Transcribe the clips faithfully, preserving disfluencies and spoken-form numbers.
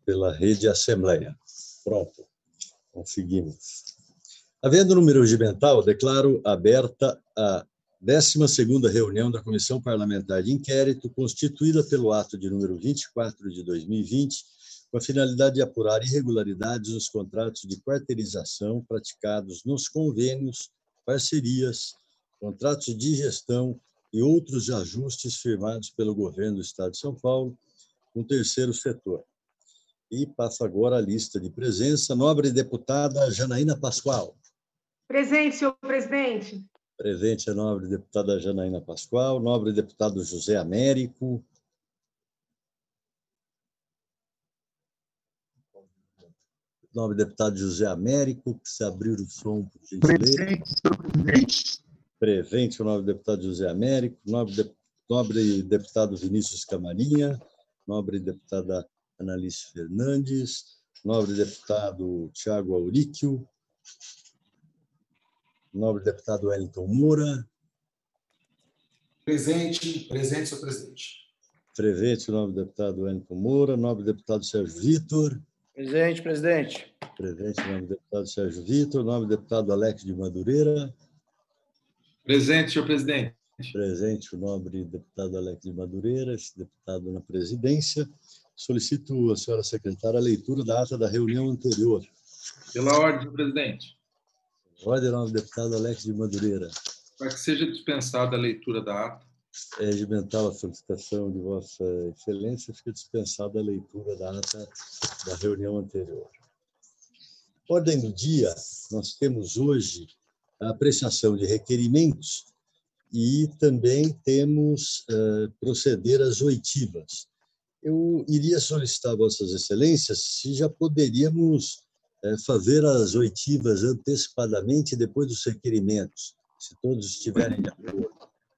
pela Rede Assembleia. Pronto, conseguimos. Havendo número regimental, declaro aberta a décima segunda reunião da Comissão Parlamentar de Inquérito, constituída pelo ato de número vinte e quatro de dois mil e vinte, com a finalidade de apurar irregularidades nos contratos de quarteirização praticados nos convênios, parcerias, contratos de gestão e outros ajustes firmados pelo Governo do Estado de São Paulo com o terceiro setor. E passo agora a lista de presença. Nobre deputada Janaína Pascoal. Presente, senhor presidente. Presente a nobre deputada Janaína Pascoal. Nobre deputado José Américo. Nobre deputado José Américo, que se abrir o som, por gentileza. Presente, senhor presidente. Presente o nobre deputado José Américo. Nobre, de, nobre deputado Vinícius Camarinha. Nobre deputada Analice Fernandes. Nobre deputado Tiago Auríquio. Nobre deputado Wellington Moura. Presente, presente, senhor presidente. Presente o nobre deputado Wellington Moura. Nobre deputado Sérgio Vitor. Presente, presidente. Presente o nobre deputado Sérgio Vitor. Nobre deputado Alex de Madureira. Presente, senhor presidente. Presente o nobre deputado Alex de Madureira, esse deputado na presidência. Solicito a senhora secretária a leitura da ata da reunião anterior. Pela ordem, senhor presidente. Ordem, nobre deputado Alex de Madureira. Para que seja dispensada a leitura da ata. É regimental a solicitação de Vossa Excelência, fica dispensada a leitura da ata da reunião anterior. Ordem do dia, nós temos hoje a apreciação de requerimentos e também temos uh, proceder às oitivas. Eu iria solicitar a Vossas Excelências se já poderíamos uh, fazer as oitivas antecipadamente depois dos requerimentos, se todos estiverem de acordo.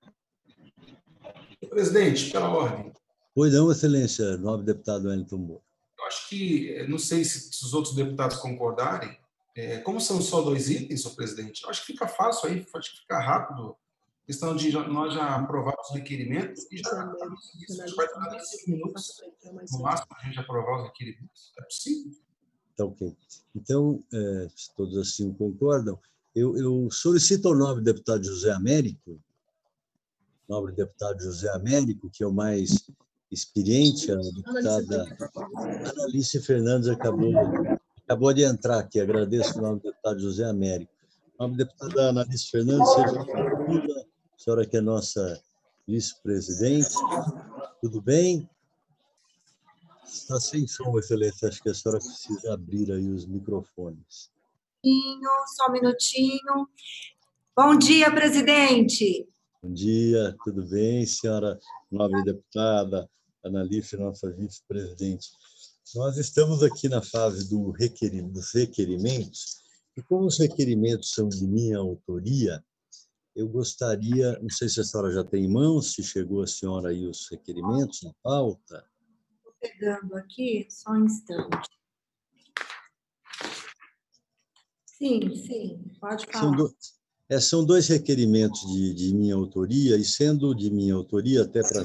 Presidente, pela ordem. Pois não, Excelência, nobre deputado Wellington Moura. Eu acho que, não sei se os outros deputados concordarem, é, como são só dois itens, senhor presidente, eu acho que fica fácil aí, acho que fica rápido. Questão de nós já aprovarmos o requerimento e já isso vai durar cinco minutos, no máximo, a gente aprovar os requerimentos. É possível? Tá ok. Então, é, se todos assim concordam, eu, eu solicito ao nobre deputado José Américo, nobre deputado José Américo, que é o mais experiente, a deputada Analice Fernandes acabou, acabou de entrar aqui, agradeço ao nobre deputado José Américo. Nobre deputada Analice Fernandes, seja bem-vinda, a senhora que é nossa vice-presidente, tudo bem? Está sem som, Excelência, acho que a senhora precisa abrir aí os microfones. Só um minutinho. Bom dia, presidente. Bom dia, tudo bem, senhora nobre deputada Analice, nossa vice-presidente. Nós estamos aqui na fase do requerir, dos requerimentos, e como os requerimentos são de minha autoria, eu gostaria, não sei se a senhora já tem em mãos, se chegou a senhora aí os requerimentos na pauta. Estou pegando aqui, só um instante. Sim, sim, pode falar. São, do, é, são dois requerimentos de, de minha autoria, e sendo de minha autoria, até para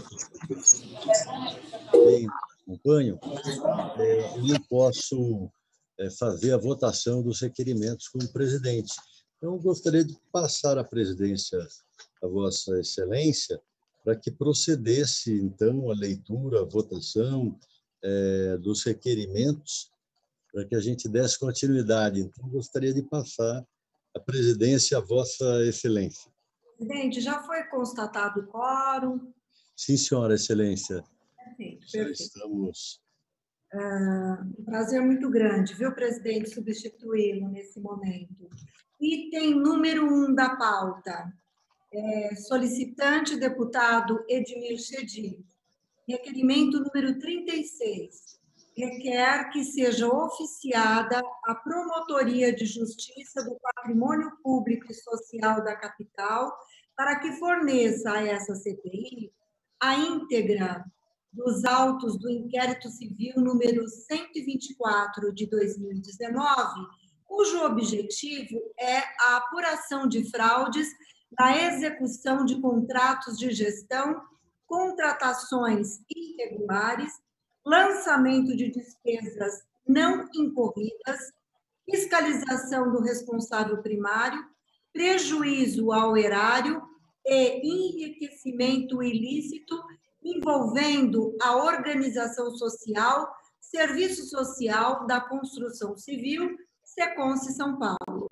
bem acompanho, é, eu não posso é, fazer a votação dos requerimentos como presidente. Então, eu gostaria de passar a presidência a Vossa Excelência para que procedesse, então, a leitura, a votação é, dos requerimentos, para que a gente desse continuidade. Então, gostaria de passar a presidência a Vossa Excelência. Presidente, já foi constatado o quórum? Sim, senhora Excelência. Perfeito, já perfeito. estamos... Ah, um prazer muito grande, viu, presidente, substituí-lo nesse momento. Item número um da pauta. É, solicitante deputado Edmir Chedid. Requerimento número trinta e seis. Requer que seja oficiada a Promotoria de Justiça do Patrimônio Público e Social da Capital para que forneça a essa C P I a íntegra dos autos do inquérito civil número cento e vinte e quatro de dois mil e dezenove, cujo objetivo é a apuração de fraudes na execução de contratos de gestão, contratações irregulares lançamento de despesas não incorridas, fiscalização do responsável primário, prejuízo ao erário e enriquecimento ilícito envolvendo a organização social, serviço social da construção civil, Seconce São Paulo.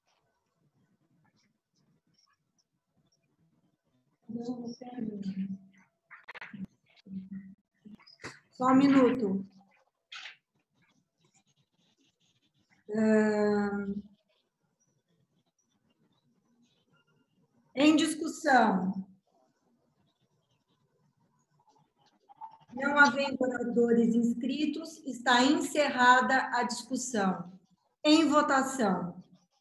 Só um minuto. Uh, em discussão. Não havendo oradores inscritos, está encerrada a discussão. Em votação.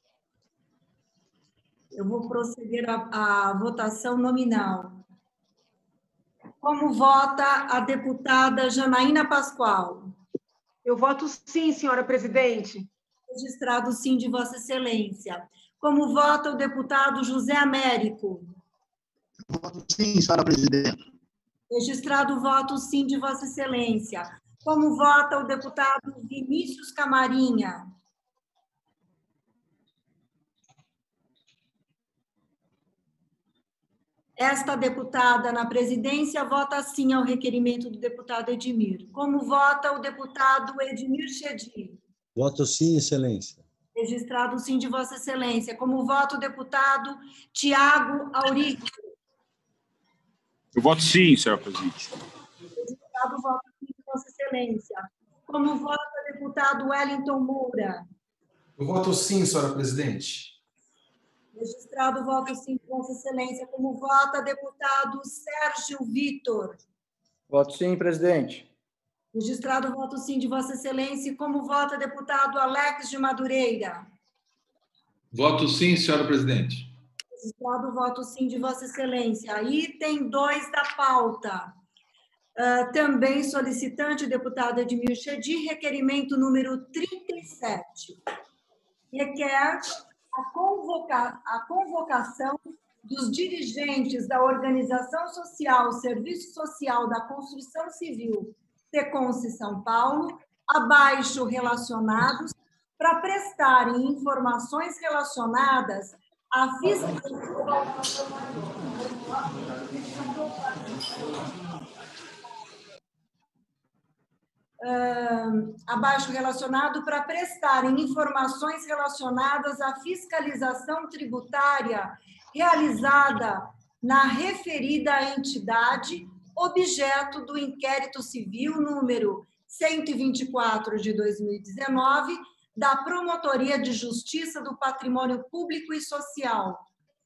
Eu vou proceder à, à votação nominal. Como vota a deputada Janaína Pascoal? Eu voto sim, senhora presidente. Registrado sim de Vossa Excelência. Como vota o deputado José Américo? Voto sim, senhora presidente. Registrado voto sim de Vossa Excelência. Como vota o deputado Vinícius Camarinha? Esta deputada na presidência vota sim ao requerimento do deputado Edmir. Como vota o deputado Edmir Chedi? Voto sim, Excelência. Registrado sim de Vossa Excelência. Como vota o deputado Tiago Aurico? Eu voto sim, senhora presidente. Registrado voto sim de Vossa Excelência. Como vota o deputado Wellington Moura? Eu voto sim, senhora presidente. Registrado voto sim de Vossa Excelência. Como vota deputado Sérgio Vitor? Voto sim, presidente. Registrado voto sim de Vossa Excelência. Como vota deputado Alex de Madureira? Voto sim, senhora presidente. Registrado voto sim de Vossa Excelência. Item dois da pauta. Uh, também solicitante, deputado Edmir Chedi, requerimento número trinta e sete. Requer a, convoca, a convocação dos dirigentes da Organização Social, Serviço Social da Construção Civil, Seconce São Paulo, abaixo relacionados, para prestarem informações relacionadas à fiscalização. Uh, abaixo relacionado para prestarem informações relacionadas à fiscalização tributária realizada na referida entidade, objeto do inquérito civil número cento e vinte e quatro de dois mil e dezenove, da Promotoria de Justiça do Patrimônio Público e Social.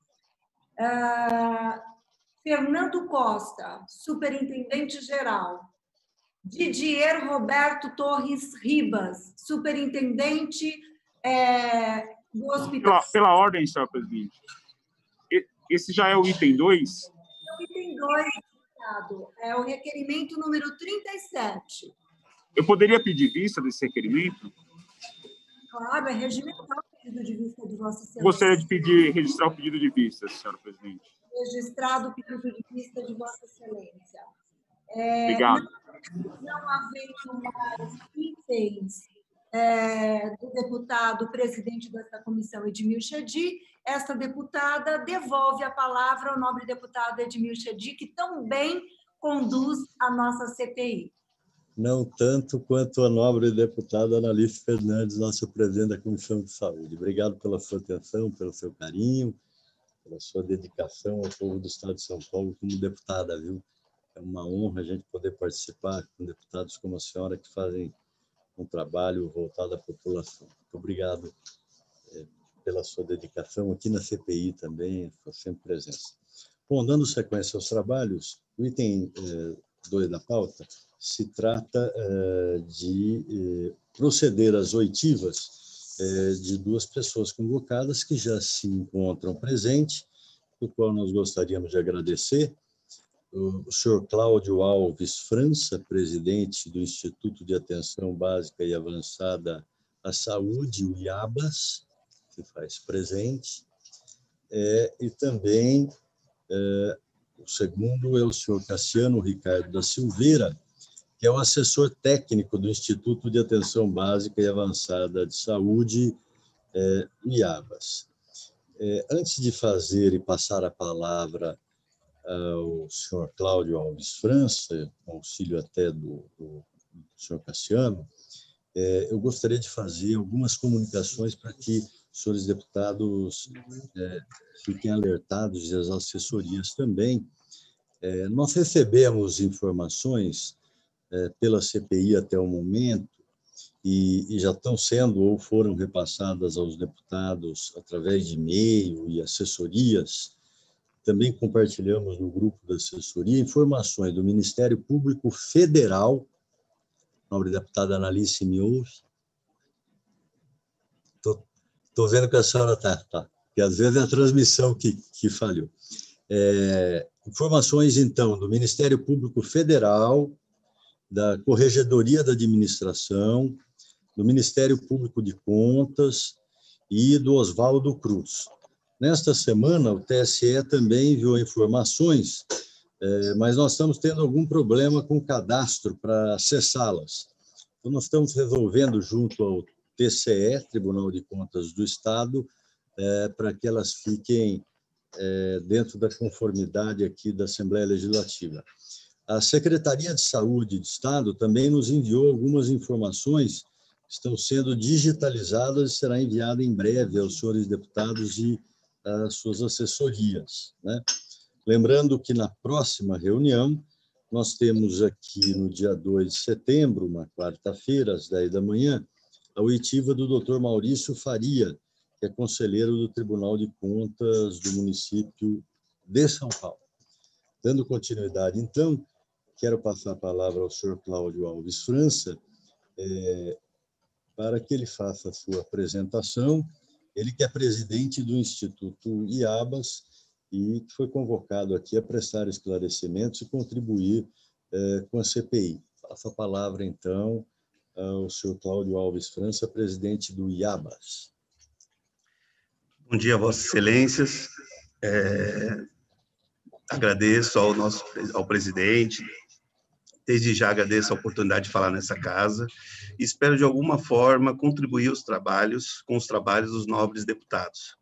Uh, Fernando Costa, superintendente-geral. Didier Roberto Torres Ribas, superintendente é, do hospital. Pela, pela ordem, senhora presidente. Esse já é o item dois? É o item dois, deputado. É o requerimento número trinta e sete. Eu poderia pedir vista desse requerimento? Claro, é regimental o pedido de vista de Vossa Excelência. Gostaria de pedir, registrar o pedido de vista, senhora presidente. Registrado o pedido de vista de Vossa Excelência. É, Obrigado. Não, não havendo mais itens é, do deputado presidente desta comissão, Edmir Chedi, esta deputada devolve a palavra ao nobre deputado Edmir Chedi, que tão bem conduz a nossa C P I. Não tanto quanto a nobre deputada Analice Fernandes, nossa presidente da Comissão de Saúde. Obrigado pela sua atenção, pelo seu carinho, pela sua dedicação ao povo do Estado de São Paulo como deputada, viu? É uma honra a gente poder participar com deputados como a senhora que fazem um trabalho voltado à população. Muito obrigado é, pela sua dedicação aqui na C P I também, sua sempre presença. Bom, dando sequência aos trabalhos, o item dois é, da pauta se trata é, de é, proceder às oitivas é, de duas pessoas convocadas que já se encontram presentes, o qual nós gostaríamos de agradecer. O senhor Cláudio Alves França, presidente do Instituto de Atenção Básica e Avançada à Saúde, o IABAS, que faz presente, é, e também é, o segundo é o senhor Cassiano Ricardo da Silveira, que é o assessor técnico do Instituto de Atenção Básica e Avançada de Saúde, é, IABAS. É, antes de fazer e passar a palavra ao senhor Cláudio Alves França, com auxílio até do, do, do senhor Cassiano, é, eu gostaria de fazer algumas comunicações para que os senhores deputados é, fiquem alertados e as assessorias também. É, nós recebemos informações é, pela C P I até o momento e, e já estão sendo ou foram repassadas aos deputados através de e-mail e assessorias. Também compartilhamos no grupo da assessoria informações do Ministério Público Federal. Nobre deputada Analice me ouve. Estou vendo que a senhora está, tá, que às vezes é a transmissão que, que falhou. É, informações, então, do Ministério Público Federal, da Corregedoria da Administração, do Ministério Público de Contas e do Oswaldo Cruz. Nesta semana, o T S E também enviou informações, é, mas nós estamos tendo algum problema com o cadastro para acessá-las. Então, nós estamos resolvendo junto ao T C E, Tribunal de Contas do Estado, é, para que elas fiquem é, dentro da conformidade aqui da Assembleia Legislativa. A Secretaria de Saúde do Estado também nos enviou algumas informações que estão sendo digitalizadas e será enviada em breve aos senhores deputados e às suas assessorias, né? Lembrando que na próxima reunião, nós temos aqui no dia dois de setembro, uma quarta-feira, às dez da manhã, a oitiva do doutor Maurício Faria, que é conselheiro do Tribunal de Contas do município de São Paulo. Dando continuidade, então, quero passar a palavra ao senhor Cláudio Alves França, é, para que ele faça a sua apresentação. Ele que é presidente do Instituto IABAS e que foi convocado aqui a prestar esclarecimentos e contribuir é, com a C P I. Passo a palavra, então, ao senhor Cláudio Alves França, presidente do IABAS. Bom dia, Vossas Excelências. É, agradeço ao nosso ao presidente. Desde já agradeço a oportunidade de falar nessa casa e espero, de alguma forma, contribuir aos trabalhos, com os trabalhos dos nobres deputados.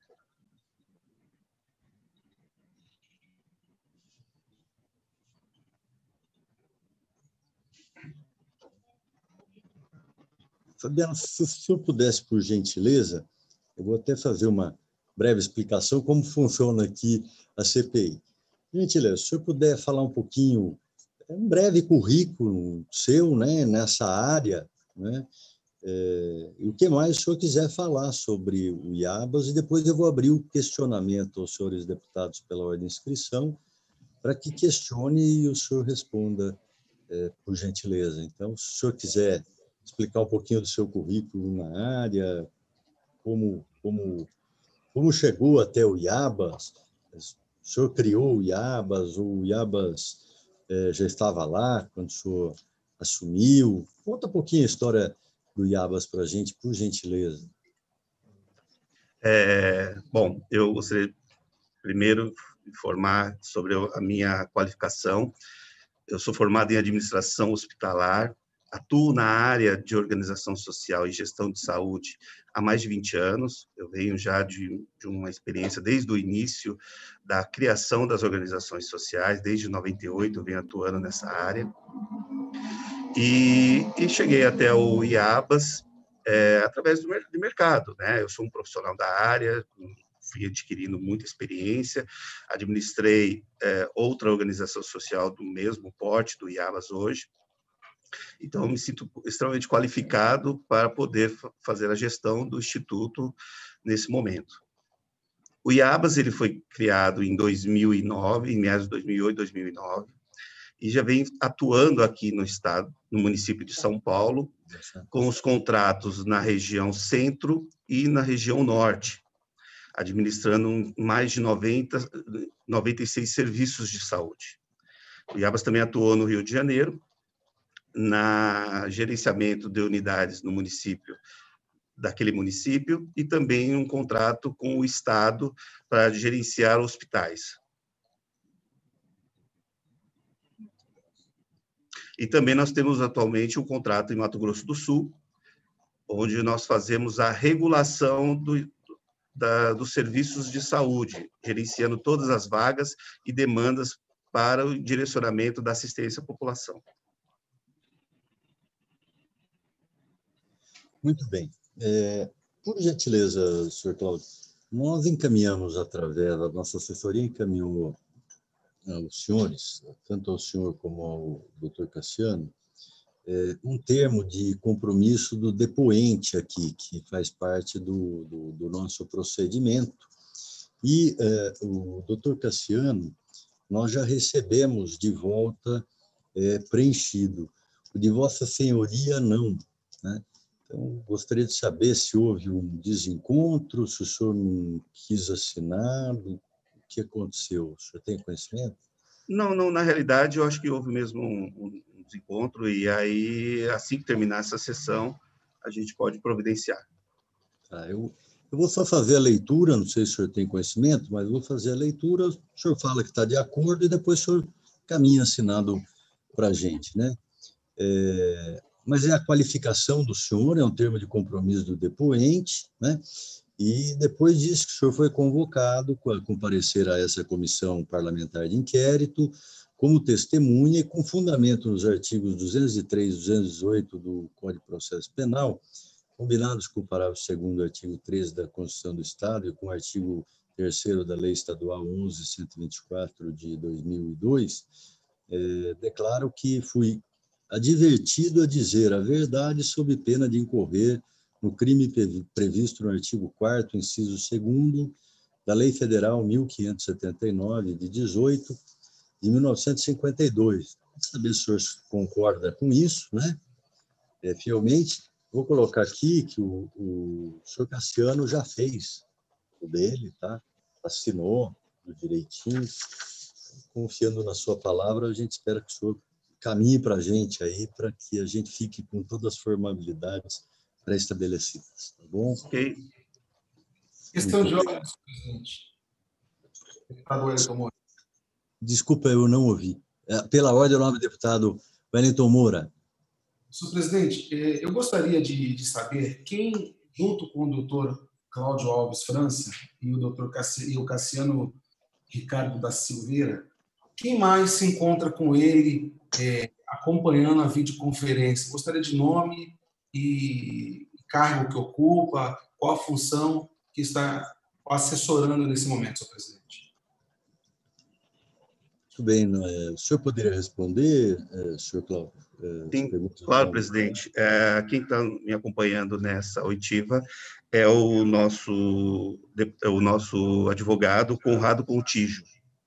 Fabiano, se o senhor pudesse, por gentileza, eu vou até fazer uma breve explicação como funciona aqui a C P I. Gentileza, se o senhor puder falar um pouquinho, um breve currículo seu, né, nessa área, né, é, e o que mais o senhor quiser falar sobre o IABAS, e depois eu vou abrir o questionamento aos senhores deputados pela ordem de inscrição, para que questione e o senhor responda, é, por gentileza. Então, se o senhor quiser explicar um pouquinho do seu currículo na área, como, como, como chegou até o IABAS, o senhor criou o IABAS, ou o IABAS é, já estava lá quando o senhor assumiu? Conta um pouquinho a história do IABAS para a gente, por gentileza. É, bom, eu gostaria primeiro de informar sobre a minha qualificação. Eu sou formado em administração hospitalar, atuo na área de organização social e gestão de saúde há mais de vinte anos. Eu venho já de, de uma experiência desde o início da criação das organizações sociais, desde noventa e oito eu venho atuando nessa área. E, e cheguei até o IABAS é, através do, do mercado, né? Eu sou um profissional da área, fui adquirindo muita experiência, administrei é, outra organização social do mesmo porte do IABAS hoje. Então, eu me sinto extremamente qualificado para poder fazer a gestão do Instituto nesse momento. O IABAS ele foi criado em dois mil e nove, em meados de dois mil e oito, dois mil e nove, e já vem atuando aqui no estado, no município de São Paulo, com os contratos na região centro e na região norte, administrando mais de noventa, noventa e seis serviços de saúde. O IABAS também atuou no Rio de Janeiro, na gerenciamento de unidades no município, daquele município, e também um contrato com o Estado para gerenciar hospitais. E também nós temos atualmente um contrato em Mato Grosso do Sul, onde nós fazemos a regulação do, da, dos serviços de saúde, gerenciando todas as vagas e demandas para o direcionamento da assistência à população. Muito bem. É, por gentileza, senhor Cláudio, nós encaminhamos, através da nossa assessoria, encaminhou aos senhores, tanto ao senhor como ao doutor Cassiano, é, um termo de compromisso do depoente aqui, que faz parte do, do, do nosso procedimento. E é, o doutor Cassiano, nós já recebemos de volta é, preenchido. O de Vossa Senhoria, não, né? Então, gostaria de saber se houve um desencontro, se o senhor não quis assinar, o que aconteceu? O senhor tem conhecimento? Não, não, na realidade, eu acho que houve mesmo um, um desencontro, e aí, assim que terminar essa sessão, a gente pode providenciar. Tá, eu, eu vou só fazer a leitura, não sei se o senhor tem conhecimento, mas vou fazer a leitura, o senhor fala que está de acordo, e depois o senhor caminha assinado para a gente, né? É... Mas é a qualificação do senhor, é um termo de compromisso do depoente, né? E depois disso que o senhor foi convocado a comparecer a essa comissão parlamentar de inquérito como testemunha e com fundamento nos artigos duzentos e três e duzentos e dezoito do Código de Processo Penal, combinados com o parágrafo segundo do artigo treze da Constituição do Estado e com o artigo terceiro da Lei Estadual onze mil cento e vinte e quatro de dois mil e dois, é, declaro que fui advertido a dizer a verdade sob pena de incorrer no crime previsto no artigo quarto, inciso segundo da Lei Federal mil quinhentos e setenta e nove, de dezoito de mil novecentos e cinquenta e dois. Vou saber se o senhor concorda com isso, né? É, fielmente, vou colocar aqui que o, o senhor Cassiano já fez o dele, tá? Assinou direitinho. Confiando na sua palavra, a gente espera que o senhor caminhe para a gente aí, para que a gente fique com todas as formabilidades pré-estabelecidas, tá bom? Ok. Questão de ordem, presidente. Deputado Wellington Moura. Desculpa, eu não ouvi. Pela ordem, o nome do deputado Wellington Moura. Senhor presidente, eu gostaria de, de saber quem, junto com o doutor Cláudio Alves França e o doutor Cassi, e o Cassiano Ricardo da Silveira, quem mais se encontra com ele é, acompanhando a videoconferência? Gostaria de nome e cargo que ocupa, qual a função que está assessorando nesse momento, senhor presidente. Muito bem. O senhor poderia responder, senhor Cláudio? Sim, claro, presidente. É, quem está me acompanhando nessa oitiva é o nosso, o nosso advogado Conrado Contígio.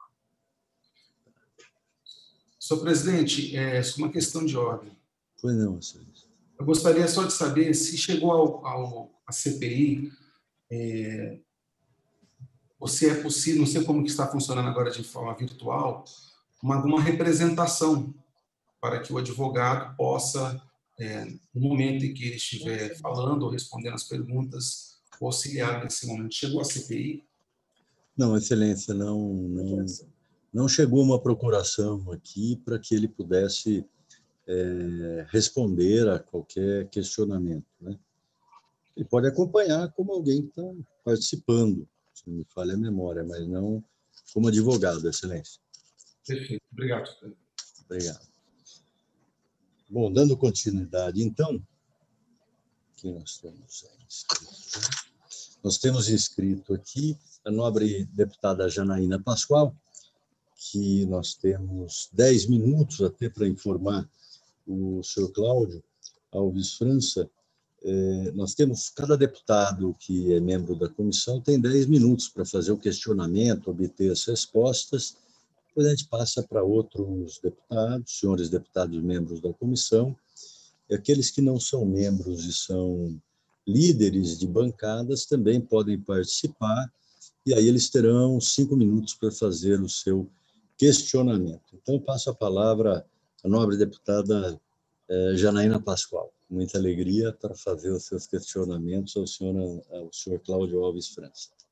Senhor presidente, é uma questão de ordem. Pois não, senhor. Eu gostaria só de saber se chegou ao, ao a C P I, é, ou se é possível, não sei como que está funcionando agora de forma virtual, uma, alguma representação para que o advogado possa, é, no momento em que ele estiver falando ou respondendo as perguntas, auxiliar nesse momento. Chegou a C P I? Não, excelência, não, não, não chegou uma procuração aqui para que ele pudesse é, responder a qualquer questionamento, né? Ele pode acompanhar como alguém que está participando, se não me falha a memória, mas não como advogado, excelência. Perfeito, obrigado. Obrigado. Bom, dando continuidade, então, aqui nós temos, nós temos inscrito aqui a nobre deputada Janaína Pascoal, que nós temos dez minutos até para informar o senhor Cláudio Alves França. É, nós temos, cada deputado que é membro da comissão tem dez minutos para fazer o questionamento, obter as respostas. Depois a gente passa para outros deputados, senhores deputados membros da comissão, e aqueles que não são membros e são líderes de bancadas também podem participar, e aí eles terão cinco minutos para fazer o seu questionamento. Então, passo a palavra à nobre deputada eh, Janaína Pascoal, com muita alegria para fazer os seus questionamentos ao senhor, ao senhor Cláudio Alves França.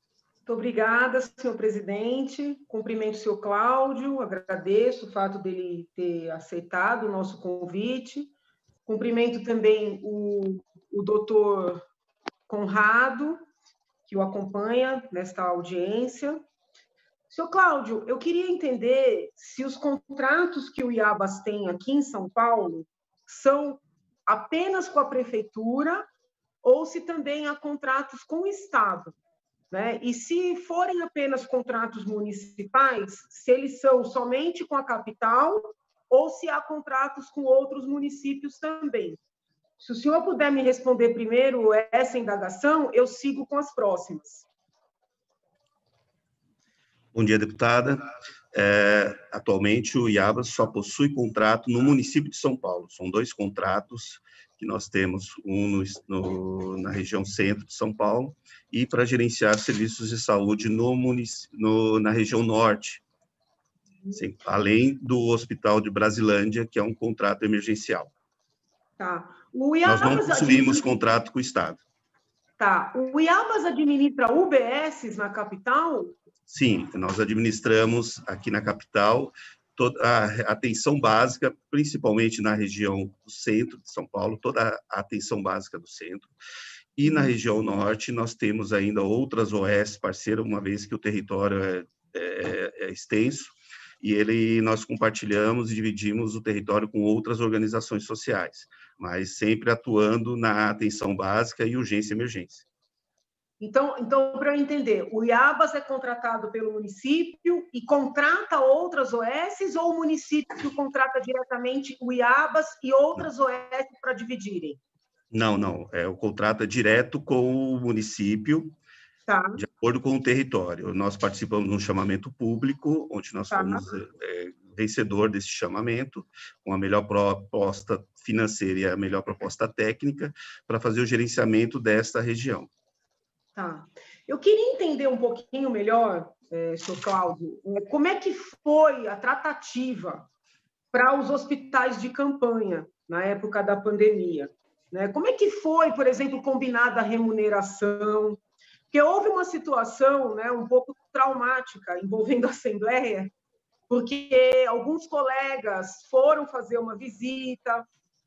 Muito obrigada, senhor presidente. Cumprimento o senhor Cláudio, agradeço o fato dele ter aceitado o nosso convite. Cumprimento também o, o doutor Conrado, que o acompanha nesta audiência. Senhor Cláudio, eu queria entender se os contratos que o IABAS tem aqui em São Paulo são apenas com a prefeitura ou se também há contratos com o Estado, né? E se forem apenas contratos municipais, se eles são somente com a capital ou se há contratos com outros municípios também. Se o senhor puder me responder primeiro essa indagação, eu sigo com as próximas. Bom dia, deputada. É, atualmente, o IABAS só possui contrato no município de São Paulo. São dois contratos que nós temos, um no, no, na região centro de São Paulo e para gerenciar serviços de saúde no no, na região norte, sim, além do Hospital de Brasilândia, que é um contrato emergencial. Tá. O IABAS nós não possuímos contrato com o Estado. Tá. O IABAS administra U B S na capital? Sim, nós administramos aqui na capital toda a atenção básica, principalmente na região do centro de São Paulo, toda a atenção básica do centro. E na região norte, nós temos ainda outras O S parceiras, uma vez que o território é, é, é extenso, e ele, nós compartilhamos e dividimos o território com outras organizações sociais, mas sempre atuando na atenção básica e urgência e emergência. Então, então para eu entender, o IABAS é contratado pelo município e contrata outras O S ou o município contrata diretamente o IABAS e outras O S para dividirem? Não, não. É, o contrato é direto com o município, tá, de acordo com o território. Nós participamos de um chamamento público, onde nós tá. fomos é, vencedor desse chamamento, com a melhor proposta financeira e a melhor proposta técnica, para fazer o gerenciamento desta região. Tá. Eu queria entender um pouquinho melhor, é, senhor Cláudio, como é que foi a tratativa para os hospitais de campanha na época da pandemia, né? Como é que foi, por exemplo, combinada a remuneração? Porque houve uma situação, né, um pouco traumática envolvendo a Assembleia, porque alguns colegas foram fazer uma visita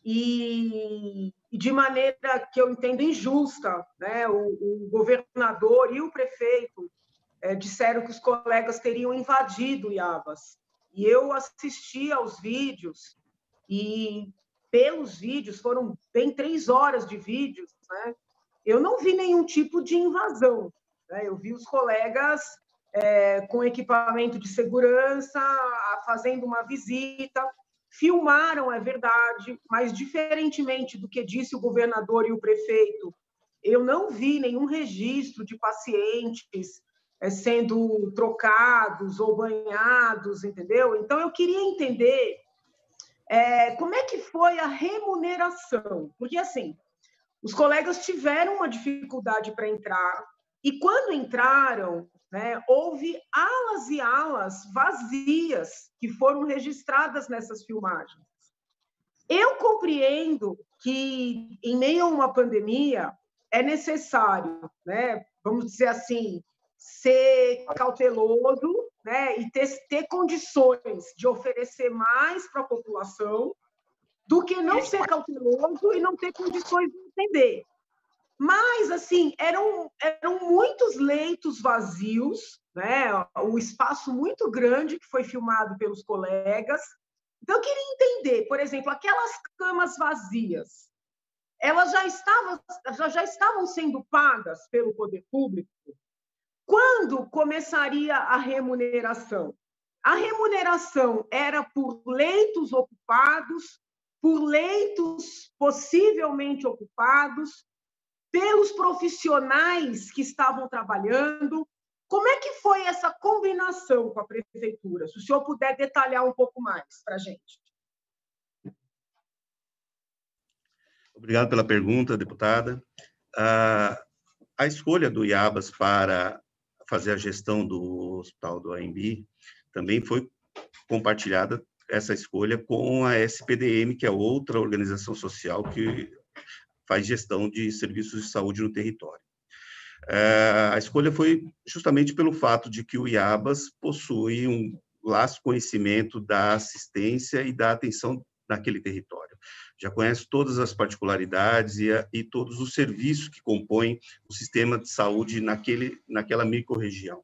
e, e de maneira que eu entendo injusta, né, o, o governador e o prefeito é, disseram que os colegas teriam invadido o IABAS. E eu assisti aos vídeos e, pelos vídeos, foram bem três horas de vídeos, né, eu não vi nenhum tipo de invasão, né? Eu vi os colegas é, com equipamento de segurança, fazendo uma visita, filmaram, é verdade, mas, diferentemente do que disse o governador e o prefeito, eu não vi nenhum registro de pacientes é, sendo trocados ou banhados, entendeu? Então, eu queria entender é, como é que foi a remuneração, porque, assim, os colegas tiveram uma dificuldade para entrar e, quando entraram, né, houve alas e alas vazias que foram registradas nessas filmagens. Eu compreendo que, em meio a uma pandemia, é necessário, né, vamos dizer assim, ser cauteloso, né, e ter, ter condições de oferecer mais para a população, do que não ser cauteloso e não ter condições de entender. Mas, assim, eram, eram muitos leitos vazios, né? Um espaço muito grande que foi filmado pelos colegas. Então, eu queria entender, por exemplo, aquelas camas vazias, elas já estavam, já, já estavam sendo pagas pelo poder público? Quando começaria a remuneração? A remuneração era por leitos ocupados, por leitos possivelmente ocupados, pelos profissionais que estavam trabalhando. Como é que foi essa combinação com a prefeitura? Se o senhor puder detalhar um pouco mais para a gente. Obrigado pela pergunta, deputada. A, a escolha do IABAS para fazer a gestão do Hospital do A M B também foi compartilhada, essa escolha, com a S P D M, que é outra organização social que faz gestão de serviços de saúde no território. A escolha foi justamente pelo fato de que o IABAS possui um vasto conhecimento da assistência e da atenção naquele território. Já conhece todas as particularidades e, a, e todos os serviços que compõem o sistema de saúde naquele, naquela microrregião.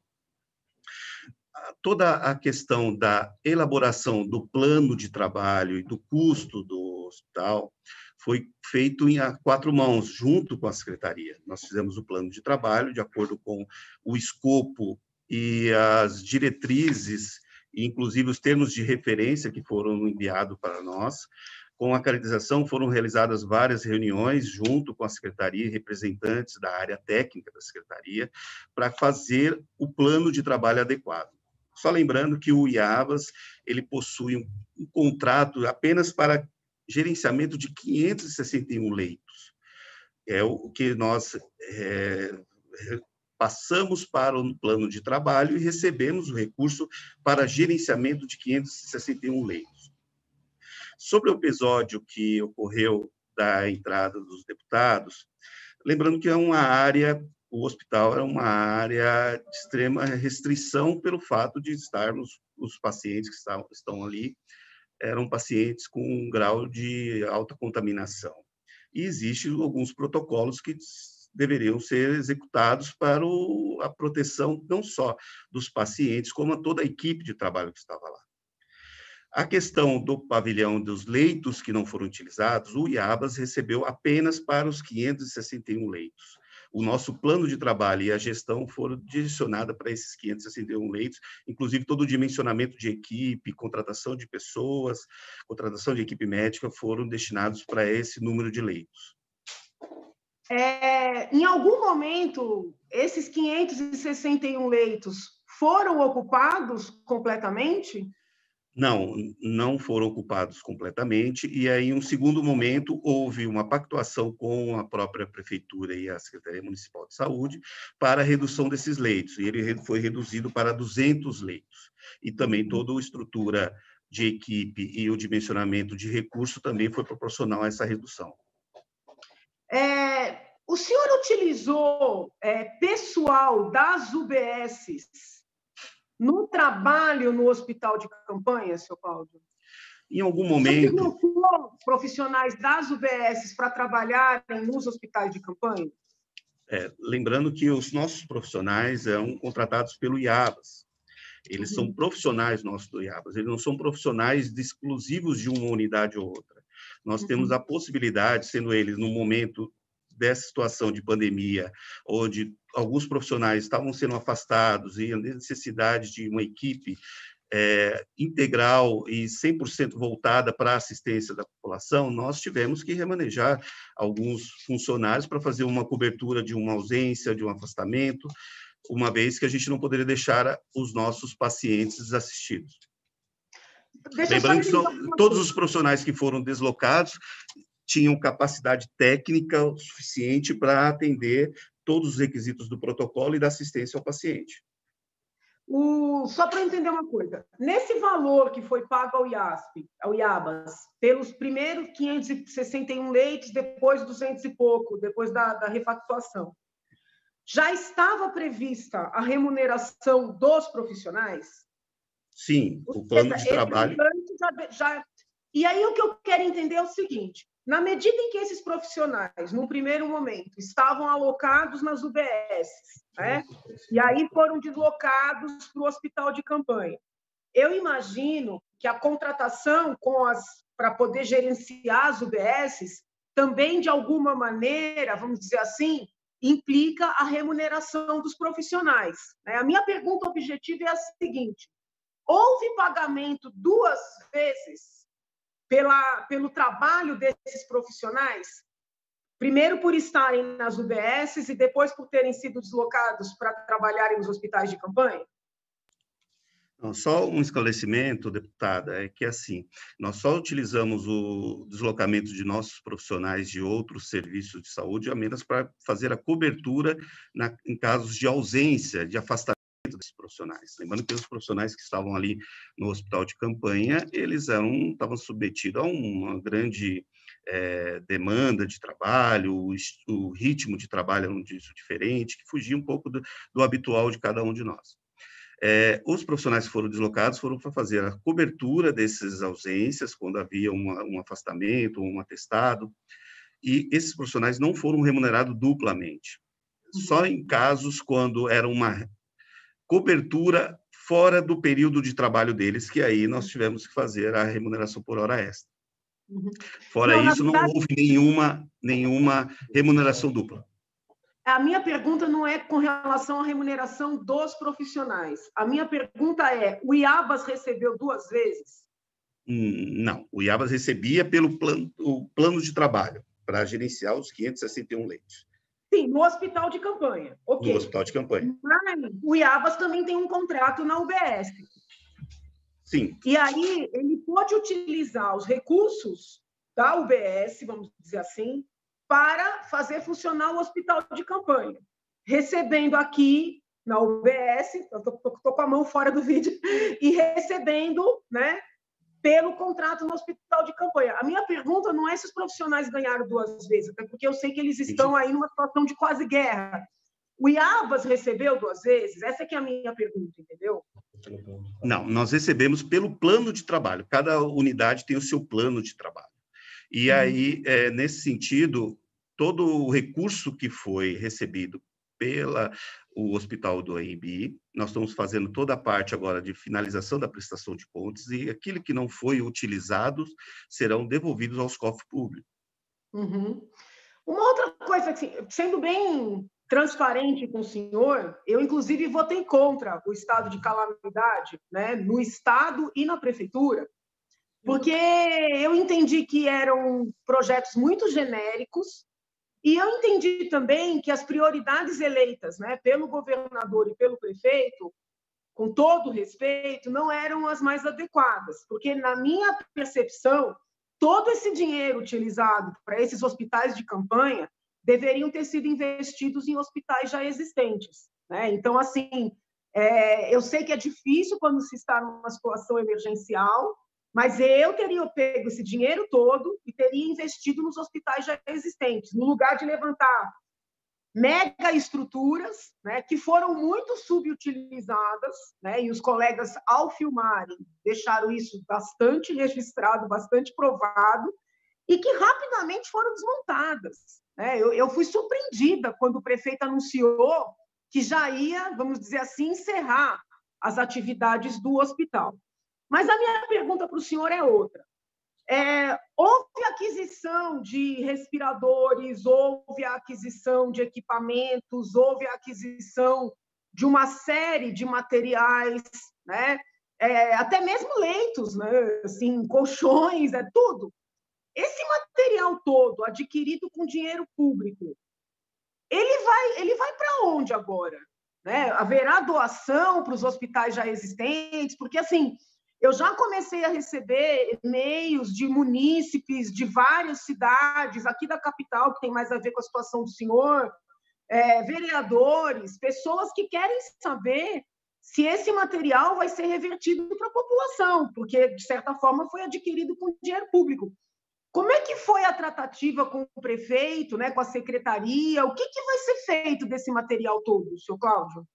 Toda a questão da elaboração do plano de trabalho e do custo do hospital foi feito em a quatro mãos, junto com a secretaria. Nós fizemos o plano de trabalho de acordo com o escopo e as diretrizes, inclusive os termos de referência que foram enviados para nós. Com a caracterização, foram realizadas várias reuniões junto com a secretaria e representantes da área técnica da secretaria para fazer o plano de trabalho adequado. Só lembrando que o IABAS ele possui um, um contrato apenas para gerenciamento de quinhentos e sessenta e um leitos. É o que nós é, passamos para o plano de trabalho e recebemos o recurso para gerenciamento de quinhentos e sessenta e um leitos. Sobre o episódio que ocorreu da entrada dos deputados, lembrando que é uma área, o hospital era uma área de extrema restrição pelo fato de estarmos, os pacientes que estavam, estão ali, eram pacientes com um grau de alta contaminação. E existem alguns protocolos que deveriam ser executados para o, a proteção não só dos pacientes, como a toda a equipe de trabalho que estava lá. A questão do pavilhão dos leitos que não foram utilizados, o IABAS recebeu apenas para os quinhentos e sessenta e um leitos. O nosso plano de trabalho e a gestão foram direcionadas para esses quinhentos e sessenta e um leitos, inclusive todo o dimensionamento de equipe, contratação de pessoas, contratação de equipe médica foram destinados para esse número de leitos. É, em algum momento, esses quinhentos e sessenta e um leitos foram ocupados completamente? Não, não foram ocupados completamente, e aí, em um segundo momento, houve uma pactuação com a própria Prefeitura e a Secretaria Municipal de Saúde para a redução desses leitos, e ele foi reduzido para duzentos leitos. E também toda a estrutura de equipe e o dimensionamento de recurso também foi proporcional a essa redução. É, o senhor utilizou é, pessoal das U B Ss no trabalho no hospital de campanha, seu Cláudio? Em algum momento... Você colocou profissionais das U B Ss para trabalharem nos hospitais de campanha? É, lembrando que os nossos profissionais são contratados pelo IABAS. Eles uhum. são profissionais nossos do IABAS, eles não são profissionais exclusivos de uma unidade ou outra. Nós uhum. temos a possibilidade, sendo eles no momento dessa situação de pandemia, onde alguns profissionais estavam sendo afastados e a necessidade de uma equipe é, integral e cem por cento voltada para a assistência da população, nós tivemos que remanejar alguns funcionários para fazer uma cobertura de uma ausência, de um afastamento, uma vez que a gente não poderia deixar os nossos pacientes desassistidos. Deixa Lembrando que são, todos os profissionais que foram deslocados tinham capacidade técnica suficiente para atender todos os requisitos do protocolo e da assistência ao paciente. O, só para entender uma coisa, nesse valor que foi pago ao IASP, ao IABAS, pelos primeiros quinhentos e sessenta e um leitos, depois duzentos e pouco, depois da, da repactuação, já estava prevista a remuneração dos profissionais? Sim, o plano de trabalho... Já, já... E aí o que eu quero entender é o seguinte, na medida em que esses profissionais, no primeiro momento, estavam alocados nas U B Ss, né? E aí foram deslocados para o hospital de campanha, eu imagino que a contratação para poder gerenciar as U B Ss também, de alguma maneira, vamos dizer assim, implica a remuneração dos profissionais, né? A minha pergunta objetiva é a seguinte, houve pagamento duas vezes Pela, pelo trabalho desses profissionais, primeiro por estarem nas U B Ss e depois por terem sido deslocados para trabalharem nos hospitais de campanha? Não, só um esclarecimento, deputada, é que assim, nós só utilizamos o deslocamento de nossos profissionais de outros serviços de saúde apenas para fazer a cobertura na, em casos de ausência, de afastamento desses profissionais. Lembrando que os profissionais que estavam ali no hospital de campanha, eles eram, estavam submetidos a uma grande é, demanda de trabalho, o, o ritmo de trabalho era um disso diferente, que fugia um pouco do, do habitual de cada um de nós. É, os profissionais que foram deslocados foram para fazer a cobertura dessas ausências, quando havia uma, um afastamento, um atestado, e esses profissionais não foram remunerados duplamente, só em casos quando era uma cobertura fora do período de trabalho deles, que aí nós tivemos que fazer a remuneração por hora extra. Fora não, isso, não verdade... houve nenhuma, nenhuma remuneração dupla. A minha pergunta não é com relação à remuneração dos profissionais. A minha pergunta é, o IABAS recebeu duas vezes? Hum, não, o IABAS recebia pelo plano, o plano de trabalho, para gerenciar os quinhentos e sessenta e um leitos. Sim, no hospital de campanha. Okay. No hospital de campanha. Mas o IABAS também tem um contrato na U B S. Sim. E aí ele pode utilizar os recursos da U B S, vamos dizer assim, para fazer funcionar o hospital de campanha, recebendo aqui na U B S, eu estou com a mão fora do vídeo, e recebendo, né, pelo contrato no hospital de campanha. A minha pergunta não é se os profissionais ganharam duas vezes, até porque eu sei que eles estão aí numa situação de quase guerra. O IABAS recebeu duas vezes? Essa é que é a minha pergunta, entendeu? Não, nós recebemos pelo plano de trabalho. Cada unidade tem o seu plano de trabalho. E aí, é, nesse sentido, todo o recurso que foi recebido pela o Hospital do A M B, nós estamos fazendo toda a parte agora de finalização da prestação de contas e aquilo que não foi utilizado serão devolvidos aos cofres públicos. Uhum. Uma outra coisa, assim, sendo bem transparente com o senhor, eu, inclusive, votei contra o estado de calamidade, né, no Estado e na Prefeitura, porque eu entendi que eram projetos muito genéricos e eu entendi também que as prioridades eleitas, né, pelo governador e pelo prefeito, com todo respeito, não eram as mais adequadas, porque, na minha percepção, todo esse dinheiro utilizado para esses hospitais de campanha deveriam ter sido investidos em hospitais já existentes, né? Então, assim, é, eu sei que é difícil quando se está numa situação emergencial, mas eu teria pego esse dinheiro todo e teria investido nos hospitais já existentes, no lugar de levantar mega estruturas, né, que foram muito subutilizadas, né, e os colegas, ao filmarem, deixaram isso bastante registrado, bastante provado, e que rapidamente foram desmontadas. Né? Eu, eu fui surpreendida quando o prefeito anunciou que já ia, vamos dizer assim, encerrar as atividades do hospital. Mas a minha pergunta para o senhor é outra. É, houve aquisição de respiradores, houve a aquisição de equipamentos, houve a aquisição de uma série de materiais, né? É, até mesmo leitos, né? Assim, colchões, é tudo. Esse material todo, adquirido com dinheiro público, ele vai, ele vai para onde agora? Né? Haverá doação para os hospitais já existentes? Porque, assim, eu já comecei a receber e-mails de munícipes de várias cidades, aqui da capital, que tem mais a ver com a situação do senhor, é, vereadores, pessoas que querem saber se esse material vai ser revertido para a população, porque, de certa forma, foi adquirido com dinheiro público. Como é que foi a tratativa com o prefeito, né, com a secretaria? O que, que vai ser feito desse material todo, senhor Cláudio?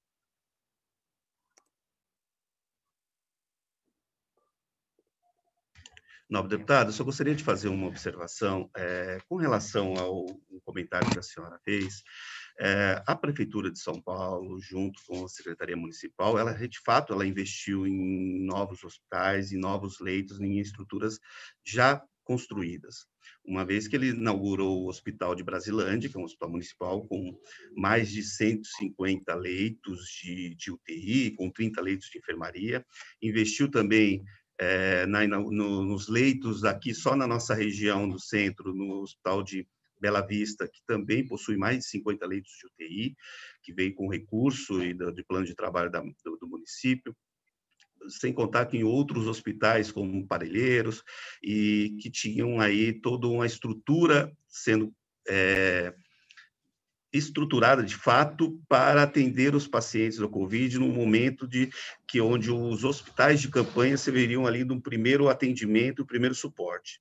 Nobre deputado, eu só gostaria de fazer uma observação é, com relação ao comentário que a senhora fez. É, a Prefeitura de São Paulo, junto com a Secretaria Municipal, ela, de fato, ela investiu em novos hospitais, em novos leitos, em estruturas já construídas. Uma vez que ele inaugurou o Hospital de Brasilândia, que é um hospital municipal com mais de cento e cinquenta leitos de, de U T I, com trinta leitos de enfermaria, investiu também É, na, no, nos leitos aqui, só na nossa região do centro, no Hospital de Bela Vista, que também possui mais de cinquenta leitos de U T I, que veio com recurso e do, de plano de trabalho da, do, do município, sem contar que em outros hospitais, como Parelheiros, e que tinham aí toda uma estrutura sendo é, estruturada de fato para atender os pacientes do Covid no momento de que onde os hospitais de campanha serviriam ali no primeiro atendimento, o primeiro suporte.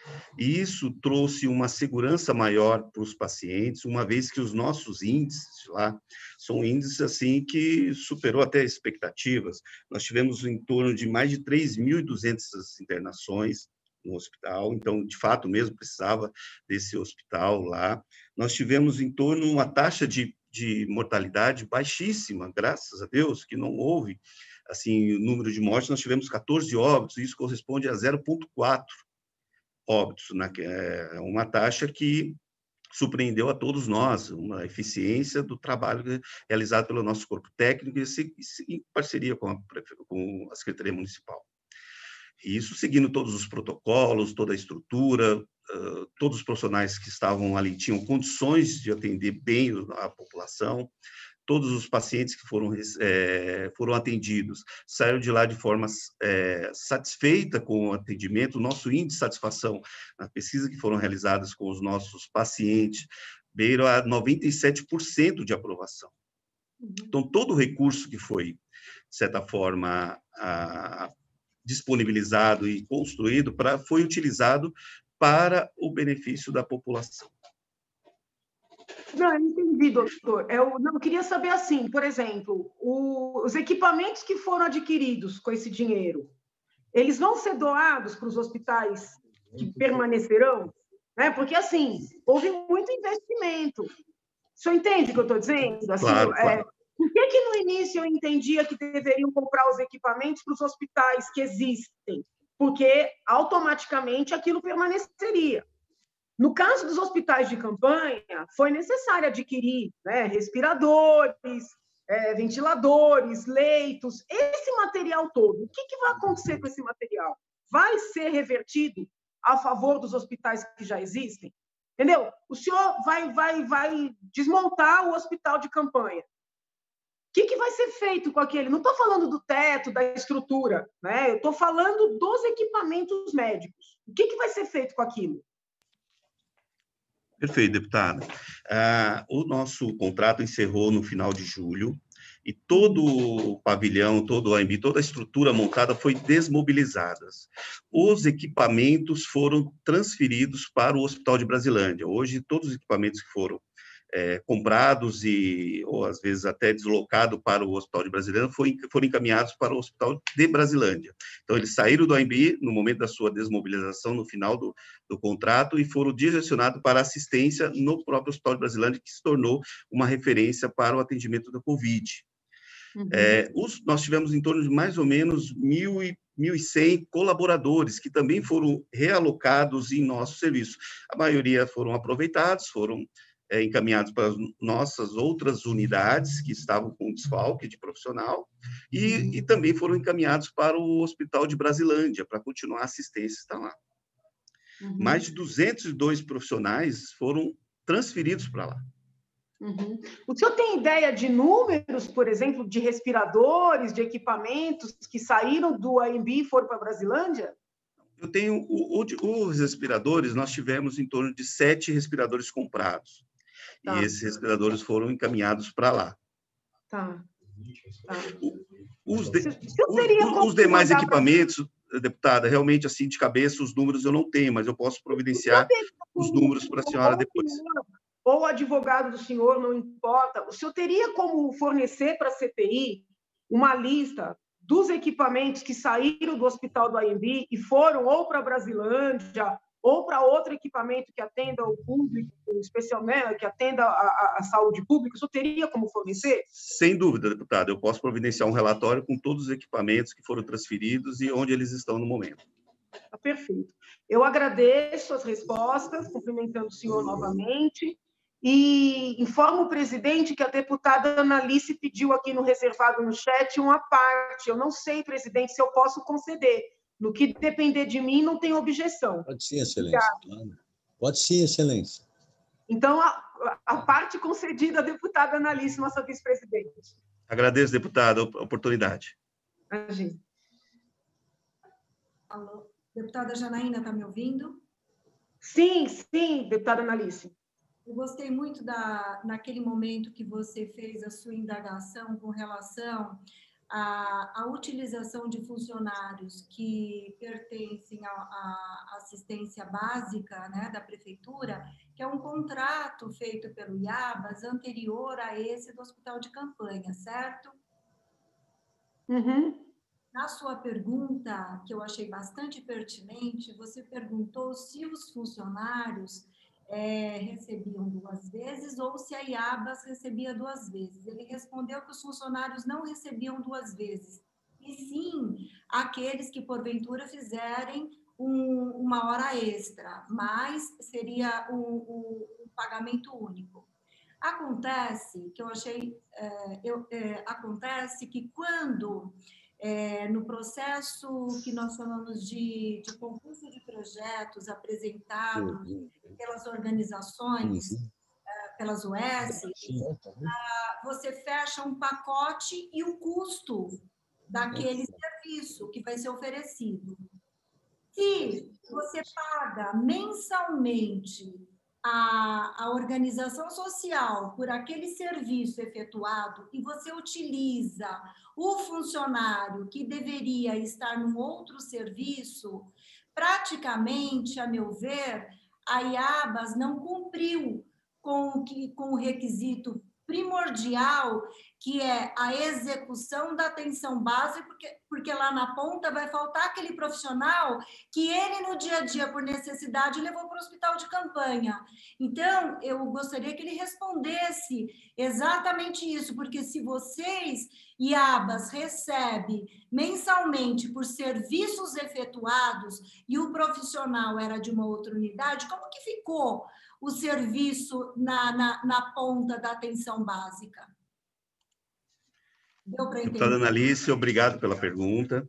E isso trouxe uma segurança maior para os pacientes, uma vez que os nossos índices lá são índices assim que superou até expectativas. Nós tivemos em torno de mais de três mil e duzentas internações no hospital, então, de fato mesmo, precisava desse hospital lá. Nós tivemos em torno uma taxa de, de mortalidade baixíssima, graças a Deus, que não houve, assim, o número de mortes, nós tivemos quatorze óbitos, e isso corresponde a zero vírgula quatro óbitos, né? É uma taxa que surpreendeu a todos nós, uma eficiência do trabalho realizado pelo nosso corpo técnico, em parceria com a, com a Secretaria Municipal. E isso seguindo todos os protocolos, toda a estrutura, uh, todos os profissionais que estavam ali tinham condições de atender bem a população, todos os pacientes que foram, é, foram atendidos saíram de lá de forma é, satisfeita com o atendimento. O nosso índice de satisfação na pesquisa que foram realizadas com os nossos pacientes beira a noventa e sete por cento de aprovação. Então, todo o recurso que foi, de certa forma, a, disponibilizado e construído pra, foi utilizado para o benefício da população. Não, eu entendi, doutor. Eu, não, eu queria saber assim, por exemplo, o, os equipamentos que foram adquiridos com esse dinheiro, eles vão ser doados para os hospitais que permanecerão? Né? Porque, assim, houve muito investimento. O senhor entende o que eu estou dizendo? Assim, claro, é, claro. Por que, que no início eu entendia que deveriam comprar os equipamentos para os hospitais que existem? Porque automaticamente aquilo permaneceria. No caso dos hospitais de campanha, foi necessário adquirir, né, respiradores, é, ventiladores, leitos, esse material todo. O que, que vai acontecer com esse material? Vai ser revertido a favor dos hospitais que já existem? Entendeu? O senhor vai, vai, vai desmontar o hospital de campanha. O que, que vai ser feito com aquele? Não estou falando do teto, da estrutura, né? Eu estou falando dos equipamentos médicos. O que, que vai ser feito com aquilo? Perfeito, deputada. Ah, o nosso contrato encerrou no final de julho e todo o pavilhão, todo o A M B, toda a estrutura montada foi desmobilizada. Os equipamentos foram transferidos para o Hospital de Brasilândia. Hoje, todos os equipamentos que foram é, comprados e, ou às vezes até deslocados para o Hospital de Brasilândia foram, foram encaminhados para o Hospital de Brasilândia. Então, eles saíram do A M B no momento da sua desmobilização, no final do, do contrato, e foram direcionados para assistência no próprio Hospital de Brasilândia, que se tornou uma referência para o atendimento da Covid. Uhum. É, os, nós tivemos em torno de mais ou menos mil e cem colaboradores que também foram realocados em nosso serviço. A maioria foram aproveitados, foram É, encaminhados para as nossas outras unidades que estavam com desfalque de profissional e, e também foram encaminhados para o Hospital de Brasilândia para continuar a assistência está lá. Uhum. Mais de duzentos e dois profissionais foram transferidos para lá. Uhum. O senhor tem ideia de números, por exemplo, de respiradores, de equipamentos que saíram do A M B e foram para a Brasilândia? Eu tenho o, o, os respiradores, nós tivemos em torno de sete respiradores comprados. Tá. E esses respiradores foram encaminhados para lá. Tá. Tá. Os, de, os, os demais equipamentos, pra... deputada, realmente, assim, de cabeça, os números eu não tenho, mas eu posso providenciar os números para a senhora depois. Ou o advogado do senhor, não importa. O senhor teria como fornecer para a C P I uma lista dos equipamentos que saíram do hospital do A M B e foram ou para a Brasilândia ou para outro equipamento que atenda o público, especialmente, que atenda a, a, a saúde pública, isso teria como fornecer? Sem dúvida, deputado. Eu posso providenciar um relatório com todos os equipamentos que foram transferidos e onde eles estão no momento. Tá perfeito. Eu agradeço as respostas, cumprimentando o senhor novamente, e informo o presidente que a deputada Analice pediu aqui no reservado no chat uma parte. Eu não sei, presidente, se eu posso conceder. No que depender de mim, não tem objeção. Pode sim, excelência. Claro. Pode sim, excelência. Então, a, a parte concedida à deputada Analice, nossa vice-presidente. Agradeço, deputada, a oportunidade. Imagina. Alô, deputada Janaína, está me ouvindo? Sim, sim, deputada Analice. Eu gostei muito da, naquele momento que você fez a sua indagação com relação a, a utilização de funcionários que pertencem à assistência básica, né, da prefeitura, que é um contrato feito pelo IABAS anterior a esse do hospital de campanha, certo? Uhum. Na sua pergunta, que eu achei bastante pertinente, você perguntou se os funcionários é, recebiam duas vezes ou se a IABAS recebia duas vezes. Ele respondeu que os funcionários não recebiam duas vezes, e sim aqueles que, porventura, fizerem um, uma hora extra, mas seria um, um, um pagamento único. Acontece que eu achei, é, eu, é, acontece que quando É, no processo que nós chamamos de, de concurso de projetos apresentados pelas organizações, Uhum. pelas U S, você fecha um pacote e o custo daquele serviço que vai ser oferecido. Se você paga mensalmente a, a organização social por aquele serviço efetuado e você utiliza o funcionário que deveria estar num outro serviço, praticamente, a meu ver, a IABAS não cumpriu com o, que, com o requisito primordial, que é a execução da atenção básica, porque, porque lá na ponta vai faltar aquele profissional que ele, no dia a dia, por necessidade, levou para o hospital de campanha. Então, eu gostaria que ele respondesse exatamente isso, porque se vocês, IABAS, recebe mensalmente por serviços efetuados e o profissional era de uma outra unidade, como que ficou o serviço na, na, na ponta da atenção básica? Deu para entender? Deputada Analice, obrigado pela pergunta.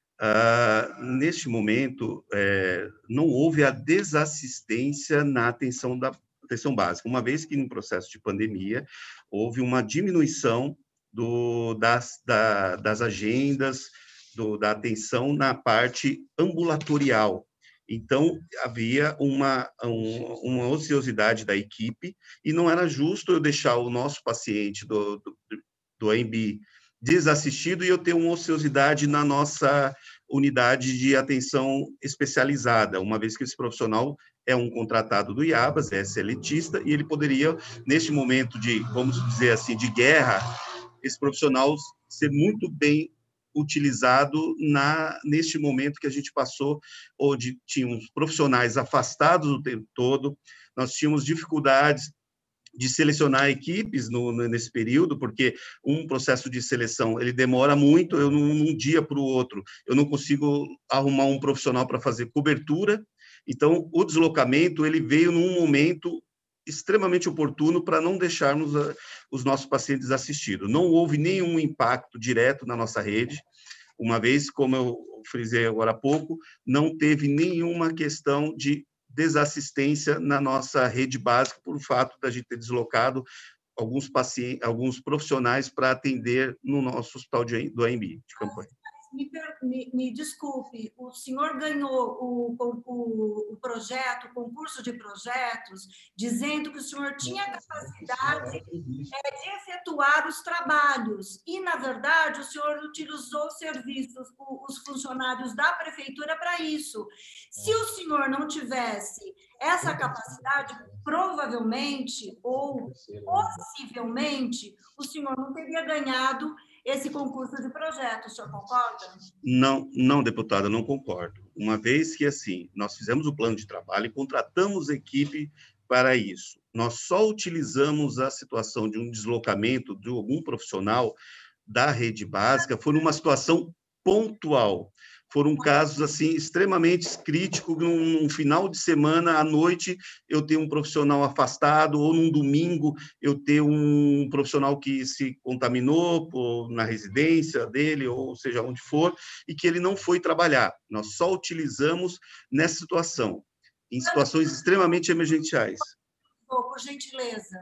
Ah, neste momento, é, não houve a desassistência na atenção da atenção básica, uma vez que, no processo de pandemia, houve uma diminuição do, das, da, das agendas, do, da atenção na parte ambulatorial. Então, havia uma, um, uma ociosidade da equipe e não era justo eu deixar o nosso paciente do, do, do A M B desassistido e eu ter uma ociosidade na nossa unidade de atenção especializada, uma vez que esse profissional é um contratado do IABAS, é seletista, e ele poderia, neste momento de, vamos dizer assim, de guerra, esse profissional ser muito bem utilizado na, neste momento que a gente passou, onde tínhamos profissionais afastados o tempo todo, nós tínhamos dificuldades de selecionar equipes no, nesse período, porque um processo de seleção, ele demora muito, eu num, num dia para o outro, eu não consigo arrumar um profissional para fazer cobertura, então o deslocamento, ele veio num momento extremamente oportuno para não deixarmos a, os nossos pacientes assistidos. Não houve nenhum impacto direto na nossa rede, uma vez, como eu frisei agora há pouco, não teve nenhuma questão de desassistência na nossa rede básica por fato da gente ter deslocado alguns pacientes, alguns profissionais para atender no nosso hospital de, do A M B de campanha. Me, me, me desculpe, o senhor ganhou o, o, o projeto, o concurso de projetos, dizendo que o senhor tinha capacidade é, de efetuar os trabalhos. E, na verdade, o senhor utilizou os serviços, os funcionários da prefeitura para isso. Se o senhor não tivesse essa capacidade, provavelmente ou possivelmente, o senhor não teria ganhado esse concurso de projeto. O senhor concorda? Não, não, deputada, não concordo. Uma vez que, assim, nós fizemos o plano de trabalho e contratamos equipe para isso. Nós só utilizamos a situação de um deslocamento de algum profissional da rede básica, foi numa situação pontual. Foram casos, assim, extremamente críticos, num, num final de semana, à noite, eu ter um profissional afastado, ou num domingo, eu ter um profissional que se contaminou por, na residência dele, ou seja, onde for, e que ele não foi trabalhar. Nós só utilizamos nessa situação, em situações extremamente emergenciais. Por gentileza.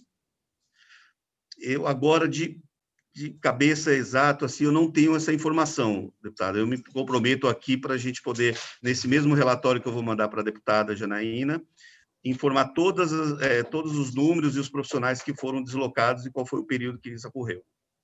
Eu, agora, de... de cabeça exato, assim, eu não tenho essa informação, deputada. Eu me comprometo aqui para a gente poder, nesse mesmo relatório que eu vou mandar para a deputada Janaína, informar todas as, é, todos os números e os profissionais que foram deslocados e qual foi o período que isso ocorreu.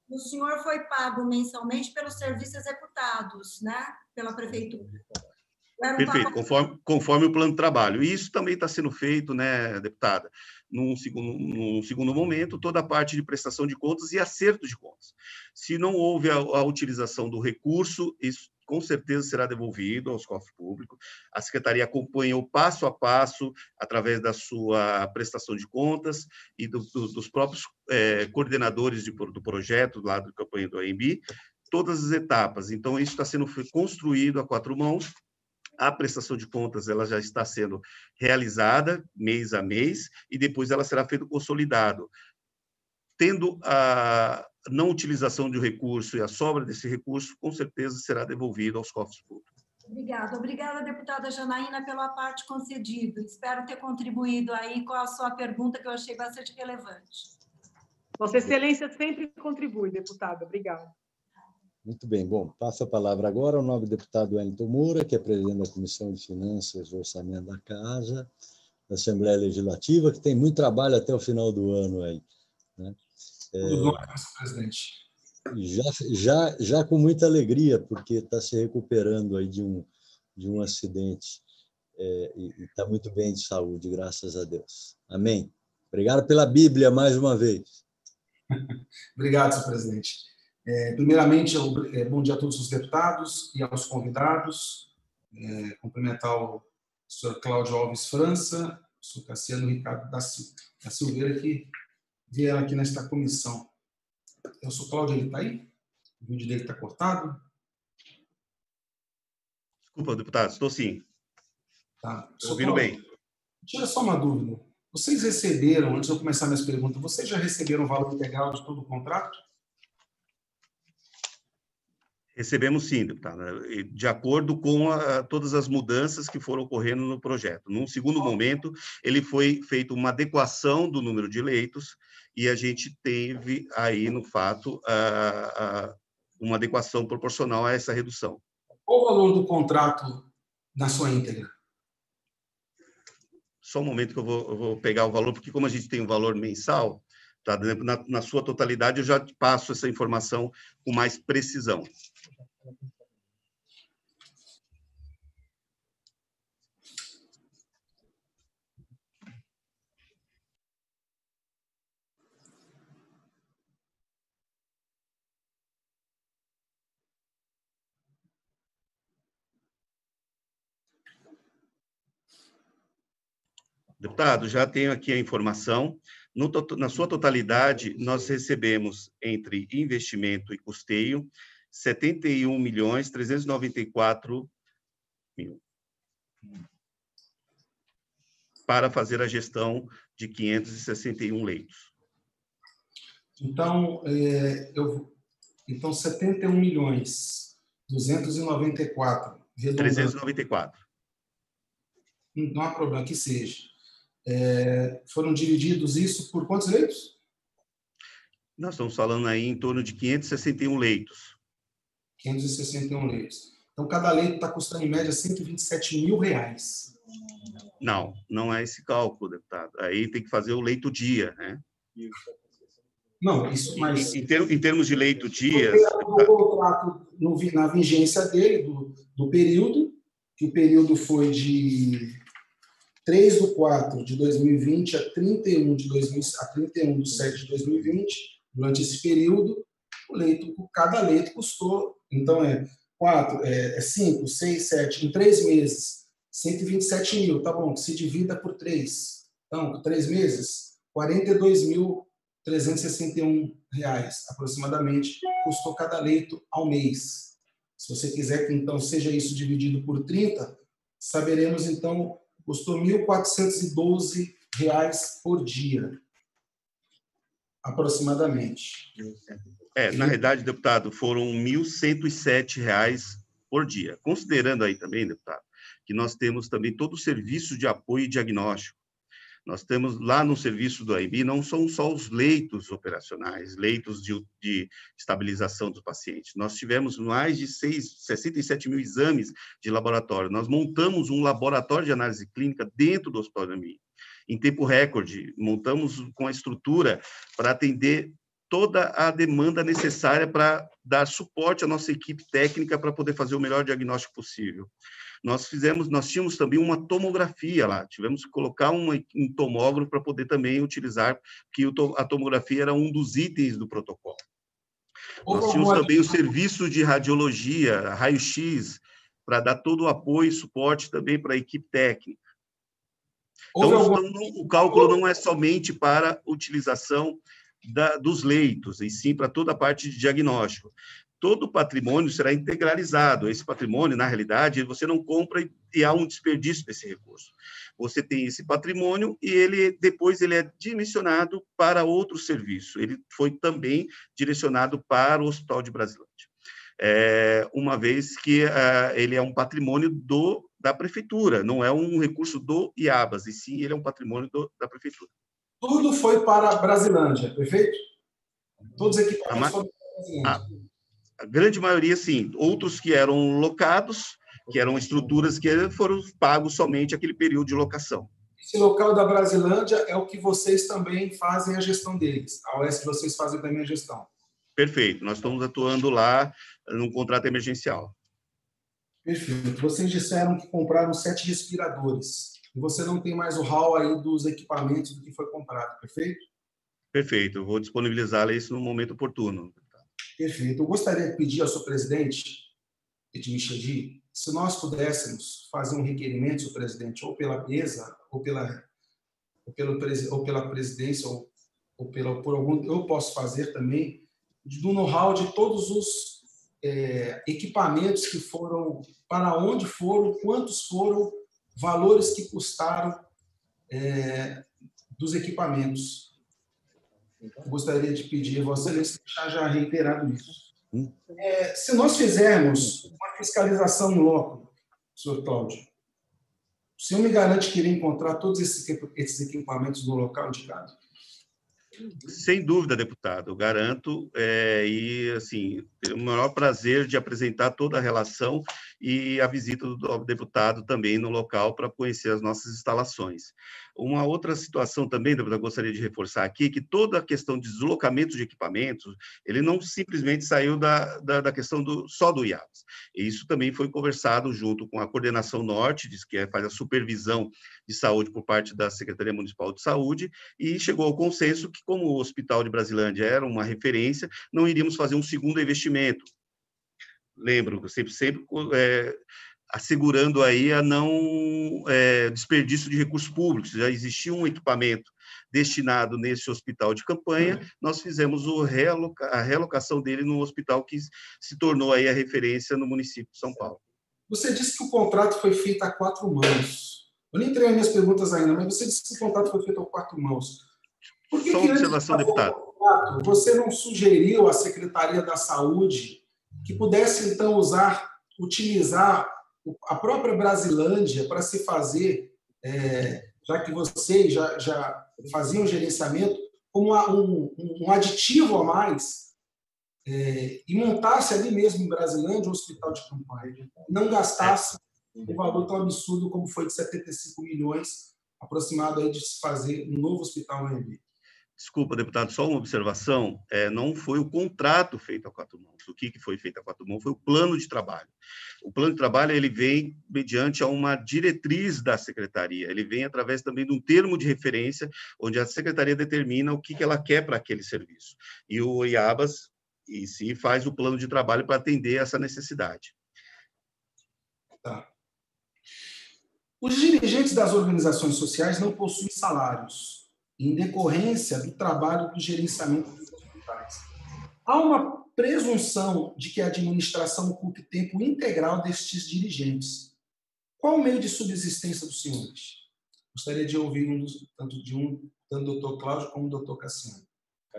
o senhor foi pago mensalmente pelos serviços executados, né? Pela prefeitura. Era um Perfeito, pacote... conforme, conforme o plano de trabalho. E isso também está sendo feito, né, deputada? Num segundo, num segundo momento, toda a parte de prestação de contas e acerto de contas. Se não houve a, a utilização do recurso, isso com certeza será devolvido aos cofres públicos. A Secretaria acompanha o passo a passo, através da sua prestação de contas e do, do, dos próprios é, coordenadores de, do projeto, lá do campanha do A M B, todas as etapas. Então, isso está sendo construído a quatro mãos. A prestação de contas ela já está sendo realizada mês a mês e depois ela será feita consolidado. Tendo a não utilização de um recurso e a sobra desse recurso, com certeza será devolvido aos cofres públicos. Obrigada. Obrigada, deputada Janaína, pela parte concedida. Espero ter contribuído aí com a sua pergunta, que eu achei bastante relevante. Vossa Excelência sempre contribui, deputada. Obrigada. Muito bem. Bom, passo a palavra agora ao nobre deputado Wellington Moura, que é presidente da Comissão de Finanças e Orçamento da Casa, da Assembleia Legislativa, que tem muito trabalho até o final do ano aí, né? Tudo bom, presidente. Já, já, já com muita alegria, porque está se recuperando aí de um, de um acidente é, e está muito bem de saúde, graças a Deus. Amém. Obrigado pela Bíblia mais uma vez. Obrigado, senhor presidente. É, primeiramente, é, bom dia a todos os deputados e aos convidados. É, cumprimentar o senhor Cláudio Alves França, o senhor Cassiano Ricardo da, Sil da Silveira, que vieram aqui nesta comissão. O senhor Cláudio, ele está aí? O vídeo dele está cortado? Desculpa, deputado, estou sim. Tá. Estou ouvindo bem. Tira só uma dúvida. Vocês receberam, antes de eu começar minhas perguntas, vocês já receberam o valor integral de todo o contrato? Recebemos sim, deputada, de acordo com a, todas as mudanças que foram ocorrendo no projeto. Num segundo momento, ele foi feito uma adequação do número de leitos e a gente teve aí, no fato, a, a, uma adequação proporcional a essa redução. Qual o valor do contrato na sua íntegra? Só um momento que eu vou, eu vou pegar o valor, porque como a gente tem um valor mensal, tá, na, na sua totalidade, eu já passo essa informação com mais precisão. Deputado, já tenho aqui a informação. No, na sua totalidade, nós recebemos, entre investimento e custeio, setenta e um milhões trezentos e noventa e quatro mil para fazer a gestão de quinhentos e sessenta e um leitos. Então, é, eu, então setenta e um milhões duzentos e noventa e quatro. trezentos e noventa e quatro. Não há problema, que seja. É, foram divididos isso por quantos leitos? Nós estamos falando aí em torno de quinhentos e sessenta e um leitos. quinhentos e sessenta e um leitos. Então, cada leito está custando, em média, cento e vinte e sete mil reais. Não, não é esse cálculo, deputado. Aí tem que fazer o leito-dia, né? Não, isso, mas... Em, em, ter, em termos de leito-dias... O contrato no, na vigência dele, do, do período, que o período foi de três de quatro de dois mil e vinte a trinta e um de sete de dois mil e vinte, durante esse período, o leito, cada leito custou, então é quatro, é cinco, seis, sete, em três meses, cento e vinte e sete mil, tá bom, que se divida por três. Então, por três meses, quarenta e dois mil trezentos e sessenta e um reais, aproximadamente, custou cada leito ao mês. Se você quiser que, então, seja isso dividido por trinta, saberemos, então, custou mil quatrocentos e doze reais por dia, aproximadamente. É, na realidade, deputado, foram mil cento e sete reais por dia. Considerando aí também, deputado, que nós temos também todo o serviço de apoio e diagnóstico. Nós temos lá no serviço do A I B, não são só os leitos operacionais, leitos de, de estabilização dos pacientes. Nós tivemos mais de seis, sessenta e sete mil exames de laboratório. Nós montamos um laboratório de análise clínica dentro do Hospital do A M B. Em tempo recorde, montamos com a estrutura para atender toda a demanda necessária para dar suporte à nossa equipe técnica para poder fazer o melhor diagnóstico possível. Nós fizemos, nós tínhamos também uma tomografia lá, tivemos que colocar uma, um tomógrafo para poder também utilizar, que a tomografia era um dos itens do protocolo. Nós tínhamos também o serviço de radiologia, raio-x, para dar todo o apoio e suporte também para a equipe técnica. Então, o cálculo não é somente para utilização da, dos leitos, e sim para toda a parte de diagnóstico. Todo o patrimônio será integralizado. Esse patrimônio, na realidade, você não compra e, e há um desperdício desse recurso. Você tem esse patrimônio e ele depois ele é dimensionado para outro serviço. Ele foi também direcionado para o Hospital de Brasilândia. É, uma vez que uh, ele é um patrimônio do, da prefeitura, não é um recurso do IABAS, e sim ele é um patrimônio do, da prefeitura. Tudo foi para a Brasilândia, perfeito? Todos os equipamentos foram para a Brasilândia. A, a grande maioria, sim. Outros que eram locados, que eram estruturas que foram pagos somente aquele período de locação. Esse local da Brasilândia é o que vocês também fazem a gestão deles. A O S vocês fazem também a gestão. Perfeito. Nós estamos atuando lá num contrato emergencial. Perfeito. Vocês disseram que compraram sete respiradores. E você não tem mais o hall aí dos equipamentos do que foi comprado, perfeito? Perfeito. Eu vou disponibilizar isso no momento oportuno. Perfeito. Eu gostaria de pedir ao senhor presidente, Edmir Chedi, se nós pudéssemos fazer um requerimento, senhor presidente, ou pela mesa, ou pela, ou pelo, ou pela presidência, ou, ou pela, por algum... Eu posso fazer também, do know-how de todos os é, equipamentos que foram, para onde foram, quantos foram, valores que custaram é, dos equipamentos. Eu gostaria de pedir a Vossa Excelência deixar já reiterado isso. É, se nós fizermos uma fiscalização em loco, senhor Cláudio, o senhor me garante que iria encontrar todos esses, esses equipamentos no local indicado? Sem dúvida, deputado, eu garanto, é, e assim, tenho o maior prazer de apresentar toda a relação e a visita do deputado também no local para conhecer as nossas instalações. Uma outra situação também, deputado, eu gostaria de reforçar aqui, que toda a questão de deslocamento de equipamentos, ele não simplesmente saiu da, da, da questão do, só do IABAS. Isso também foi conversado junto com a Coordenação Norte, diz que faz a supervisão de saúde por parte da Secretaria Municipal de Saúde, e chegou ao consenso que, como o Hospital de Brasilândia era uma referência, não iríamos fazer um segundo investimento. Lembro, sempre, sempre é, assegurando aí a não é, desperdício de recursos públicos. Já existia um equipamento destinado nesse hospital de campanha, nós fizemos o realoca, a realocação dele no hospital que se tornou aí a referência no município de São Paulo. Você disse que o contrato foi feito a quatro mãos. Eu nem entrei nas minhas perguntas ainda, mas você disse que o contrato foi feito a quatro mãos. Por que Só que uma observação, deputado. Contrato, você não sugeriu à Secretaria da Saúde que pudesse, então, usar, utilizar a própria Brasilândia para se fazer, é, já que vocês já, já faziam o gerenciamento, como um, um aditivo a mais, é, e montasse ali mesmo em Brasilândia um hospital de campanha, não gastasse um valor tão absurdo como foi de setenta e cinco milhões, aproximado aí de se fazer um novo hospital no A M B. Desculpa, deputado, só uma observação, é, não foi o contrato feito a quatro mãos. O que, que foi feito a quatro mãos foi o plano de trabalho. O plano de trabalho ele vem mediante a uma diretriz da secretaria, ele vem através também de um termo de referência, onde a secretaria determina o que, que ela quer para aquele serviço. E o IABAS, em si, faz o plano de trabalho para atender essa necessidade. Tá. Os dirigentes das organizações sociais não possuem salários, em decorrência do trabalho do gerenciamento dos hospitais. Há uma presunção de que a administração ocupe tempo integral destes dirigentes. Qual o meio de subsistência dos senhores? Gostaria de ouvir um dos, tanto de um, tanto do doutor Cláudio como do doutor Cassiano.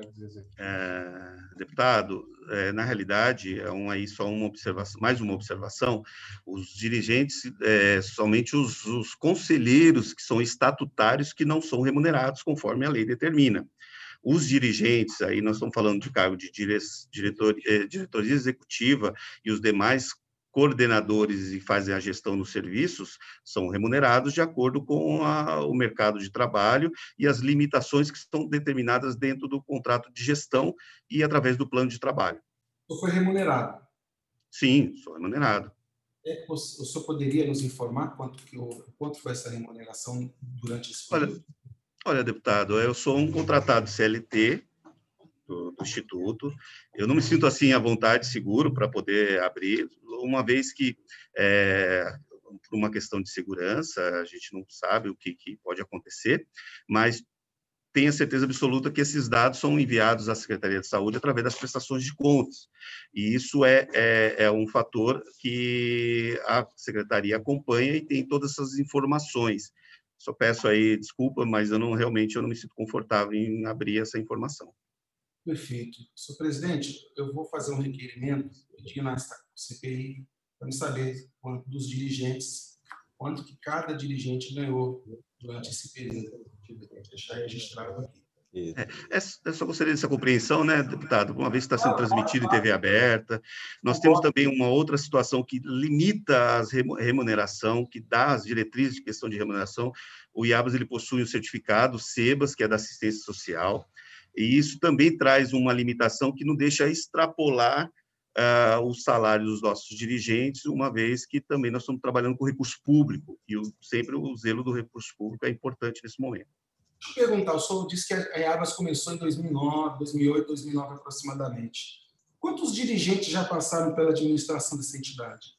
É, deputado, é, na realidade, é um, aí só uma observação, mais uma observação, os dirigentes, é, somente os, os conselheiros que são estatutários que não são remunerados conforme a lei determina. Os dirigentes, aí nós estamos falando de cargo de dire, diretor, é, diretoria executiva e os demais coordenadores e fazem a gestão dos serviços são remunerados de acordo com a, o mercado de trabalho e as limitações que estão determinadas dentro do contrato de gestão e através do plano de trabalho. Você foi remunerado? Sim, sou remunerado. É, o senhor poderia nos informar quanto, que houve, quanto foi essa remuneração durante esse período? Olha, olha, deputado, eu sou um contratado C L T do, do Instituto. Eu não me sinto assim à vontade, seguro, para poder abrir, uma vez que, é, por uma questão de segurança, a gente não sabe o que, que pode acontecer, mas tenho a certeza absoluta que esses dados são enviados à Secretaria de Saúde através das prestações de contas. E isso é, é, é um fator que a Secretaria acompanha e tem todas essas informações. Só peço aí desculpa, mas eu não realmente eu não me sinto confortável em abrir essa informação. Perfeito. Senhor presidente, eu vou fazer um requerimento pedindo a esta C P I para saber quanto dos dirigentes, quanto que cada dirigente ganhou durante esse período. Deixar registrado aqui. É, é só gostaria dessa compreensão, né, deputado? Uma vez que está sendo transmitido em T V aberta, nós temos também uma outra situação que limita a remuneração, que dá as diretrizes de questão de remuneração. O IABAS ele possui o certificado SEBAS, que é da assistência social, e isso também traz uma limitação que não deixa extrapolar uh, o salário dos nossos dirigentes, uma vez que também nós estamos trabalhando com recurso público, e o, sempre o zelo do recurso público é importante nesse momento. Deixa eu perguntar, o senhor disse que a IABAS começou em dois mil e nove, dois mil e oito, dois mil e nove aproximadamente. Quantos dirigentes já passaram pela administração dessa entidade?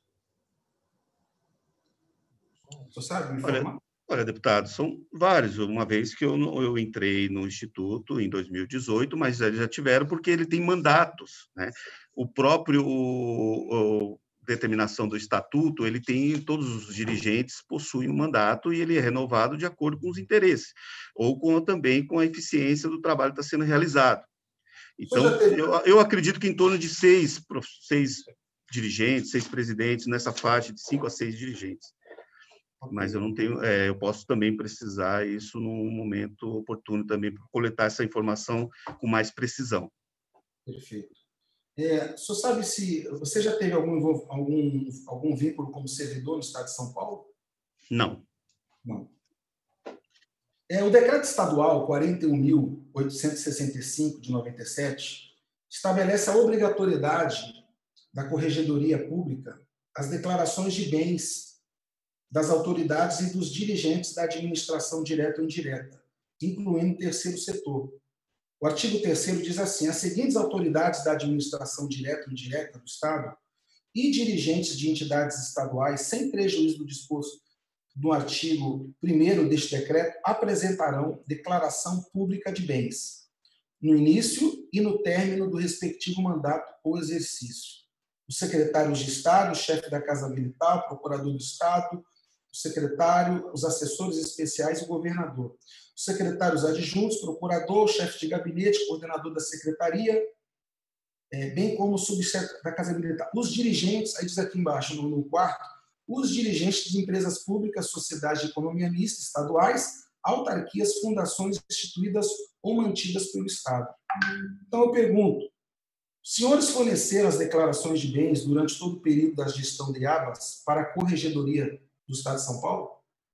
O senhor sabe me informar? Olha, olha, deputado, são vários, uma vez que eu, eu entrei no Instituto em dois mil e dezoito, mas eles já tiveram porque ele tem mandatos, né? O próprio... O, o, determinação do estatuto, ele tem, todos os dirigentes possuem um mandato e ele é renovado de acordo com os interesses, ou com, também com a eficiência do trabalho que está sendo realizado. Então, eu, eu acredito que em torno de seis, seis dirigentes, seis presidentes, nessa faixa de cinco a seis dirigentes. Mas eu não tenho, é, eu posso também precisar isso num momento oportuno também, para coletar essa informação com mais precisão. Perfeito. É, o senhor sabe se você já teve algum, algum, algum vínculo como servidor no estado de São Paulo? Não. Não. É, o decreto estadual quarenta e um mil oitocentos e sessenta e cinco, de noventa e sete, estabelece a obrigatoriedade da Corregedoria Pública as declarações de bens das autoridades e dos dirigentes da administração direta ou indireta, incluindo o terceiro setor. O artigo terceiro diz assim: as seguintes autoridades da administração direta ou indireta do Estado e dirigentes de entidades estaduais, sem prejuízo do disposto no artigo primeiro deste decreto, apresentarão declaração pública de bens, no início e no término do respectivo mandato ou exercício. Os secretários de Estado, o chefe da Casa Militar, o procurador do Estado, o secretário, os assessores especiais e o governador. Os secretários adjuntos, procurador, chefe de gabinete, coordenador da secretaria, é, bem como o subchefe da Casa Militar. Os dirigentes, aí diz aqui embaixo, no, no quarto, os dirigentes de empresas públicas, sociedades de economia mista, estaduais, autarquias, fundações instituídas ou mantidas pelo Estado. Então, eu pergunto, os senhores forneceram as declarações de bens durante todo o período da gestão de IABAS para a Corregedoria do Estado de São Paulo?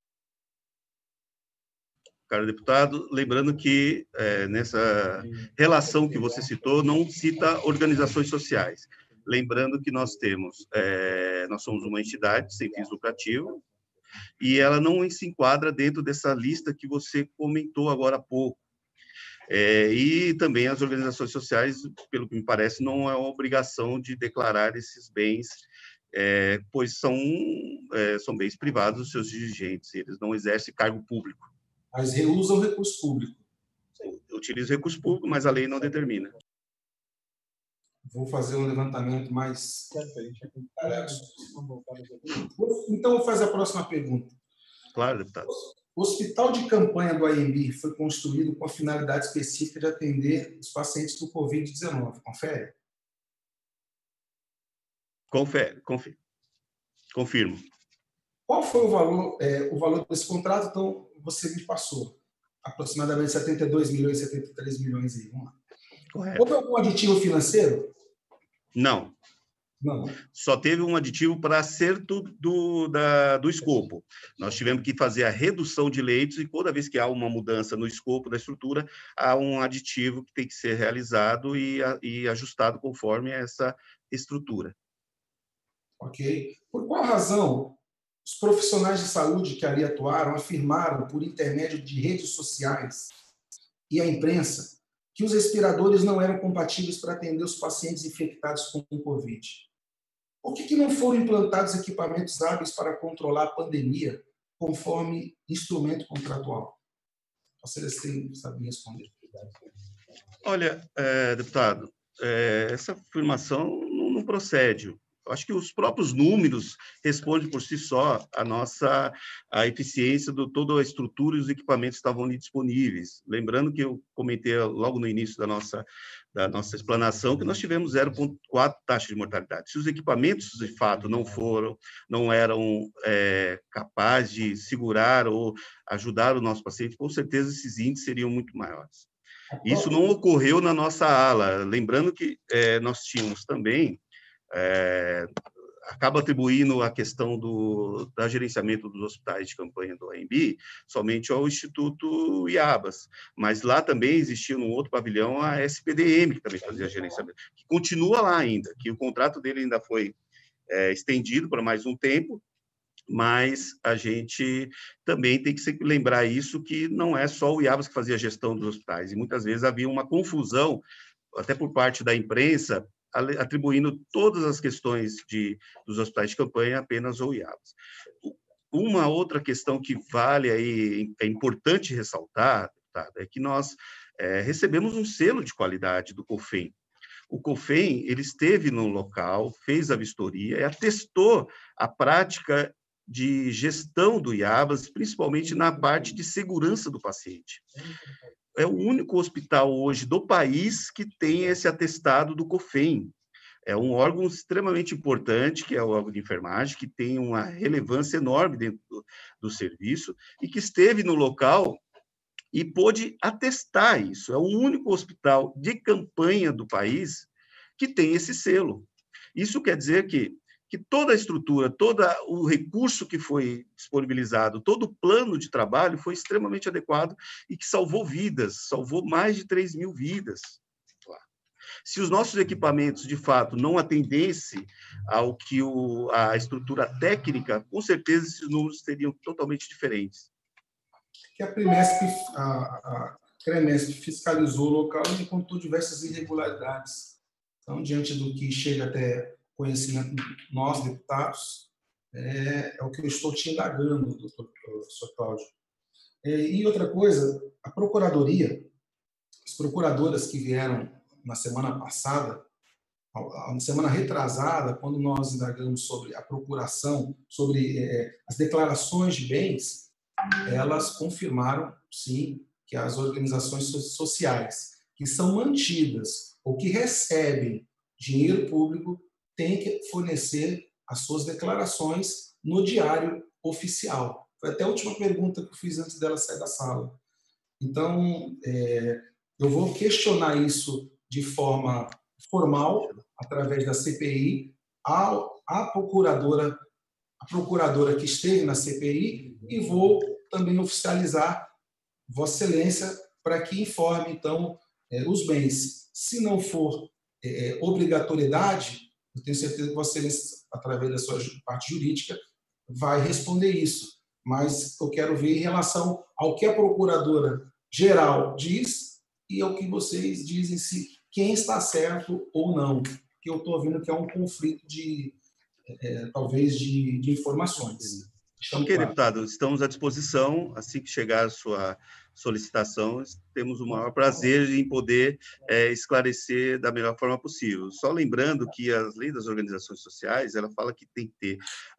Caro deputado, lembrando que é, nessa relação que você citou, não cita organizações sociais. Lembrando que nós temos, é, nós somos uma entidade sem fins lucrativos e ela não se enquadra dentro dessa lista que você comentou agora há pouco. É, e também as organizações sociais, pelo que me parece, não é uma obrigação de declarar esses bens, é, pois são, é, são bens privados dos seus dirigentes, eles não exercem cargo público. Mas reusam o recurso público. Utiliza recurso público, mas a lei não determina. Vou fazer um levantamento mais... Então, vou fazer a próxima pergunta. Claro, deputado. O hospital de campanha do A M B foi construído com a finalidade específica de atender os pacientes do covid dezenove. Confere? Confere, confere. Confirmo. Qual foi o valor, é, o valor desse contrato? Então, você me passou aproximadamente setenta e dois milhões, setenta e três milhões aí. Vamos lá. Correto. Houve algum aditivo financeiro? Não. Não. Só teve um aditivo para acerto do, da, do escopo. Nós tivemos que fazer a redução de leitos e toda vez que há uma mudança no escopo da estrutura, há um aditivo que tem que ser realizado e, e ajustado conforme essa estrutura. Ok. Por qual razão os profissionais de saúde que ali atuaram afirmaram, por intermédio de redes sociais e a imprensa, que os respiradores não eram compatíveis para atender os pacientes infectados com o Covid? Por que, que não foram implantados equipamentos hábeis para controlar a pandemia, conforme instrumento contratual? Vocês sabem responder. Olha, é, deputado, é, essa afirmação não, não procede. Eu acho que os próprios números respondem por si só a nossa a eficiência de toda a estrutura e os equipamentos que estavam ali disponíveis. Lembrando que eu comentei logo no início da nossa, da nossa explanação que nós tivemos zero vírgula quatro taxa de mortalidade. Se os equipamentos, de fato, não foram, não eram é, capazes de segurar ou ajudar o nosso paciente, com certeza esses índices seriam muito maiores. Isso não ocorreu na nossa ala. Lembrando que é, nós tínhamos também É, acaba atribuindo a questão do da gerenciamento dos hospitais de campanha do A M B somente ao Instituto IABAS, mas lá também existia no outro pavilhão a S P D M, que também fazia gerenciamento, que continua lá ainda, que o contrato dele ainda foi é, estendido para mais um tempo, mas a gente também tem que sempre lembrar isso, que não é só o IABAS que fazia a gestão dos hospitais, e muitas vezes havia uma confusão, até por parte da imprensa, atribuindo todas as questões de, dos hospitais de campanha apenas ao IABAS. Uma outra questão que vale aí, é importante ressaltar, tá, é que nós é, recebemos um selo de qualidade do COFEM. O COFEM, ele esteve no local, fez a vistoria e atestou a prática de gestão do IABAS, principalmente na parte de segurança do paciente. É o único hospital hoje do país que tem esse atestado do COFEM. É um órgão extremamente importante, que é o órgão de enfermagem, que tem uma relevância enorme dentro do, do serviço e que esteve no local e pôde atestar isso. É o único hospital de campanha do país que tem esse selo. Isso quer dizer que que toda a estrutura, todo o recurso que foi disponibilizado, todo o plano de trabalho foi extremamente adequado e que salvou vidas, salvou mais de três mil vidas. Se os nossos equipamentos, de fato, não atendessem ao que o, a estrutura técnica, com certeza esses números seriam totalmente diferentes. Que a Premesp, a, a Cremesp fiscalizou o local e encontrou diversas irregularidades. Então, diante do que chega até conhecimento nós, deputados, é, é o que eu estou te indagando, doutor, doutor Cláudio. É, e outra coisa, a Procuradoria, as procuradoras que vieram na semana passada, na semana retrasada, quando nós indagamos sobre a procuração, sobre é, as declarações de bens, elas confirmaram, sim, que as organizações sociais que são mantidas ou que recebem dinheiro público tem que fornecer as suas declarações no diário oficial. Foi até a última pergunta que eu fiz antes dela sair da sala. Então, é, eu vou questionar isso de forma formal, através da C P I, a, a procuradora, a procuradora que esteve na C P I, e vou também oficializar Vossa Excelência para que informe, então, é, os bens. Se não for é, obrigatoriedade, eu tenho certeza que Vossa Excelência, através da sua parte jurídica, vai responder isso. Mas eu quero ver em relação ao que a Procuradora-Geral diz e ao que vocês dizem, se quem está certo ou não. Que eu estou vendo que é um conflito de, é, talvez, de, de informações. Ok, deputado, estamos à disposição. Assim que chegar a sua solicitação, temos o maior prazer em poder é, esclarecer da melhor forma possível. Só lembrando que a lei das organizações sociais, ela fala que tem que ter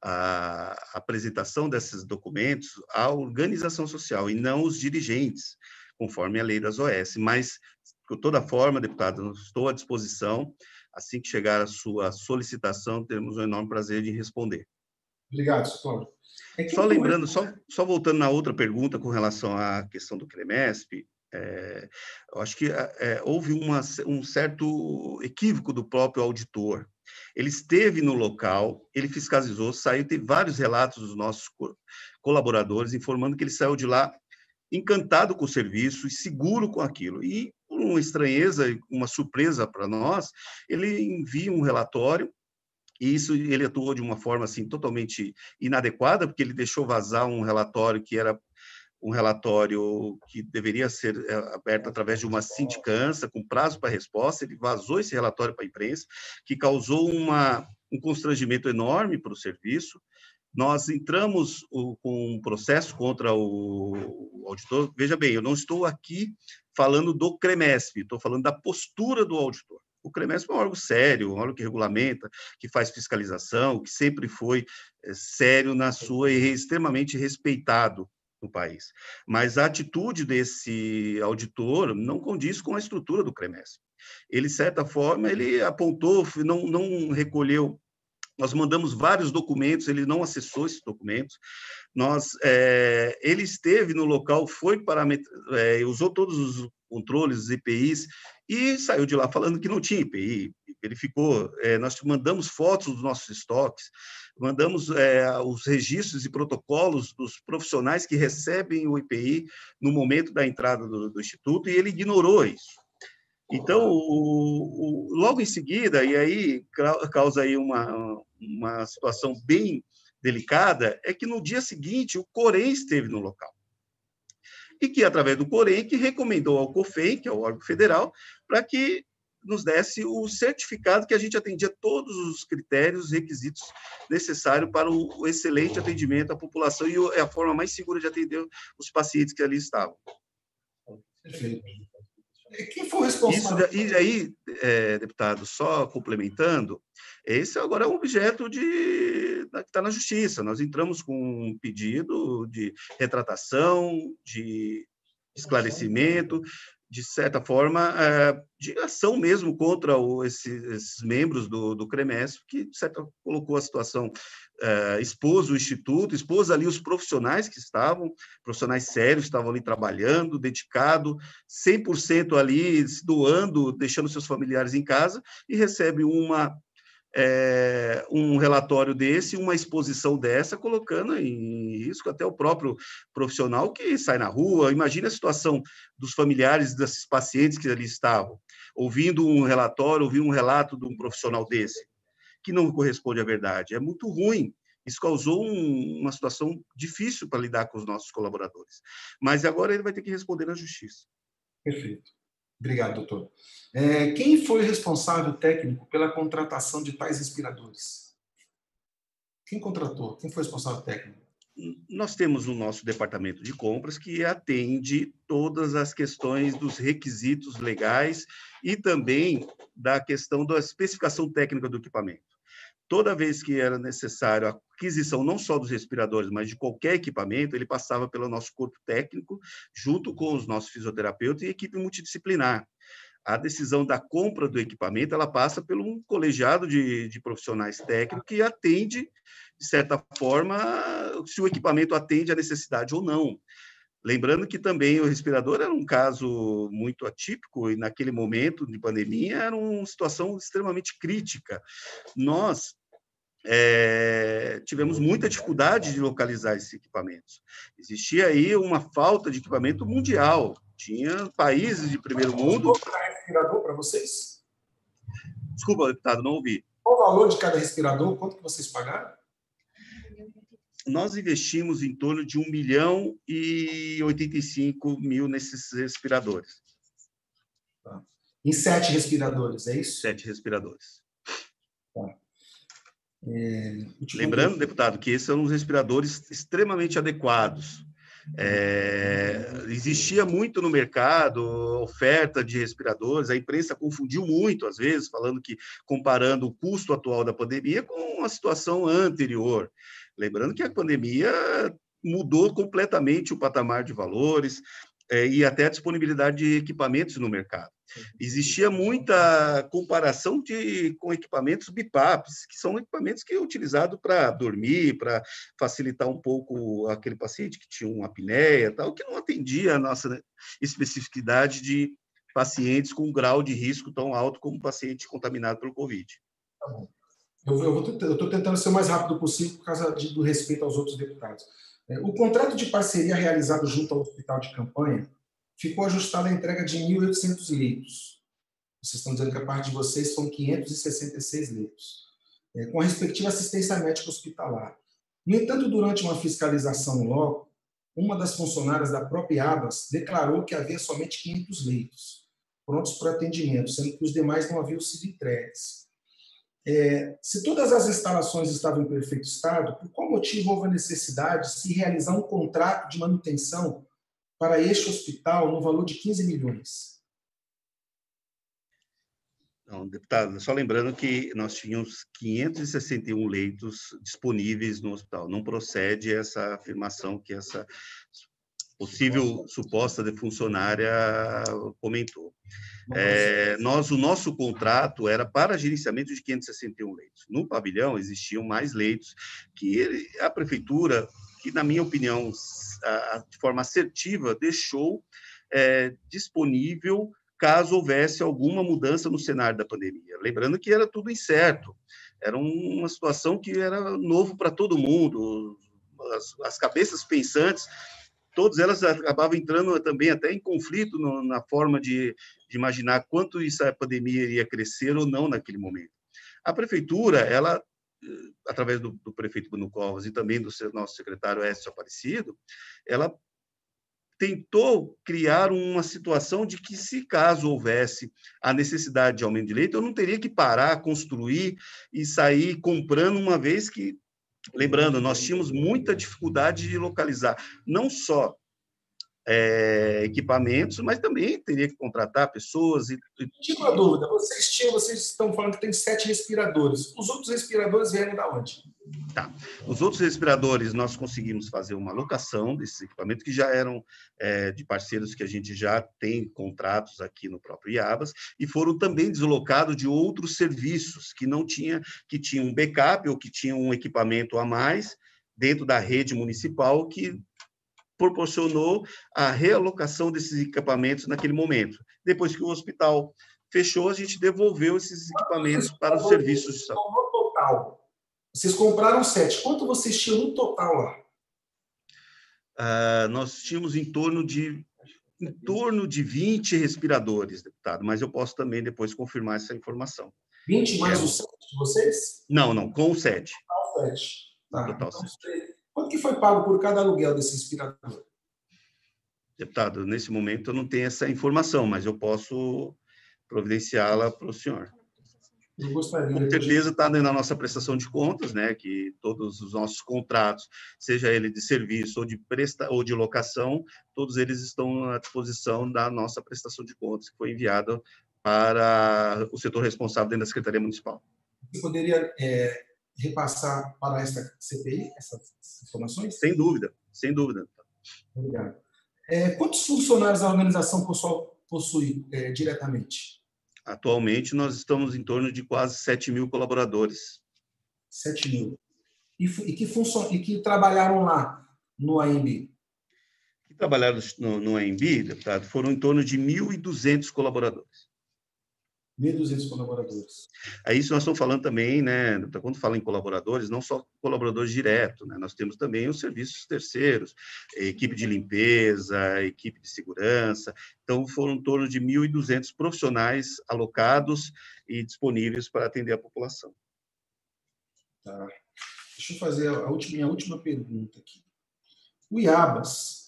a apresentação desses documentos à organização social e não os dirigentes, conforme a lei das O S. Mas, de toda forma, deputado, estou à disposição. Assim que chegar a sua solicitação, temos um enorme prazer de responder. Obrigado, senhor Cláudio. É só lembrando, só, só voltando na outra pergunta com relação à questão do CREMESP, é, eu acho que é, houve uma, um certo equívoco do próprio auditor. Ele esteve no local, ele fiscalizou, saiu, teve vários relatos dos nossos colaboradores informando que ele saiu de lá encantado com o serviço e seguro com aquilo. E, por uma estranheza, uma surpresa para nós, ele envia um relatório, e isso ele atuou de uma forma assim, totalmente inadequada, porque ele deixou vazar um relatório que era um relatório que deveria ser aberto através de uma sindicância, com prazo para resposta. Ele vazou esse relatório para a imprensa, que causou uma, um constrangimento enorme para o serviço. Nós entramos o, com um processo contra o, o auditor. Veja bem, eu não estou aqui falando do CREMESP, estou falando da postura do auditor. O CREMESP é um órgão sério, um órgão que regulamenta, que faz fiscalização, que sempre foi é, sério na sua e extremamente respeitado no país. Mas a atitude desse auditor não condiz com a estrutura do CREMESP. Ele, de certa forma, ele apontou, não, não recolheu. Nós mandamos vários documentos, ele não acessou esses documentos. Nós, é, ele esteve no local, foi paramet... é, usou todos os controles, os I P Is, e saiu de lá falando que não tinha I P I. Verificou, é, nós mandamos fotos dos nossos estoques, mandamos é, os registros e protocolos dos profissionais que recebem o I P I no momento da entrada do, do Instituto, e ele ignorou isso. Então, o, o, logo em seguida, e aí causa aí uma, uma situação bem delicada, é que no dia seguinte o COREN esteve no local. E que, através do COREN, que recomendou ao COFEM, que é o órgão federal, para que nos desse o certificado que a gente atendia todos os critérios, requisitos necessários para o excelente atendimento à população e é a forma mais segura de atender os pacientes que ali estavam. Perfeito. Quem foi o responsável? Isso, e aí, é, deputado, só complementando, esse agora é um objeto de, que está na justiça. Nós entramos com um pedido de retratação, de esclarecimento, de certa forma, de ação mesmo contra o, esses, esses membros do, do CREMESP, que, de certa forma, colocou a situação, uh, expôs o Instituto, expôs ali os profissionais que estavam, profissionais sérios, estavam ali trabalhando, dedicados, cem por cento ali, doando, deixando seus familiares em casa, e recebe uma... É, um relatório desse, uma exposição dessa, colocando em risco até o próprio profissional que sai na rua. Imagina a situação dos familiares desses pacientes que ali estavam, ouvindo um relatório, ouvindo um relato de um profissional desse, que não corresponde à verdade. É muito ruim. Isso causou um, uma situação difícil para lidar com os nossos colaboradores. Mas agora ele vai ter que responder na justiça. Perfeito. Obrigado, doutor. É, quem foi o responsável técnico pela contratação de tais respiradores? Quem contratou? Quem foi o responsável técnico? Nós temos o nosso departamento de compras que atende todas as questões dos requisitos legais e também da questão da especificação técnica do equipamento. Toda vez que era necessário a aquisição não só dos respiradores, mas de qualquer equipamento, ele passava pelo nosso corpo técnico, junto com os nossos fisioterapeutas e equipe multidisciplinar. A decisão da compra do equipamento, ela passa por um colegiado de, de profissionais técnicos que atende, de certa forma, se o equipamento atende à necessidade ou não. Lembrando que também o respirador era um caso muito atípico e, naquele momento de pandemia, era uma situação extremamente crítica. Nós é, tivemos muita dificuldade de localizar esses equipamentos. Existia aí uma falta de equipamento mundial. Tinha países de primeiro mundo... Qual é o respirador para vocês? Desculpa, deputado, não ouvi. Qual o valor de cada respirador? Quanto que vocês pagaram? Nós investimos em torno de um milhão e oitenta e cinco mil nesses respiradores. Tá. Em sete respiradores, é isso? Sete respiradores. Tá. É, Lembrando, deputado, que esses são os respiradores extremamente adequados. É, existia muito no mercado oferta de respiradores, a imprensa confundiu muito, às vezes, falando que, comparando o custo atual da pandemia com a situação anterior. Lembrando que a pandemia mudou completamente o patamar de valores é, e até a disponibilidade de equipamentos no mercado. Existia muita comparação de, com equipamentos B I P A Ps, que são equipamentos que é utilizado para dormir, para facilitar um pouco aquele paciente que tinha uma apneia, tal, que não atendia a nossa especificidade de pacientes com um grau de risco tão alto como o paciente contaminado pelo Covid. Tá bom. Eu estou tentando ser o mais rápido possível por causa de, do respeito aos outros deputados. O contrato de parceria realizado junto ao hospital de campanha ficou ajustado à entrega de mil e oitocentos leitos. Vocês estão dizendo que a parte de vocês são quinhentos e sessenta e seis leitos, é, com a respectiva assistência médica hospitalar. No entanto, durante uma fiscalização no loco, uma das funcionárias da própria Abas declarou que havia somente quinhentos leitos prontos para atendimento, sendo que os demais não haviam sido entregues. É, se todas as instalações estavam em perfeito estado, por qual motivo houve a necessidade de se realizar um contrato de manutenção para este hospital no valor de quinze milhões? Não, deputado, só lembrando que nós tínhamos quinhentos e sessenta e um leitos disponíveis no hospital. Não procede essa afirmação que essa possível suposta de funcionária comentou. É, nós, o nosso contrato era para gerenciamento de quinhentos e sessenta e um leitos. No pavilhão existiam mais leitos que ele, a prefeitura, que na minha opinião, a, de forma assertiva, deixou é, disponível caso houvesse alguma mudança no cenário da pandemia. Lembrando que era tudo incerto, era uma situação que era novo para todo mundo, as, as cabeças pensantes, todas elas acabavam entrando também até em conflito no, na forma de, de imaginar quanto isso, a pandemia iria crescer ou não naquele momento. A prefeitura, ela, através do, do prefeito Bruno Covas e também do seu, nosso secretário Écio Aparecido, ela tentou criar uma situação de que, se caso houvesse a necessidade de aumento de leito, eu não teria que parar, construir e sair comprando, uma vez que, lembrando, nós tínhamos muita dificuldade de localizar não só é, equipamentos, mas também teria que contratar pessoas. E... Digo a dúvida, vocês, tinham, vocês estão falando que tem sete respiradores. Os outros respiradores vieram da onde? Tá. Os outros respiradores, nós conseguimos fazer uma locação desses equipamentos, que já eram é, de parceiros que a gente já tem contratos aqui no próprio Iabas, e foram também deslocados de outros serviços que não tinha, que tinham um backup ou que tinham um equipamento a mais dentro da rede municipal, que proporcionou a realocação desses equipamentos naquele momento. Depois que o hospital fechou, a gente devolveu esses equipamentos para os serviços de saúde. No total, vocês compraram sete. Quanto vocês tinham no total lá? Uh, nós tínhamos em torno de em torno de vinte respiradores, deputado, mas eu posso também depois confirmar essa informação. vinte mais os sete de vocês? Não, não, com o sete. Total sete. Tá. Total Então, sete. Quanto que foi pago por cada aluguel desse respirador? Deputado, nesse momento eu não tenho essa informação, mas eu posso providenciá-la para o senhor. Eu gostaria. Com certeza está na nossa prestação de contas, né, que todos os nossos contratos, seja ele de serviço ou de, presta, ou de locação, todos eles estão à disposição da nossa prestação de contas, que foi enviada para o setor responsável dentro da Secretaria Municipal. Você poderia é, repassar para esta C P I essas informações? Sem dúvida, sem dúvida. Obrigado. É, quantos funcionários a organização possui, possui é, diretamente? Atualmente, nós estamos em torno de quase sete mil colaboradores. sete mil. E, e, que funcion, e que trabalharam lá no A M B? Que trabalharam no, no A M B, deputado, foram em torno de mil e duzentos colaboradores. mil e duzentos colaboradores. É isso nós estamos falando também, né? Quando fala em colaboradores, não só colaboradores diretos, né? Nós temos também os serviços terceiros, equipe de limpeza, equipe de segurança. Então, foram em torno de mil e duzentos profissionais alocados e disponíveis para atender a população. Tá. Deixa eu fazer a última, minha última pergunta aqui. O Iabas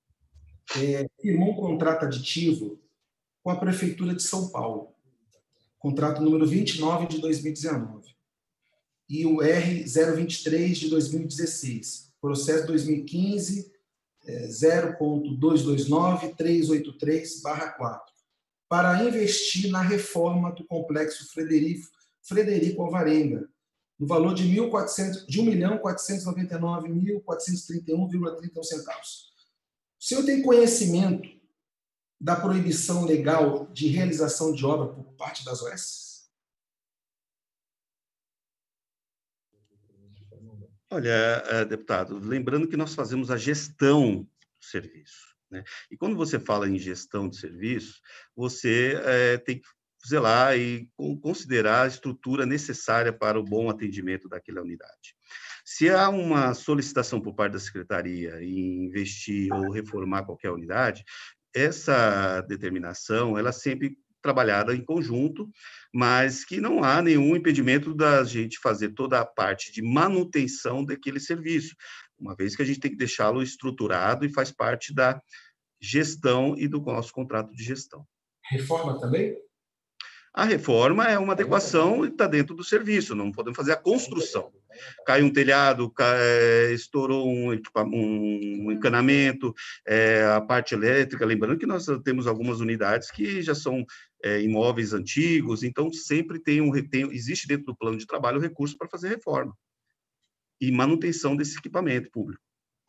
é, firmou um contrato aditivo com a Prefeitura de São Paulo. Contrato número vinte e nove de dois mil e dezenove. E o R zero vinte e três de dois mil e dezesseis. Processo dois mil e quinze, zero ponto duzentos e vinte e nove, trezentos e oitenta e três barra quatro. Para investir na reforma do complexo Frederico, Frederico Alvarenga, no valor de um milhão quatrocentos e noventa e nove mil quatrocentos e trinta e um vírgula trinta e um centavos. O senhor tem conhecimento da proibição legal de realização de obra por parte das O S? Olha, deputado, lembrando que nós fazemos a gestão do serviço, né? E quando você fala em gestão de serviço, você é, tem que zelar e considerar a estrutura necessária para o bom atendimento daquela unidade. Se há uma solicitação por parte da Secretaria em investir ou reformar qualquer unidade, essa determinação, ela é sempre trabalhada em conjunto, mas que não há nenhum impedimento da gente fazer toda a parte de manutenção daquele serviço, uma vez que a gente tem que deixá-lo estruturado e faz parte da gestão e do nosso contrato de gestão. Reforma também? A reforma é uma adequação e está dentro do serviço, não podemos fazer a construção. Cai um telhado, cai, estourou um, um encanamento, é, a parte elétrica, lembrando que nós temos algumas unidades que já são é, imóveis antigos, então sempre tem um, tem, existe dentro do plano de trabalho o recurso para fazer reforma e manutenção desse equipamento público.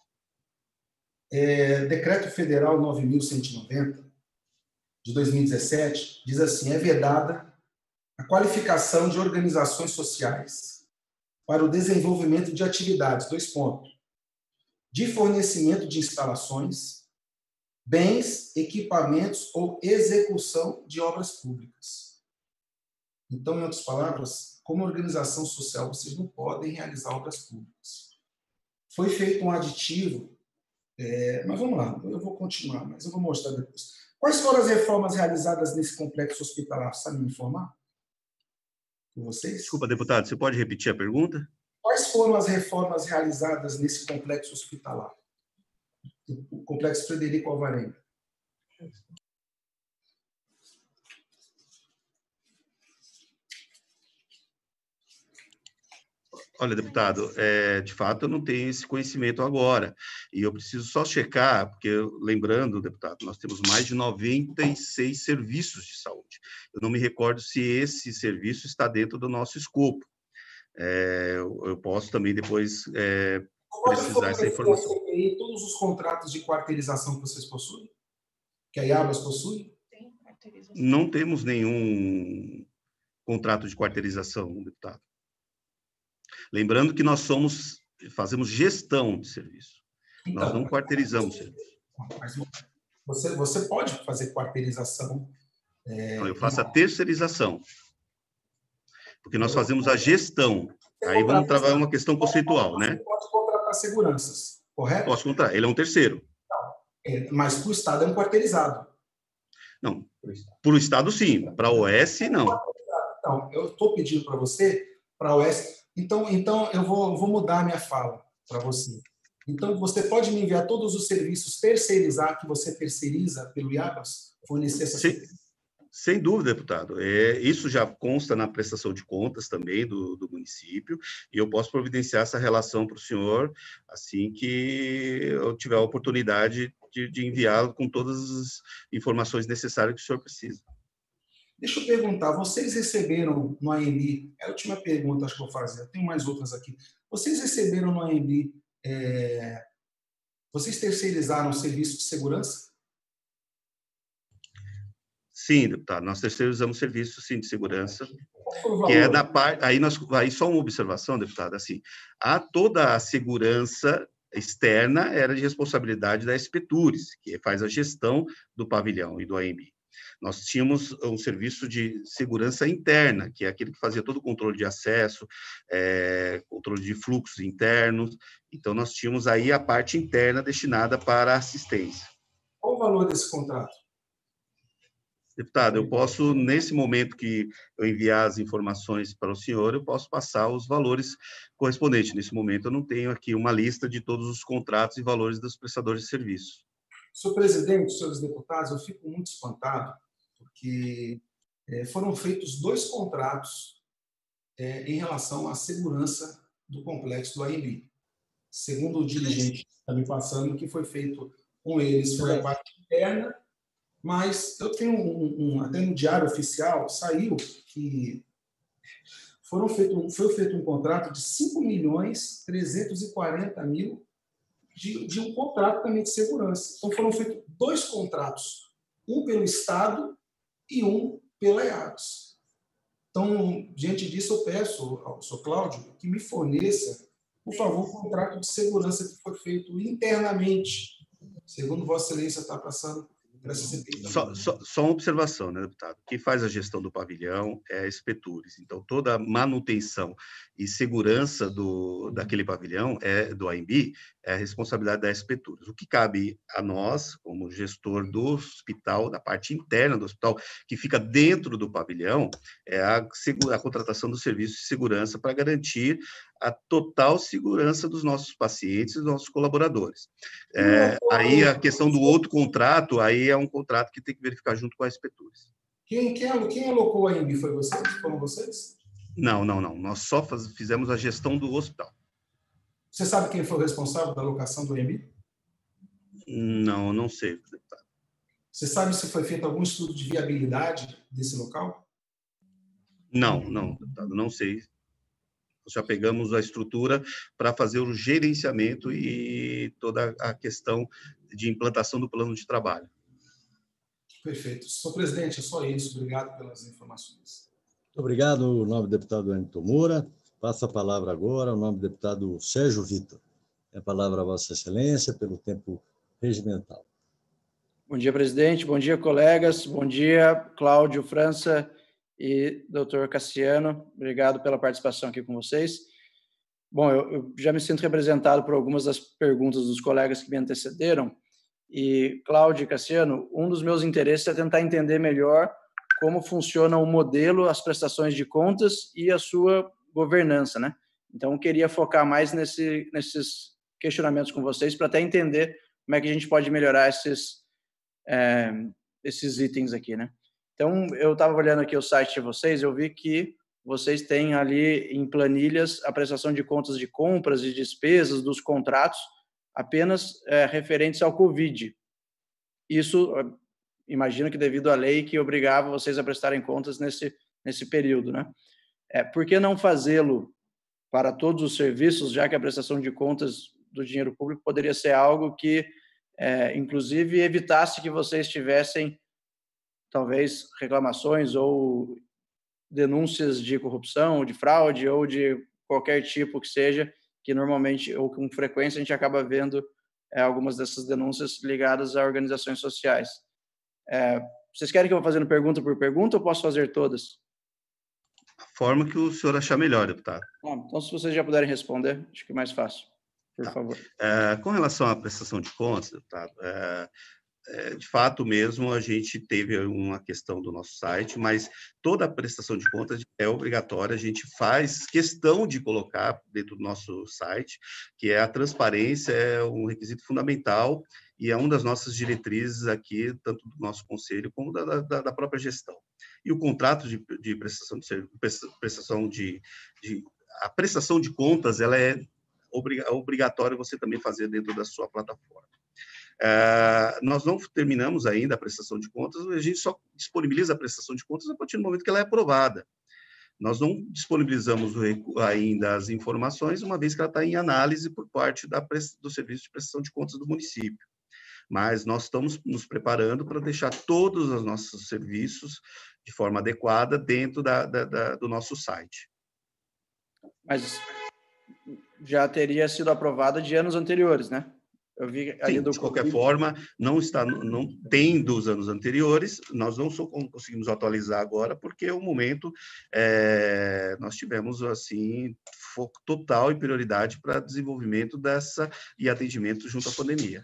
É, Decreto Federal nove mil cento e noventa, de dois mil e dezessete, diz assim: é vedada a qualificação de organizações sociais para o desenvolvimento de atividades, dois pontos, de fornecimento de instalações, bens, equipamentos ou execução de obras públicas. Então, em outras palavras, como organização social, vocês não podem realizar obras públicas. Foi feito um aditivo, é, mas vamos lá, eu vou continuar, mas eu vou mostrar depois. Quais foram as reformas realizadas nesse complexo hospitalar? Sabe me informar? Com vocês? Desculpa, deputado, você pode repetir a pergunta? Quais foram as reformas realizadas nesse complexo hospitalar? O complexo Frederico Alvarenga. Olha, deputado, é, de fato eu não tenho esse conhecimento agora, e eu preciso só checar, porque, lembrando, deputado, nós temos mais de noventa e seis serviços de saúde. Eu não me recordo se esse serviço está dentro do nosso escopo. É, eu, eu posso também depois é, precisar essa informação. Todos os contratos de quarteirização que vocês possuem? Que a IABAS possui? Não temos nenhum contrato de quarteirização, deputado. Lembrando que nós somos, fazemos gestão de serviço. Então, nós não quarteirizamos serviço. Mas você, você pode fazer quarteirização? É, não, eu faço a terceirização. Porque nós fazemos a gestão. Aí vamos trabalhar uma questão conceitual, né? Você pode contratar seguranças, correto? Posso contratar. Ele é um terceiro. É, mas para o Estado é um quarteirizado. Não. Para o Estado, sim. Para a O S, não. Então, eu estou pedindo para você, para a O S... Então, então eu vou, vou mudar a minha fala para você. Então, você pode me enviar todos os serviços terceirizar que você terceiriza pelo IABAS? Fornecer essa sem, sem dúvida, deputado. É, isso já consta na prestação de contas também do, do município, e eu posso providenciar essa relação para o senhor assim que eu tiver a oportunidade de, de enviá-lo com todas as informações necessárias que o senhor precisa. Deixa eu perguntar, vocês receberam no A M B, é a última pergunta acho que eu vou fazer, eu tenho mais outras aqui. Vocês receberam no A M B, é, vocês terceirizaram o serviço de segurança? Sim, deputado, nós terceirizamos serviço, sim, de segurança, que é da parte, aí, nós, aí só uma observação, deputado, assim, a toda a segurança externa era de responsabilidade da Espetures, que faz a gestão do pavilhão e do A M B. Nós tínhamos um serviço de segurança interna, que é aquele que fazia todo o controle de acesso, é, controle de fluxos internos. Então, nós tínhamos aí a parte interna destinada para assistência. Qual o valor desse contrato? Deputado, eu posso, nesse momento que eu enviar as informações para o senhor, eu posso passar os valores correspondentes. Nesse momento, eu não tenho aqui uma lista de todos os contratos e valores dos prestadores de serviço. Senhor presidente, senhores deputados, eu fico muito espantado, porque é, foram feitos dois contratos é, em relação à segurança do complexo do A M B. Segundo o dirigente que está me passando, que foi feito com eles foi a parte interna, mas eu tenho um, um até no Diário Oficial saiu que foram feito, foi feito um contrato de cinco milhões trezentos e quarenta mil de, de um contrato também de segurança. Então foram feitos dois contratos, um pelo Estado e um pela IABAS. Então, diante disso, eu peço ao senhor Cláudio que me forneça, por favor, um contrato de segurança que foi feito internamente, segundo Vossa Excelência está passando Só, só, só uma observação, né, deputado? Quem faz a gestão do pavilhão é a Espetures. Então, toda a manutenção e segurança do, daquele pavilhão, é, do A M B, é a responsabilidade da Espetures. O que cabe a nós, como gestor do hospital, da parte interna do hospital, que fica dentro do pavilhão, é a, a contratação do serviço de segurança para garantir a total segurança dos nossos pacientes e dos nossos colaboradores. É, aí a questão do outro contrato, aí é um contrato que tem que verificar junto com a Espetures. Quem, quem, quem alocou a A M B foi vocês? Foram vocês? Não, não, não. Nós só faz, fizemos a gestão do hospital. Você sabe quem foi o responsável da alocação do A M B? Não, não sei, deputado. Você sabe se foi feito algum estudo de viabilidade desse local? Não, não, deputado, não sei. Nós já pegamos a estrutura para fazer o gerenciamento e toda a questão de implantação do plano de trabalho. Perfeito. Senhor presidente, é só isso. Obrigado pelas informações. Muito obrigado, o nome do deputado Wellington Moura. Passa a palavra agora ao nome do deputado Sérgio Vitor. É a palavra a Vossa Excelência pelo tempo regimental. Bom dia, presidente. Bom dia, colegas. Bom dia, Cláudio, França e doutor Cassiano. Obrigado pela participação aqui com vocês. Bom, eu, eu já me sinto representado por algumas das perguntas dos colegas que me antecederam. E, Cláudio e Cassiano, um dos meus interesses é tentar entender melhor como funciona o modelo, as prestações de contas e a sua governança, né? Então, eu queria focar mais nesse, nesses questionamentos com vocês para até entender como é que a gente pode melhorar esses, é, esses itens aqui, né? Então, eu estava olhando aqui o site de vocês, eu vi que vocês têm ali em planilhas a prestação de contas de compras e despesas dos contratos apenas é, referentes ao Covid. Isso, imagino que devido à lei que obrigava vocês a prestarem contas nesse, nesse período, né? É, por que não fazê-lo para todos os serviços, já que a prestação de contas do dinheiro público poderia ser algo que, é, inclusive, evitasse que vocês tivessem, talvez, reclamações ou denúncias de corrupção, de fraude ou de qualquer tipo que seja, que normalmente, ou com frequência, a gente acaba vendo é, algumas dessas denúncias ligadas a organizações sociais. É, vocês querem que eu vá fazendo pergunta por pergunta ou posso fazer todas? A forma que o senhor achar melhor, deputado. Ah, então, se vocês já puderem responder, acho que é mais fácil, por tá. favor. É, com relação à prestação de contas, deputado, é, é, de fato mesmo, a gente teve uma questão do nosso site, mas toda a prestação de contas é obrigatória, a gente faz questão de colocar dentro do nosso site, que é a transparência, é um requisito fundamental e é uma das nossas diretrizes aqui, tanto do nosso conselho como da, da, da própria gestão. E o contrato de, de prestação de prestação de, de a prestação de contas, ela é obrigatória você também fazer dentro da sua plataforma. Uh, nós não terminamos ainda a prestação de contas, a gente só disponibiliza a prestação de contas a partir do momento que ela é aprovada. Nós não disponibilizamos ainda as informações, uma vez que ela está em análise por parte da, do Serviço de Prestação de Contas do município. Mas nós estamos nos preparando para deixar todos os nossos serviços de forma adequada dentro da, da, da, do nosso site. Mas já teria sido aprovada de anos anteriores, né? Eu vi ali Sim, do de qualquer Covid. forma, não está, não tem dos anos anteriores, nós não só conseguimos atualizar agora, porque o momento, é, nós tivemos, assim, foco total e prioridade para desenvolvimento dessa e atendimento junto à pandemia.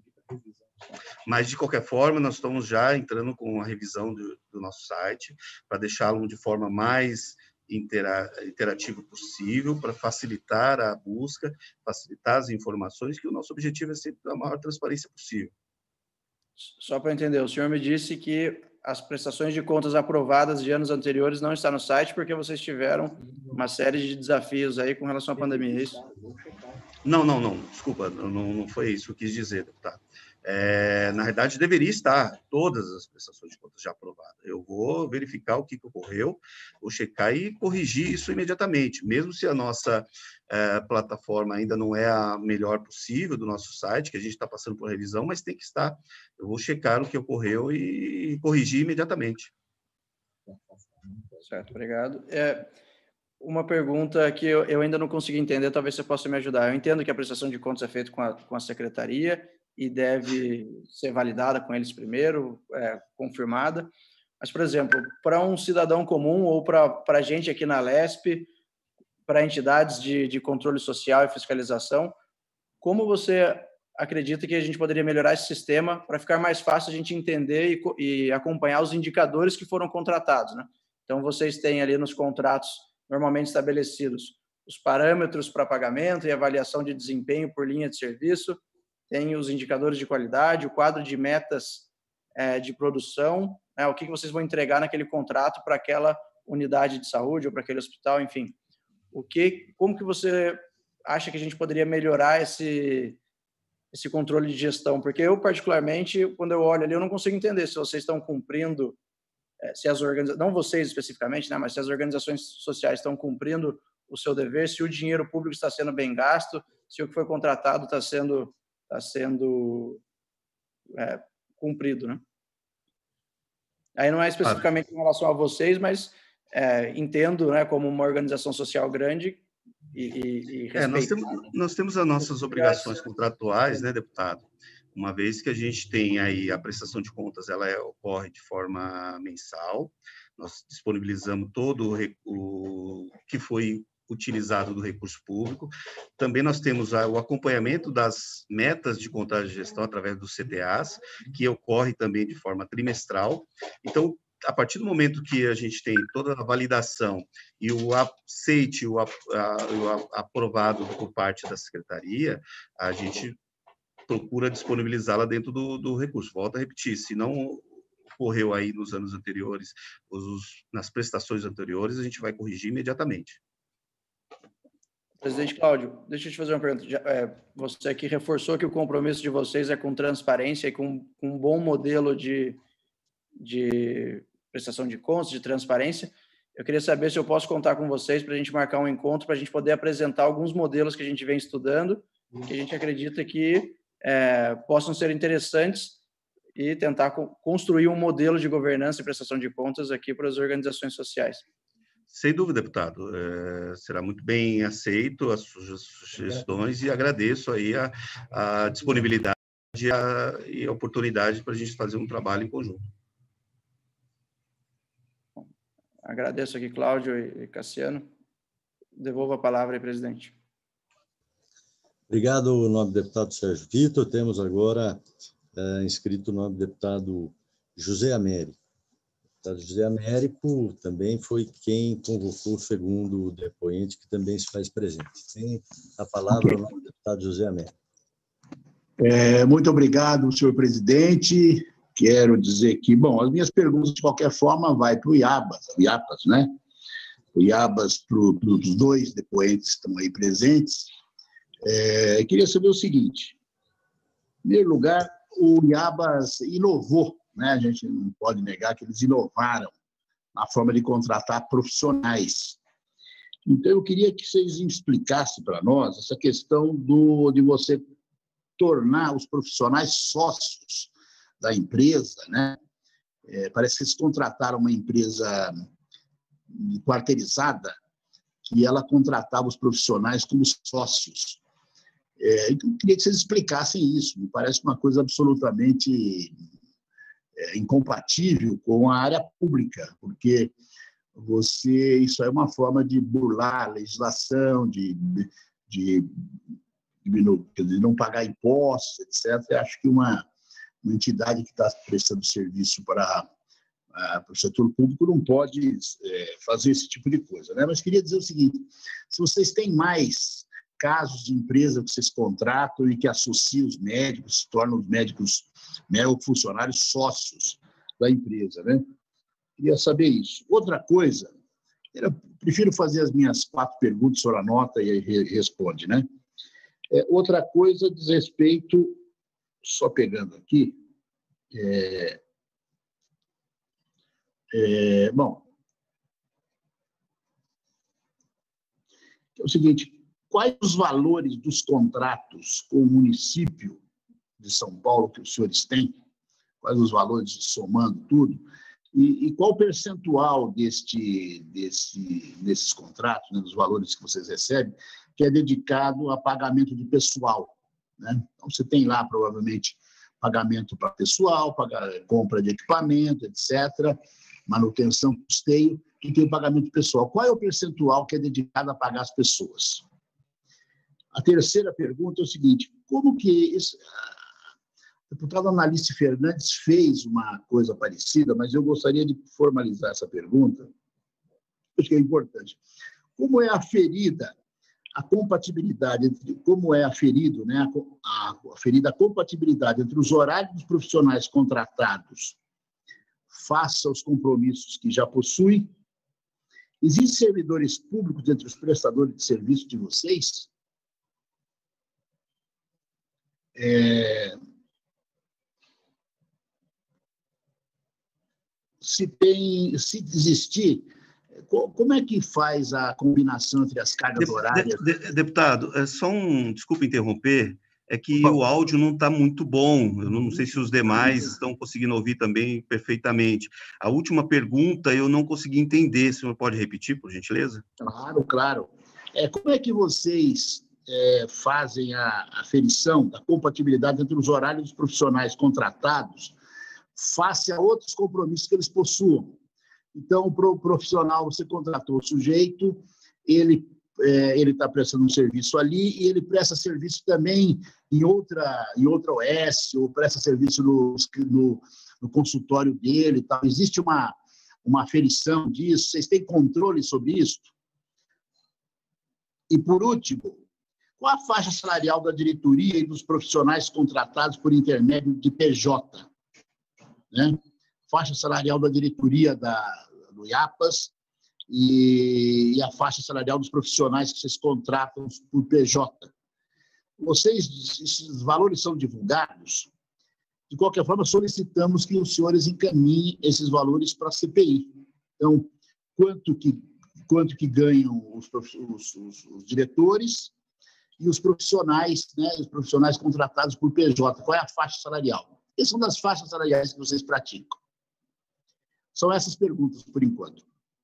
Mas, de qualquer forma, nós estamos já entrando com a revisão do, do nosso site, para deixá-lo de forma mais interativo possível, para facilitar a busca, facilitar as informações, que o nosso objetivo é sempre a maior transparência possível. Só para entender, o senhor me disse que as prestações de contas aprovadas de anos anteriores não estão no site porque vocês tiveram uma série de desafios aí com relação à pandemia, é isso? Não, não, não, desculpa, não, não foi isso que eu quis dizer, deputado. É, na verdade, deveria estar todas as prestações de contas já aprovadas. Eu vou verificar o que, que ocorreu, vou checar e corrigir isso imediatamente, mesmo se a nossa é, plataforma ainda não é a melhor possível do nosso site, que a gente está passando por revisão, mas tem que estar. Eu vou checar o que ocorreu e corrigir imediatamente. Certo, obrigado. É, uma pergunta que eu, eu ainda não consegui entender, talvez você possa me ajudar. Eu entendo que a prestação de contas é feita com a, com a secretaria, e deve ser validada com eles primeiro, é, confirmada. Mas, por exemplo, para um cidadão comum ou para a gente aqui na Alesp, para entidades de, de controle social e fiscalização, como você acredita que a gente poderia melhorar esse sistema para ficar mais fácil a gente entender e, e acompanhar os indicadores que foram contratados, né? Então, vocês têm ali nos contratos normalmente estabelecidos os parâmetros para pagamento e avaliação de desempenho por linha de serviço, tem os indicadores de qualidade, o quadro de metas é, de produção, né? O que vocês vão entregar naquele contrato para aquela unidade de saúde ou para aquele hospital, enfim. O que, como que você acha que a gente poderia melhorar esse, esse controle de gestão? Porque eu, particularmente, quando eu olho ali, eu não consigo entender se vocês estão cumprindo, se as organizações, não vocês especificamente, né, mas se as organizações sociais estão cumprindo o seu dever, se o dinheiro público está sendo bem gasto, se o que foi contratado está sendo, está sendo é, cumprido, né? Aí não é especificamente em relação a vocês, mas é, entendo, né, como uma organização social grande e, e, e é, nós, temos, nós temos as nossas obrigações contratuais, né, deputado? Uma vez que a gente tem aí a prestação de contas, ela é, ocorre de forma mensal, nós disponibilizamos todo o, o que foi utilizado do recurso público. Também nós temos a, o acompanhamento das metas de contagem de gestão através dos C T As, que ocorre também de forma trimestral. Então, a partir do momento que a gente tem toda a validação e o aceite, o, a, o aprovado por parte da Secretaria, a gente procura disponibilizá-la dentro do, do recurso. Volto a repetir, se não ocorreu aí nos anos anteriores, os, nas prestações anteriores, a gente vai corrigir imediatamente. Presidente Cláudio, deixa eu te fazer uma pergunta. Já, é, você aqui reforçou que o compromisso de vocês é com transparência e com, com um bom modelo de, de prestação de contas, de transparência. Eu queria saber se eu posso contar com vocês para a gente marcar um encontro, para a gente poder apresentar alguns modelos que a gente vem estudando, que a gente acredita que é, possam ser interessantes e tentar co- construir um modelo de governança e prestação de contas aqui para as organizações sociais. Sem dúvida, deputado. É, será muito bem aceito as sugestões e agradeço aí a, a disponibilidade e a, e a oportunidade para a gente fazer um trabalho em conjunto. Agradeço aqui, Cláudio e Cassiano. Devolvo a palavra aí, presidente. Obrigado, nobre deputado Sérgio Vitor. Temos agora é, inscrito o nobre deputado José Américo. O deputado José Américo também foi quem convocou o segundo depoente, que também se faz presente. Tem a palavra okay. o nobre deputado José Américo. É, muito obrigado, senhor presidente. Quero dizer que, bom, as minhas perguntas, de qualquer forma, vai para o Iabas, o Iabas, né? O Iabas para os dois depoentes que estão aí presentes. É, queria saber o seguinte, em primeiro lugar, o Iabas inovou, né? A gente não pode negar que eles inovaram na forma de contratar profissionais. Então, eu queria que vocês explicassem para nós essa questão do, de você tornar os profissionais sócios da empresa, né? É, parece que eles contrataram uma empresa quarteirizada que ela contratava os profissionais como sócios. É, então, eu queria que vocês explicassem isso. Me parece uma coisa absolutamente é, incompatível com a área pública, porque você, isso é uma forma de burlar a legislação, de, de, de, de não pagar impostos, etcétera. Eu acho que uma, uma entidade que está prestando serviço para, para o setor público não pode é, fazer esse tipo de coisa, né? Mas queria dizer o seguinte, se vocês têm mais casos de empresa que vocês contratam e que associam os médicos, se tornam os médicos, né, ou funcionários sócios da empresa, né? Queria saber isso. Outra coisa, eu prefiro fazer as minhas quatro perguntas, o senhor anota e responde, né? É, outra coisa diz respeito, só pegando aqui, é, é, bom, é o seguinte, quais os valores dos contratos com o município de São Paulo que os senhores têm? Quais os valores, somando tudo? E, e qual o percentual deste, desse, desses contratos, né, dos valores que vocês recebem, que é dedicado a pagamento de pessoal, né? Então, você tem lá, provavelmente, pagamento para pessoal, pagar, compra de equipamento, etcétera, manutenção, custeio, e tem o pagamento pessoal. Qual é o percentual que é dedicado a pagar as pessoas? A terceira pergunta é o seguinte: como que esse, a deputada Analice Fernandes fez uma coisa parecida, mas eu gostaria de formalizar essa pergunta, acho que é importante. Como é aferida a compatibilidade entre, como é aferido, né, a, a aferida a compatibilidade entre os horários dos profissionais contratados face aos compromissos que já possui? Existem servidores públicos entre os prestadores de serviço de vocês? É... Se tem, se existir, como é que faz a combinação entre as cargas de, horárias? De, de, deputado, é só um, desculpa interromper, é que o áudio não está muito bom, eu não sei se os demais estão conseguindo ouvir também perfeitamente. A última pergunta eu não consegui entender, o senhor pode repetir, por gentileza? Claro, claro. É, como é que vocês é, fazem a aferição da compatibilidade entre os horários dos profissionais contratados face a outros compromissos que eles possuam? Então, o profissional, você contratou o sujeito, ele é, ele está prestando um serviço ali e ele presta serviço também em outra, em outra O S, ou presta serviço no, no, no consultório dele e tal. Existe uma, uma aferição disso? Vocês têm controle sobre isso? E, por último, qual a faixa salarial da diretoria e dos profissionais contratados por intermédio de P J? Né? Faixa salarial da diretoria da, do IAPAS e, e a faixa salarial dos profissionais que vocês contratam por P J. Vocês, esses valores são divulgados? De qualquer forma, solicitamos que os senhores encaminhem esses valores para a C P I. Então, quanto que, quanto que ganham os, os, os, os diretores e os profissionais, né, os profissionais contratados por P J? Qual é a faixa salarial? Essas são das faixas salariais que vocês praticam. São essas perguntas, por enquanto.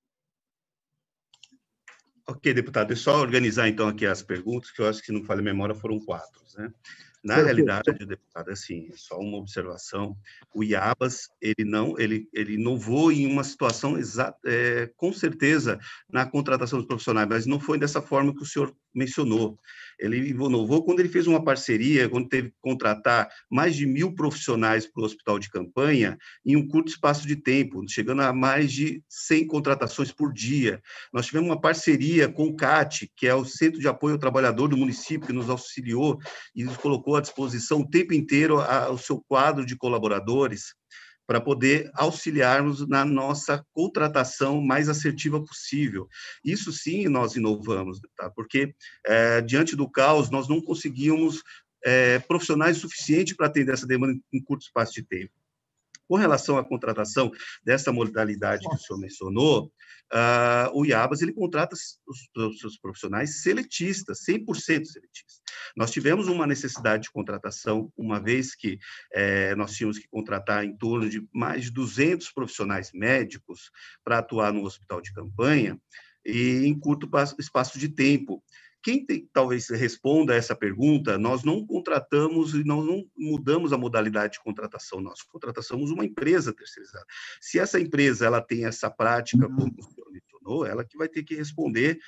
Ok, deputado. É só organizar, então, aqui as perguntas, que eu acho que, se não falha a memória, foram quatro, né? Na Perfeito. realidade, deputado, assim, só uma observação, o IABAS, ele não, ele, ele inovou em uma situação, exata, é, com certeza, na contratação dos profissionais, mas não foi dessa forma que o senhor mencionou. Ele inovou quando ele fez uma parceria, quando teve que contratar mais de mil profissionais para o hospital de campanha em um curto espaço de tempo, chegando a mais de cem contratações por dia. Nós tivemos uma parceria com o CAT, que é o Centro de Apoio ao Trabalhador do município, que nos auxiliou e nos colocou à disposição o tempo inteiro a, o seu quadro de colaboradores para poder auxiliarmos na nossa contratação mais assertiva possível. Isso sim nós inovamos, tá? Porque é, diante do caos nós não conseguíamos é, profissionais suficientes para atender essa demanda em curto espaço de tempo. Com relação à contratação dessa modalidade que o senhor mencionou, uh, o IABAS ele contrata os, os seus profissionais seletistas, cem por cento seletistas. Nós tivemos uma necessidade de contratação, uma vez que eh, nós tínhamos que contratar em torno de mais de duzentos profissionais médicos para atuar no hospital de campanha, e em curto espaço de tempo. Quem tem, talvez responda a essa pergunta, nós não contratamos e nós não mudamos a modalidade de contratação, nós contratamos uma empresa terceirizada. Se essa empresa ela tem essa prática, como o senhor mencionou, ela que vai ter que responder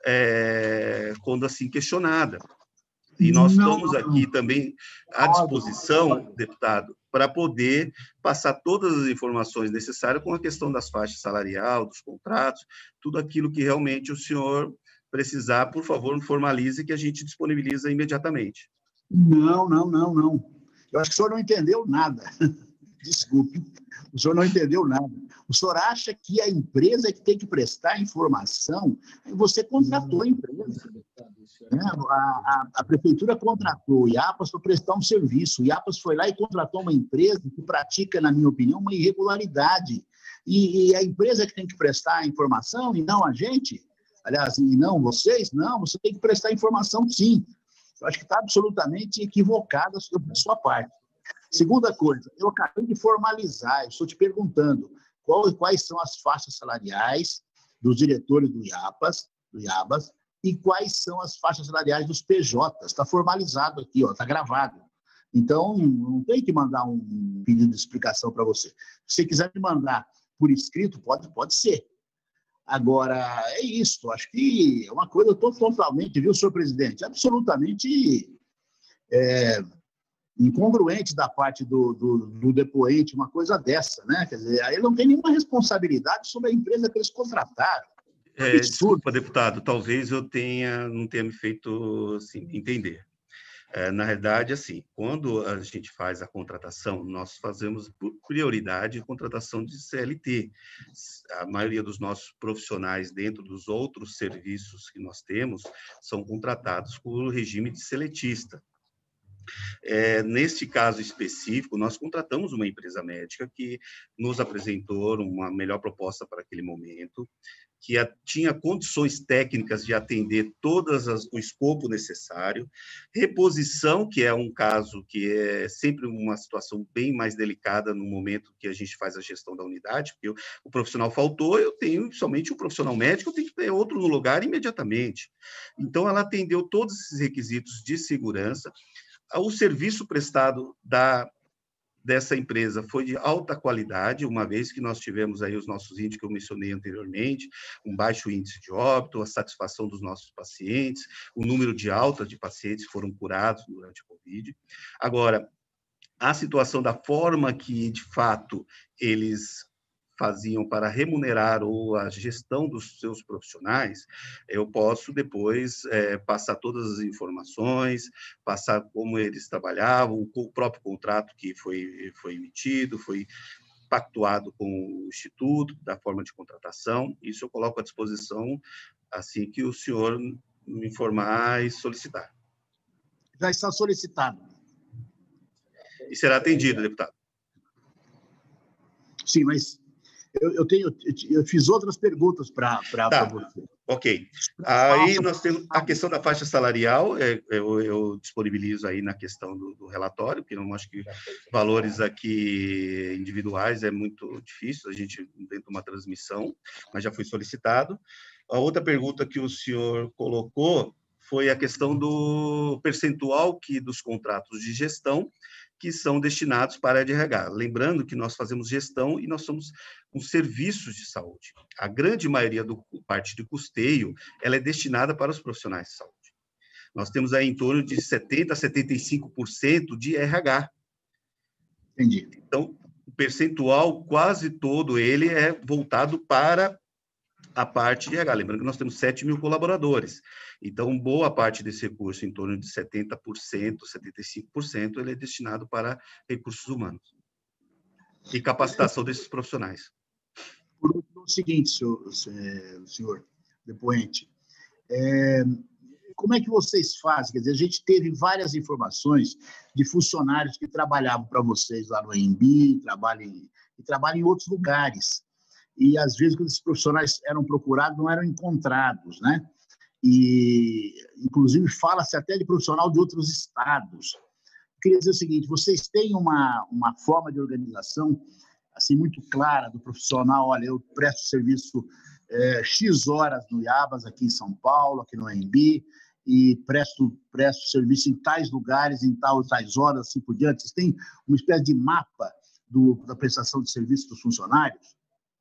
é, quando assim questionada. E nós não, estamos aqui também à disposição, deputado, para poder passar todas as informações necessárias com a questão das faixas salariais, dos contratos, tudo aquilo que realmente o senhor precisar, por favor, formalize que a gente disponibiliza imediatamente. Não, não, não, não. Eu acho que o senhor não entendeu nada. Desculpe, o senhor não entendeu nada. O senhor acha que a empresa é que tem que prestar informação? Você contratou a empresa. Né? A, a, a prefeitura contratou o IAPAS para prestar um serviço. O IAPAS foi lá e contratou uma empresa que pratica, na minha opinião, uma irregularidade. E, e a empresa é que tem que prestar a informação e não a gente? Aliás, e não vocês? Não, você tem que prestar informação, sim. Eu acho que está absolutamente equivocada a sua parte. Segunda coisa, eu acabei de formalizar, eu estou te perguntando qual, quais são as faixas salariais dos diretores do IAPAS, do IABAS, e quais são as faixas salariais dos P Js. Está formalizado aqui, está gravado. Então, não tem que mandar um pedido de explicação para você. Se você quiser me mandar por escrito, pode, pode ser. Agora, é isso. Acho que é uma coisa totalmente, viu, senhor presidente, absolutamente é, incongruente da parte do, do, do depoente, uma coisa dessa, né? Quer dizer, ele não tem nenhuma responsabilidade sobre a empresa que eles contrataram. É, desculpa, deputado, talvez eu tenha, não tenha me feito assim, entender. É, na realidade, assim, quando a gente faz a contratação, nós fazemos por prioridade a contratação de C L T. A maioria dos nossos profissionais dentro dos outros serviços que nós temos são contratados por regime de seletista. É, neste caso específico, nós contratamos uma empresa médica que nos apresentou uma melhor proposta para aquele momento, que a, tinha condições técnicas de atender todas as, o escopo necessário, reposição, que é um caso que é sempre uma situação bem mais delicada no momento que a gente faz a gestão da unidade, porque o, o profissional faltou, eu tenho somente um profissional médico, eu tenho que ter outro no lugar imediatamente. Então, ela atendeu todos esses requisitos de segurança. O serviço prestado da, dessa empresa foi de alta qualidade, uma vez que nós tivemos aí os nossos índices que eu mencionei anteriormente, um baixo índice de óbito, a satisfação dos nossos pacientes, o número de alta de pacientes que foram curados durante a Covid. Agora, a situação da forma que, de fato, eles faziam para remunerar ou a gestão dos seus profissionais, eu posso depois é, passar todas as informações, passar como eles trabalhavam, o próprio contrato que foi, foi emitido, foi pactuado com o Instituto, da forma de contratação, isso eu coloco à disposição assim que o senhor me informar e solicitar. Já está solicitado. E será atendido, deputado. Sim, mas Eu, eu, tenho, eu fiz outras perguntas para tá. você. Ok. Aí nós temos a questão da faixa salarial, eu, eu disponibilizo aí na questão do, do relatório, porque não acho que valores aqui individuais é muito difícil, a gente dentro de uma transmissão, mas já foi solicitado. A outra pergunta que o senhor colocou foi a questão do percentual que dos contratos de gestão que são destinados para a área de R H. Lembrando que nós fazemos gestão e nós somos um serviços de saúde. A grande maioria da parte de custeio ela é destinada para os profissionais de saúde. Nós temos aí em torno de setenta por cento a setenta e cinco por cento de R H. Entendi. Então, o percentual quase todo ele é voltado para a parte de R H. Lembrando que nós temos sete mil colaboradores. Então, boa parte desse recurso, em torno de setenta por cento, setenta e cinco por cento, ele é destinado para recursos humanos e capacitação desses profissionais. Por último, o seguinte, senhor, senhor depoente, é, como é que vocês fazem? Quer dizer, a gente teve várias informações de funcionários que trabalhavam para vocês lá no Embi, trabalham em, e trabalham em outros lugares. E, às vezes, quando esses profissionais eram procurados, não eram encontrados, né? E, inclusive, fala-se até de profissional de outros estados. Eu queria dizer o seguinte, vocês têm uma, uma forma de organização assim, muito clara do profissional, olha, eu presto serviço é, X horas no Iabas, aqui em São Paulo, aqui no Embi, e presto, presto serviço em tais lugares, em tais, tais horas, assim por diante. Vocês têm uma espécie de mapa do, da prestação de serviço dos funcionários?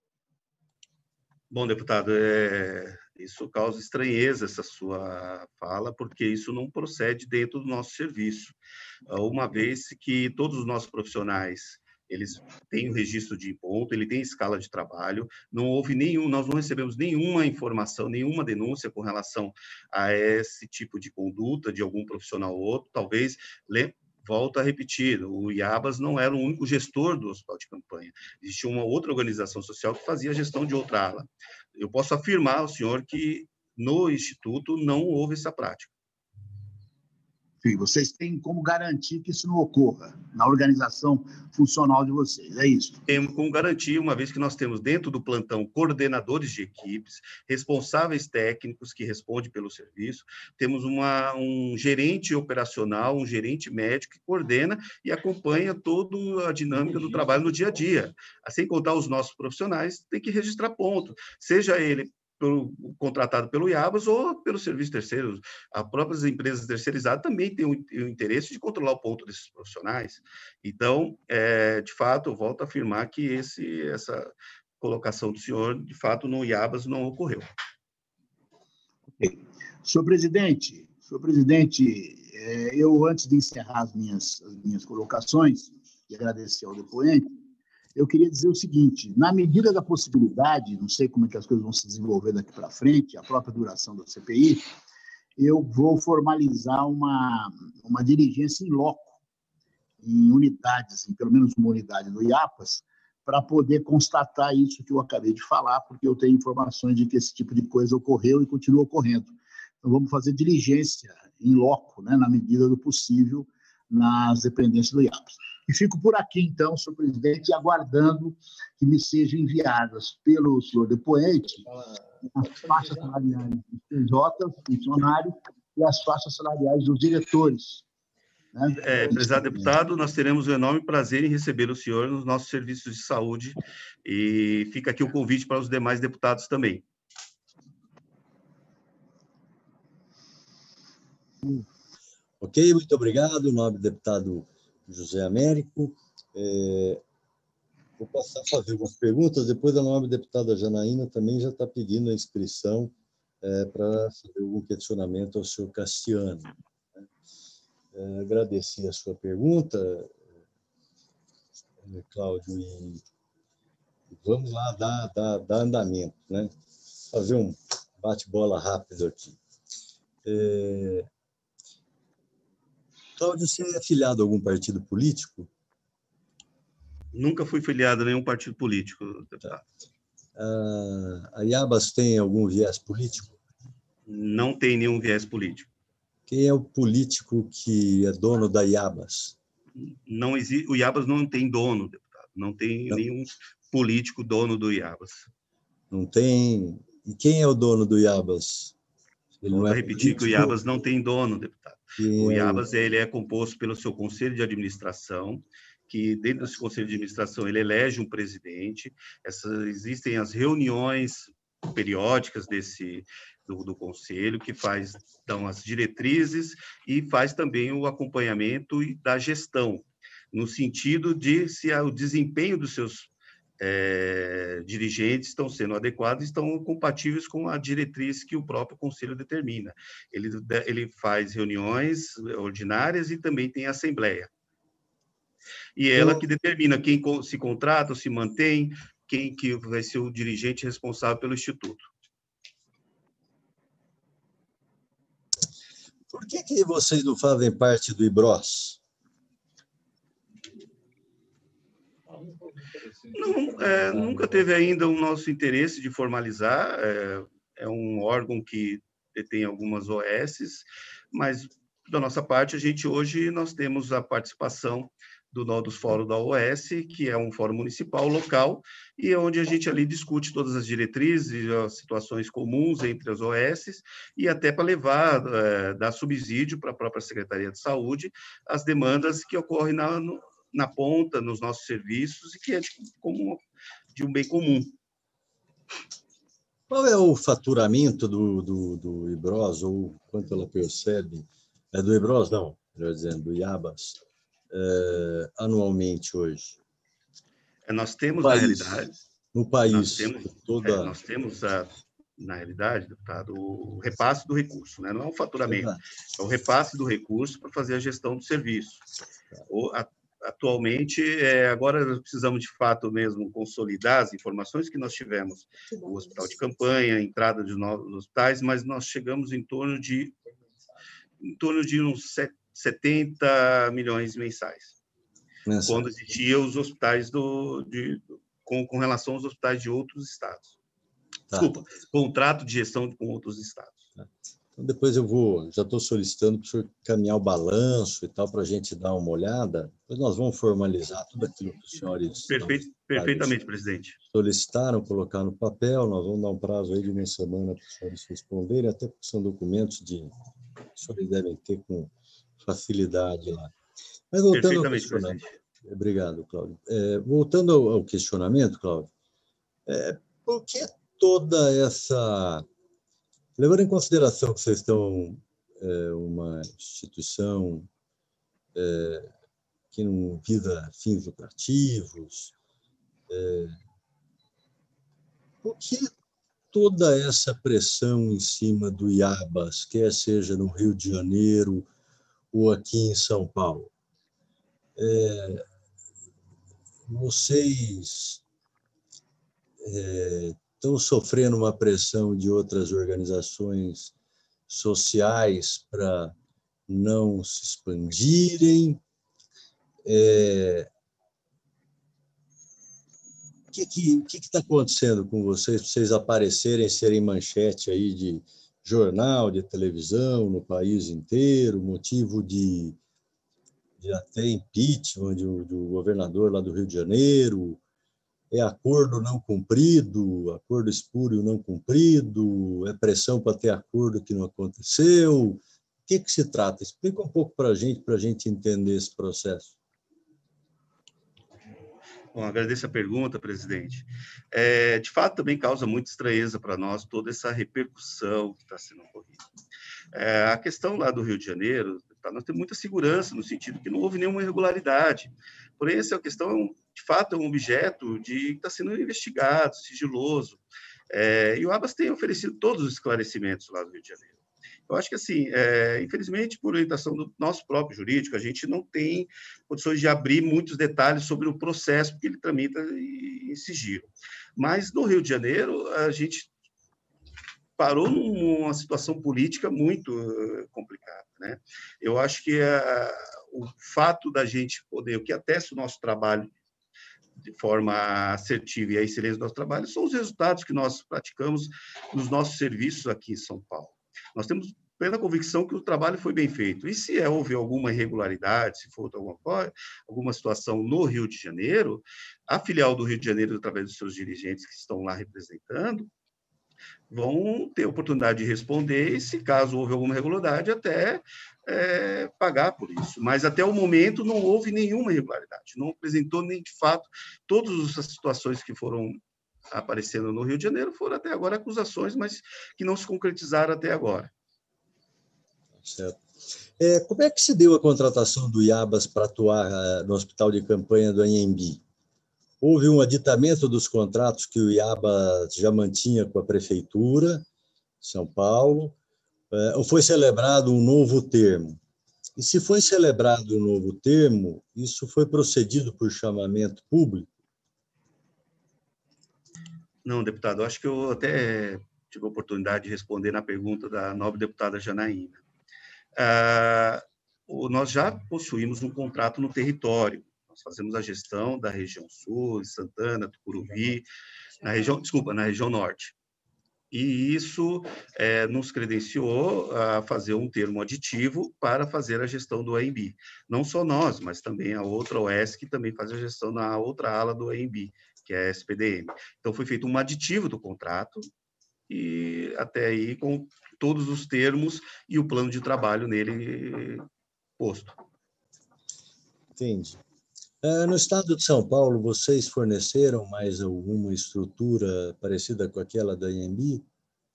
Bom, deputado, é, isso causa estranheza, essa sua fala, porque isso não procede dentro do nosso serviço. Uma vez que todos os nossos profissionais, eles têm o registro de ponto, ele tem escala de trabalho, não houve nenhum, nós não recebemos nenhuma informação, nenhuma denúncia com relação a esse tipo de conduta de algum profissional ou outro, talvez... Volto a repetir, o Iabas não era o único gestor do hospital de campanha. Existia uma outra organização social que fazia a gestão de outra ala. Eu posso afirmar ao senhor que no Instituto não houve essa prática. Sim, vocês têm como garantir que isso não ocorra na organização funcional de vocês, é isso? Temos como garantia, uma vez que nós temos dentro do plantão coordenadores de equipes, responsáveis técnicos que respondem pelo serviço, temos uma, um gerente operacional, um gerente médico que coordena e acompanha toda a dinâmica do trabalho no dia a dia. Sem contar os nossos profissionais, tem que registrar ponto, seja ele pelo, contratado pelo IABAS ou pelo serviço terceiro. As próprias empresas terceirizadas também têm o, o interesse de controlar o ponto desses profissionais. Então, é, de fato, eu volto a afirmar que esse, essa colocação do senhor, de fato, no IABAS não ocorreu. Okay. Senhor presidente, senhor presidente, eu, antes de encerrar as minhas, as minhas colocações e agradecer ao depoente, eu queria dizer o seguinte: na medida da possibilidade, não sei como é que as coisas vão se desenvolver daqui para frente, a própria duração da C P I, eu vou formalizar uma, uma diligência em loco, em unidades, em pelo menos uma unidade do IAPAS, para poder constatar isso que eu acabei de falar, porque eu tenho informações de que esse tipo de coisa ocorreu e continua ocorrendo. Então, vamos fazer diligência em loco, né, na medida do possível, nas dependências do IAPAS. E fico por aqui, então, senhor presidente, aguardando que me sejam enviadas pelo senhor depoente as faixas salariais dos P J, funcionários, e as faixas salariais dos diretores. Né? É, prezado deputado, nós teremos um enorme prazer em receber o senhor nos nossos serviços de saúde, e fica aqui o convite para os demais deputados também. Ok, muito obrigado. Em nome do deputado José Américo. É, vou passar a fazer algumas perguntas, depois a nome da deputada Janaína também já está pedindo a inscrição é, para fazer algum questionamento ao senhor Cassiano. Né? É, agradecer a sua pergunta, é, Cláudio, e vamos lá dar, dar, dar andamento, né? Fazer um bate-bola rápido aqui. É, Cláudio, você é afiliado a algum partido político? Nunca fui filiado a nenhum partido político, deputado. Ah, a IABAS tem algum viés político? Não tem nenhum viés político. Quem é o político que é dono da IABAS? Não existe, o IABAS não tem dono, deputado. Não tem não. nenhum político dono do IABAS. Não tem. E quem é o dono do IABAS? Ele Vou não é repetir político? Que o IABAS não tem dono, deputado. Quem o IABAS é o... ele é composto pelo seu conselho de administração, que dentro desse conselho de administração ele elege um presidente. Essas, existem as reuniões periódicas desse do, do conselho, que faz dão as diretrizes e faz também o acompanhamento da gestão, no sentido de se o desempenho dos seus é, dirigentes estão sendo adequados, estão compatíveis com a diretriz que o próprio conselho determina. Ele, ele faz reuniões ordinárias e também tem assembleia. E ela que determina quem se contrata ou se mantém, quem que vai ser o dirigente responsável pelo Instituto. Por que que vocês não fazem parte do IBROS? Não, é, nunca teve ainda o nosso interesse de formalizar. É, é um órgão que detém algumas O Ss, mas, da nossa parte, a gente hoje nós temos a participação do Nodos Fórum da O S, que é um fórum municipal local, e é onde a gente ali discute todas as diretrizes, as situações comuns entre as O Ss, e até para levar, é, dar subsídio para a própria Secretaria de Saúde, as demandas que ocorrem na, no, na ponta, nos nossos serviços, e que é de, comum, de um bem comum. Qual é o faturamento do, do, do IBROS, ou quanto ela percebe? É do IBROS, não, melhor dizendo, do IABAS, é, anualmente hoje? É, nós temos, país, na realidade... No país. Nós temos, toda... é, nós temos a, na realidade, deputado, o repasse do recurso, né? Não é um faturamento, é, é o repasse do recurso para fazer a gestão do serviço. O, a, atualmente, é, agora precisamos, de fato, mesmo consolidar as informações que nós tivemos, o hospital de campanha, a entrada de novos hospitais, mas nós chegamos em torno de, em torno de uns setenta milhões mensais, Mensais. Quando existiam os hospitais do, de, com, com relação aos hospitais de outros estados. Tá. Desculpa, contrato de gestão com outros estados. Tá. Então, depois eu vou, já estou solicitando para o senhor caminhar o balanço e tal, para a gente dar uma olhada, depois nós vamos formalizar tudo aquilo que os senhores... Perfeito, perfeitamente, presidente. Solicitaram, colocar no papel, nós vamos dar um prazo aí de uma semana para os senhores responderem, até porque são documentos de, que os senhores devem ter com facilidade lá. Mas voltando ao questionamento... Obrigado, Cláudio. É, voltando ao, ao questionamento, Cláudio, é, por que toda essa... Levando em consideração que vocês estão é, uma instituição é, que não visa fins lucrativos, é, por que toda essa pressão em cima do IABAS, quer seja no Rio de Janeiro ou aqui em São Paulo? É, vocês é, estão sofrendo uma pressão de outras organizações sociais para não se expandirem? É, o que que que está acontecendo com vocês para vocês aparecerem, serem manchete aí de jornal, de televisão no país inteiro, motivo de, de até impeachment do, do governador lá do Rio de Janeiro? É acordo não cumprido, acordo espúrio não cumprido, é pressão para ter acordo que não aconteceu? O que que se trata? Explica um pouco para a gente, para a gente entender esse processo. Bom, agradeço a pergunta, presidente. É, de fato, também causa muita estranheza para nós toda essa repercussão que está sendo ocorrida. É, a questão lá do Rio de Janeiro, tá, nós temos muita segurança, no sentido que não houve nenhuma irregularidade. Porém, essa questão, de fato, é um objeto de está sendo investigado, sigiloso. É, e o ABAS tem oferecido todos os esclarecimentos lá do Rio de Janeiro. Eu acho que, assim, é, infelizmente, por orientação do nosso próprio jurídico, a gente não tem condições de abrir muitos detalhes sobre o processo, porque ele tramita em sigilo. Mas, no Rio de Janeiro, a gente parou numa situação política muito complicada, né? Eu acho que a, o fato da gente poder, o que atesta o nosso trabalho de forma assertiva e a excelência do nosso trabalho, são os resultados que nós praticamos nos nossos serviços aqui em São Paulo. Nós temos plena convicção que o trabalho foi bem feito. E se houve alguma irregularidade, se for alguma coisa, alguma situação no Rio de Janeiro, a filial do Rio de Janeiro, através dos seus dirigentes que estão lá representando, vão ter oportunidade de responder e, se caso houve alguma irregularidade, até é, pagar por isso. Mas, até o momento, não houve nenhuma irregularidade. Não apresentou, nem de fato, todas as situações que foram aparecendo no Rio de Janeiro foram até agora acusações, mas que não se concretizaram até agora. Certo. É, como é que se deu a contratação do IABAS para atuar uh, no hospital de campanha do Anhembi? Houve um aditamento dos contratos que o IABAS já mantinha com a Prefeitura de São Paulo, uh, ou foi celebrado um novo termo? E se foi celebrado um novo termo, isso foi procedido por chamamento público? Não, deputado, acho que eu até tive a oportunidade de responder na pergunta da nobre deputada Janaína. Ah, nós já possuímos um contrato no território, nós fazemos a gestão da região sul, Santana, Tucuruvi, na região, desculpa, na região norte. E isso é, nos credenciou a fazer um termo aditivo para fazer a gestão do A M B. Não só nós, mas também a outra O S que também faz a gestão na outra ala do A M B, que é a S P D M. Então, foi feito um aditivo do contrato, e até aí com todos os termos e o plano de trabalho nele posto. Entendi. No estado de São Paulo, vocês forneceram mais alguma estrutura parecida com aquela da Anhembi?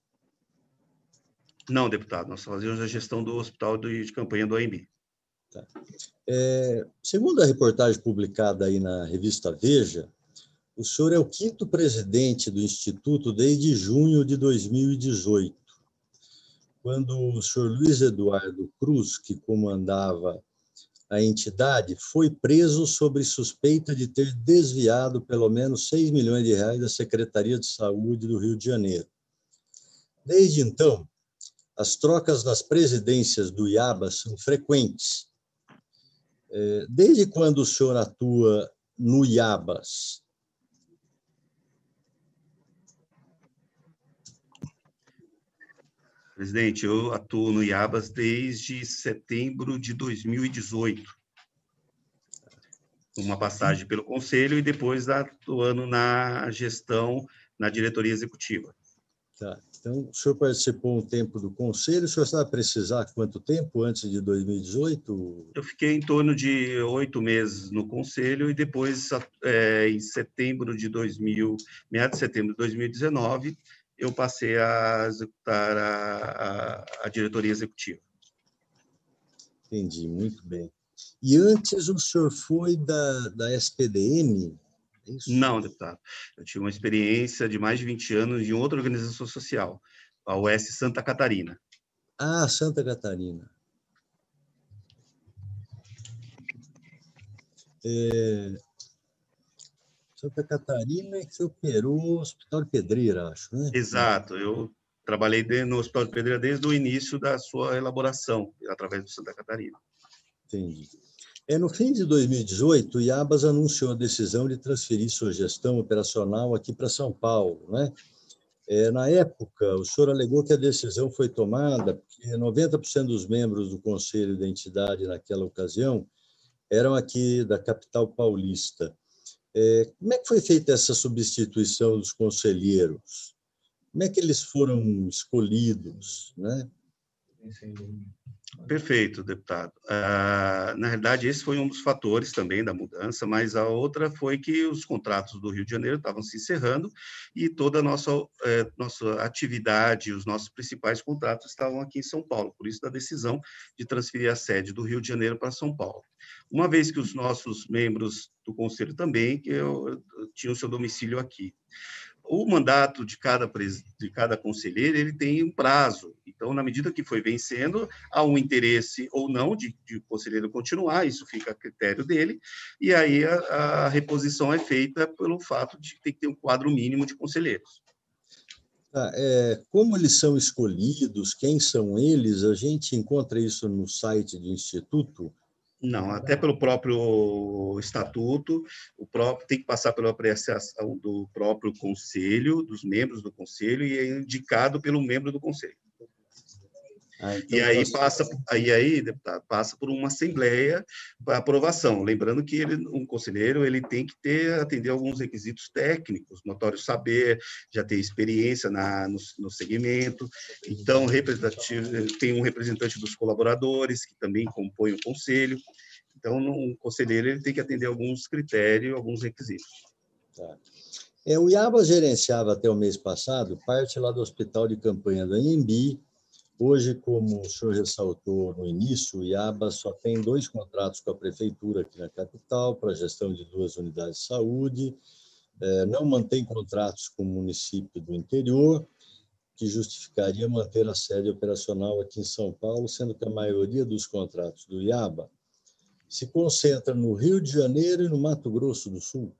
Não, deputado, nós fazíamos a gestão do hospital de campanha do A M B. Tá. É, segundo a reportagem publicada aí na revista Veja, o senhor é o quinto presidente do Instituto desde junho de dois mil e dezoito, quando o senhor Luiz Eduardo Cruz, que comandava a entidade, foi preso sob suspeita de ter desviado pelo menos seis milhões de reais da Secretaria de Saúde do Rio de Janeiro. Desde então, as trocas nas presidências do IABAS são frequentes. Desde quando o senhor atua no IABAS? Presidente, eu atuo no IABAS desde setembro de dois mil e dezoito. Uma passagem pelo Conselho e depois atuando na gestão, na diretoria executiva. Tá. Então, o senhor participou um tempo do Conselho, o senhor sabe precisar quanto tempo antes de dois mil e dezoito? Eu fiquei em torno de oito meses no Conselho e depois, é, em setembro de dois mil, meados de setembro de dois mil e dezenove, eu passei a executar a, a, a diretoria executiva. Entendi, muito bem. E antes o senhor foi da, da S P D M? É isso? Não, deputado. Eu tive uma experiência de mais de vinte anos em outra organização social, a U S Santa Catarina. Ah, Santa Catarina. É, Santa Catarina que operou o Hospital de Pedreira, acho, né? Exato. Eu trabalhei no Hospital de Pedreira desde o início da sua elaboração, através do Santa Catarina. Entendi. É, no fim de dois mil e dezoito, o Iabas anunciou a decisão de transferir sua gestão operacional aqui para São Paulo, né? É, na época, o senhor alegou que a decisão foi tomada porque noventa por cento dos membros do conselho da entidade naquela ocasião eram aqui da capital paulista. É, como é que foi feita essa substituição dos conselheiros? Como é que eles foram escolhidos, né? Perfeito, deputado. Ah, na verdade, esse foi um dos fatores também da mudança, mas a outra foi que os contratos do Rio de Janeiro estavam se encerrando e toda a nossa, eh, nossa atividade, os nossos principais contratos estavam aqui em São Paulo, por isso da decisão de transferir a sede do Rio de Janeiro para São Paulo. Uma vez que os nossos membros do Conselho também que eu, eu, tinham seu domicílio aqui. O mandato de cada, de cada conselheiro ele tem um prazo. Então, na medida que foi vencendo, há um interesse ou não de, de o conselheiro continuar, isso fica a critério dele, e aí a, a reposição é feita pelo fato de ter que ter um quadro mínimo de conselheiros. Ah, é, como eles são escolhidos, quem são eles, a gente encontra isso no site do Instituto? Não, até pelo próprio estatuto, o próprio tem que passar pela apreciação do próprio conselho, dos membros do conselho, e é indicado pelo membro do conselho. Ah, então, e aí passa, aí, aí, deputado, passa por uma assembleia para aprovação. Lembrando que ele, um conselheiro ele tem que ter atender alguns requisitos técnicos, notório saber, já ter experiência na, no, no segmento. Então, representativo, tem um representante dos colaboradores que também compõe o conselho. Então, um conselheiro ele tem que atender alguns critérios, alguns requisitos. Tá. É, o Iabas gerenciava até o mês passado parte lá do Hospital de Campanha do Anhembi. Hoje, como o senhor ressaltou no início, o Iabas só tem dois contratos com a prefeitura aqui na capital para a gestão de duas unidades de saúde, é, não mantém contratos com o município do interior, que justificaria manter a sede operacional aqui em São Paulo, sendo que a maioria dos contratos do Iaba se concentra no Rio de Janeiro e no Mato Grosso do Sul.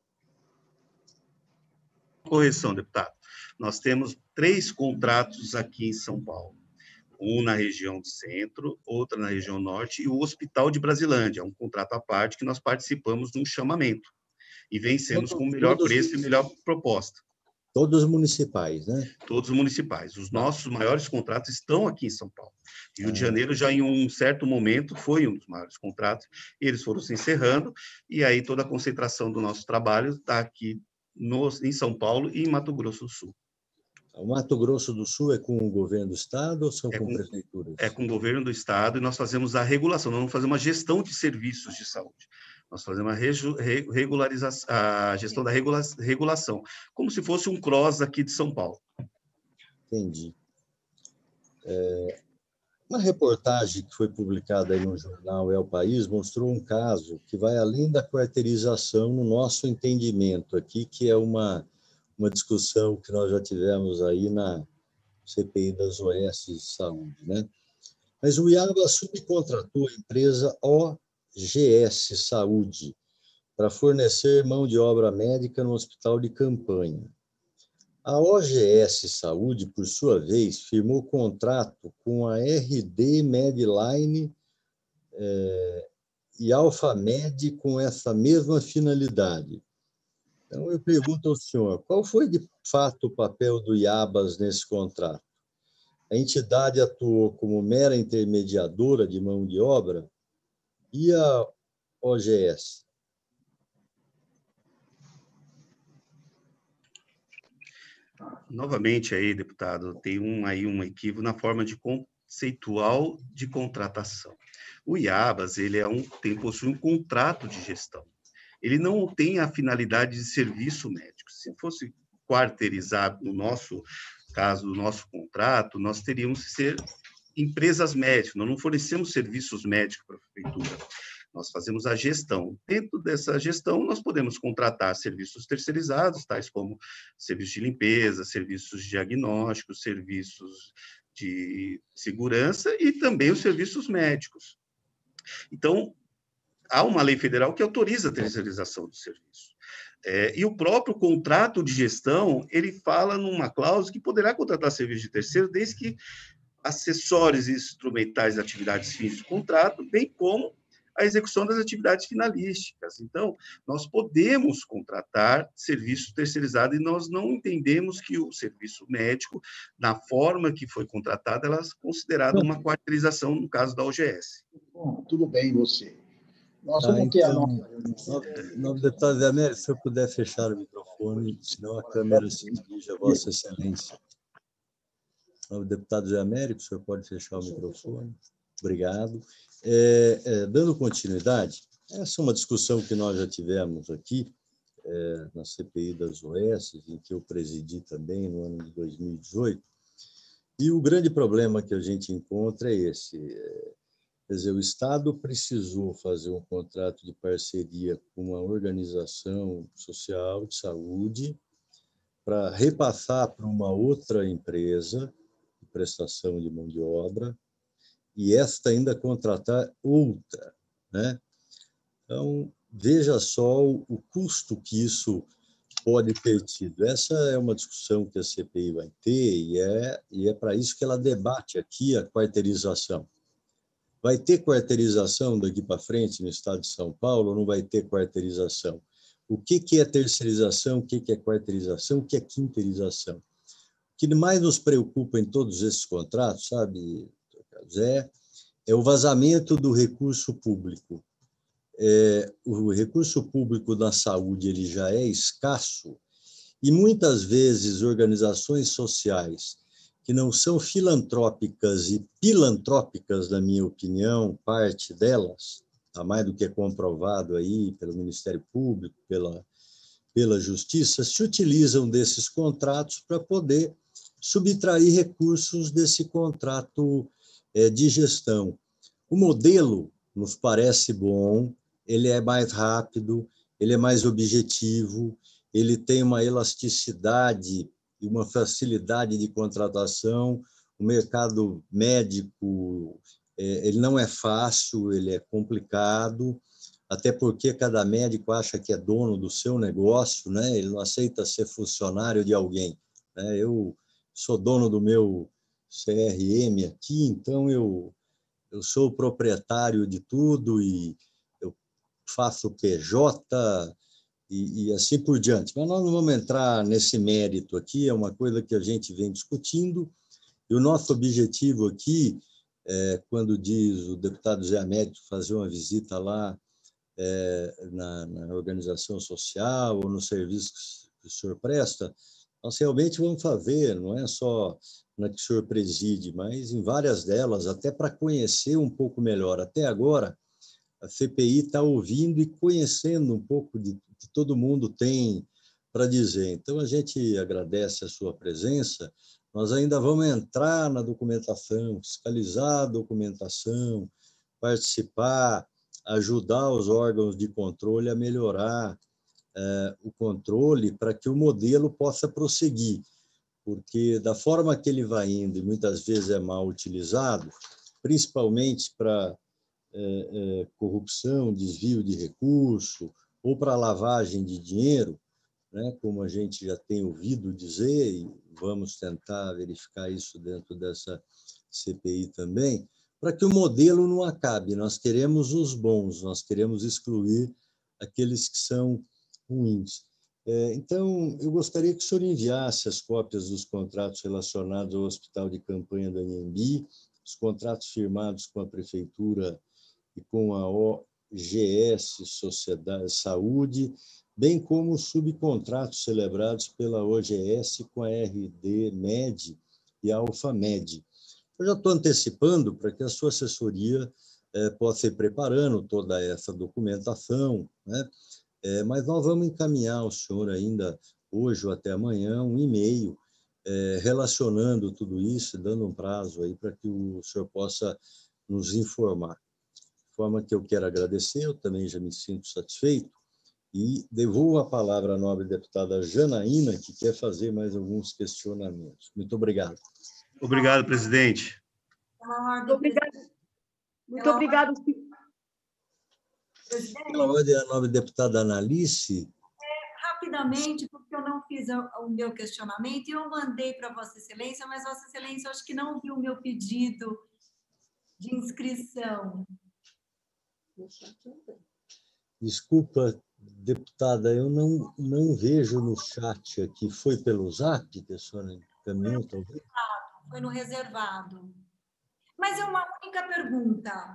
Correção, deputado. Nós temos três contratos aqui em São Paulo. Um na região do centro, outra na região norte, e o Hospital de Brasilândia, um contrato à parte que nós participamos de um chamamento e vencemos com o melhor preço e melhor proposta. Todos municipais, né? Todos municipais. Os nossos maiores contratos estão aqui em São Paulo. Rio de Janeiro, já em um certo momento, foi um dos maiores contratos, eles foram se encerrando, e aí toda a concentração do nosso trabalho está aqui no, em São Paulo e em Mato Grosso do Sul. O Mato Grosso do Sul é com o governo do estado ou são é com, com prefeituras? É com o governo do estado e nós fazemos a regulação, nós não fazemos uma gestão de serviços de saúde. Nós fazemos a regularização, a gestão da regula, regulação, como se fosse um C R O S aqui de São Paulo. Entendi. É, uma reportagem que foi publicada aí no jornal É o País mostrou um caso que vai além da quarteirização no nosso entendimento aqui, que é uma uma discussão que nós já tivemos aí na C P I das O S de saúde, né? Mas o Iabas subcontratou a empresa O G S Saúde para fornecer mão de obra médica no hospital de campanha. A O G S Saúde, por sua vez, firmou contrato com a R D Medline é, e Alfamed com essa mesma finalidade. Então, eu pergunto ao senhor, qual foi, de fato, o papel do Iabas nesse contrato? A entidade atuou como mera intermediadora de mão de obra e a O G S? Novamente, aí, deputado, tem um, aí um equívoco na forma de conceitual de contratação. O Iabas ele é um, tem, possui um contrato de gestão. Ele não tem a finalidade de serviço médico. Se fosse quarteirizar, no nosso caso, no nosso contrato, nós teríamos que ser empresas médicas, nós não fornecemos serviços médicos para a prefeitura, nós fazemos a gestão. Dentro dessa gestão, nós podemos contratar serviços terceirizados, tais como serviços de limpeza, serviços de diagnóstico, serviços de segurança e também os serviços médicos. Então, há uma lei federal que autoriza a terceirização do serviço. É, e o próprio contrato de gestão, ele fala numa cláusula que poderá contratar serviço de terceiro desde que acessórios e instrumentais de atividades fins do contrato, bem como a execução das atividades finalísticas. Então, nós podemos contratar serviço terceirizado e nós não entendemos que o serviço médico, na forma que foi contratado, ela é considerada uma quarteirização no caso da O G S. Bom, tudo bem, você. Nós Ah, vamos ter a então, nossa... nobre deputado Zé Américo, se eu puder fechar o microfone, senão a câmera se dirige a Vossa Excelência. Nobre deputado Zé Américo, o senhor pode fechar o microfone? Obrigado. É, é, dando continuidade, essa é uma discussão que nós já tivemos aqui é, na C P I das O S, em que eu presidi também no ano de dois mil e dezoito, e o grande problema que a gente encontra é esse. É, quer dizer, o Estado precisou fazer um contrato de parceria com uma organização social de saúde para repassar para uma outra empresa de prestação de mão de obra, e esta ainda contratar outra, né? Então, veja só o, o custo que isso pode ter tido. Essa é uma discussão que a C P I vai ter, e é, e é para isso que ela debate aqui a quarteirização. Vai ter quarteirização daqui para frente no estado de São Paulo ou não vai ter quarteirização? O que, que é terceirização, o que, que é quarteirização, o que é quinteirização? O que mais nos preocupa em todos esses contratos, sabe, Zé, é o vazamento do recurso público. É, o recurso público na saúde ele já é escasso e muitas vezes organizações sociais que não são filantrópicas e pilantrópicas, na minha opinião, parte delas, está mais do que comprovado aí pelo Ministério Público, pela, pela Justiça, se utilizam desses contratos para poder subtrair recursos desse contrato de gestão. O modelo nos parece bom, ele é mais rápido, ele é mais objetivo, ele tem uma elasticidade e uma facilidade de contratação. O mercado médico, ele não é fácil, ele é complicado, até porque cada médico acha que é dono do seu negócio, né? Ele não aceita ser funcionário de alguém, né? Eu sou dono do meu C R M aqui, então eu, eu sou o proprietário de tudo e eu faço P J e, e assim por diante. Mas nós não vamos entrar nesse mérito aqui, é uma coisa que a gente vem discutindo, e o nosso objetivo aqui, é, quando diz o deputado Zé Américo fazer uma visita lá é, na, na organização social ou no serviço que o senhor presta, nós realmente vamos fazer, não é só na que o senhor preside, mas em várias delas, até para conhecer um pouco melhor. Até agora, a C P I está ouvindo e conhecendo um pouco de que todo mundo tem para dizer. Então, a gente agradece a sua presença. Nós ainda vamos entrar na documentação, fiscalizar a documentação, participar, ajudar os órgãos de controle a melhorar é, o controle para que o modelo possa prosseguir, porque da forma que ele vai indo, e muitas vezes é mal utilizado, principalmente para é, é, corrupção, desvio de recurso, ou para lavagem de dinheiro, né, como a gente já tem ouvido dizer, e vamos tentar verificar isso dentro dessa C P I também, para que o modelo não acabe. Nós queremos os bons, nós queremos excluir aqueles que são ruins. É, então, eu gostaria que o senhor enviasse as cópias dos contratos relacionados ao Hospital de Campanha da Anhembi, os contratos firmados com a Prefeitura e com a O G S Sociedade Saúde, bem como os subcontratos celebrados pela O G S com a R D Med e a Alfamed. Eu já estou antecipando para que a sua assessoria eh, possa ir preparando toda essa documentação, né? É, mas nós vamos encaminhar ao senhor ainda hoje ou até amanhã, um e-mail é, relacionando tudo isso, dando um prazo aí para que o senhor possa nos informar. De forma que eu quero agradecer, eu também já me sinto satisfeito, e devolvo a palavra à nobre deputada Janaína, que quer fazer mais alguns questionamentos. Muito obrigado. Obrigado, presidente. Muito obrigado. Muito obrigado. Pela ordem, a nobre deputada Analice. É, rapidamente, porque eu não fiz o meu questionamento, e eu mandei para Vossa Excelência, mas Vossa Excelência acho que não viu o meu pedido de inscrição. Desculpa, deputada, eu não, não vejo no chat aqui. Foi pelo Zap que a senhora encaminhou, talvez? Foi no reservado. Mas é uma única pergunta.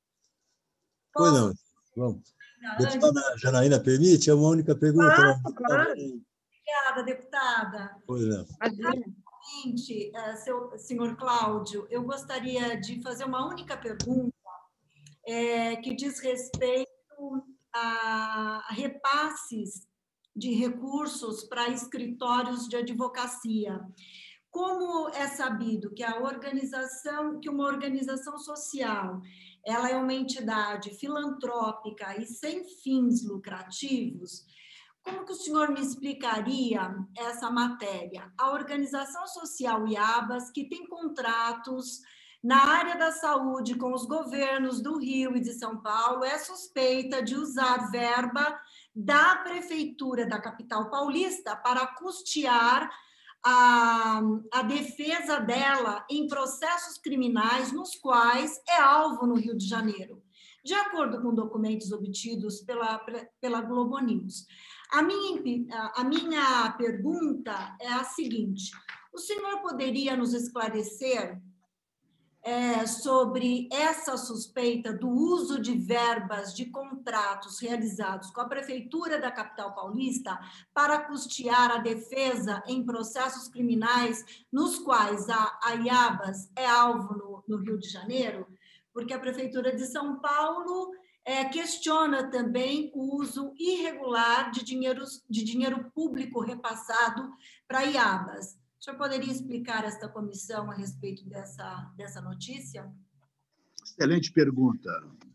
Pois não, vamos. Deputada Janaína, permite? É uma única pergunta. Claro, claro. Obrigada, deputada. Pois não. Rapidamente, seu, senhor Cláudio, eu gostaria de fazer uma única pergunta é, que diz respeito a repasses de recursos para escritórios de advocacia. Como é sabido que a organização, que uma organização social, ela é uma entidade filantrópica e sem fins lucrativos, como que o senhor me explicaria essa matéria? A organização social IABAS, que tem contratos na área da saúde com os governos do Rio e de São Paulo, é suspeita de usar verba da Prefeitura da capital paulista para custear a, a defesa dela em processos criminais nos quais é alvo no Rio de Janeiro, de acordo com documentos obtidos pela, pela Globo News. A minha, a minha pergunta é a seguinte: o senhor poderia nos esclarecer É, sobre essa suspeita do uso de verbas de contratos realizados com a Prefeitura da capital paulista para custear a defesa em processos criminais nos quais a, a IABAS é alvo no, no Rio de Janeiro? Porque a Prefeitura de São Paulo é, questiona também o uso irregular de, dinheiros, de dinheiro público repassado para a IABAS. O senhor poderia explicar esta comissão a respeito dessa, dessa notícia? Excelente pergunta,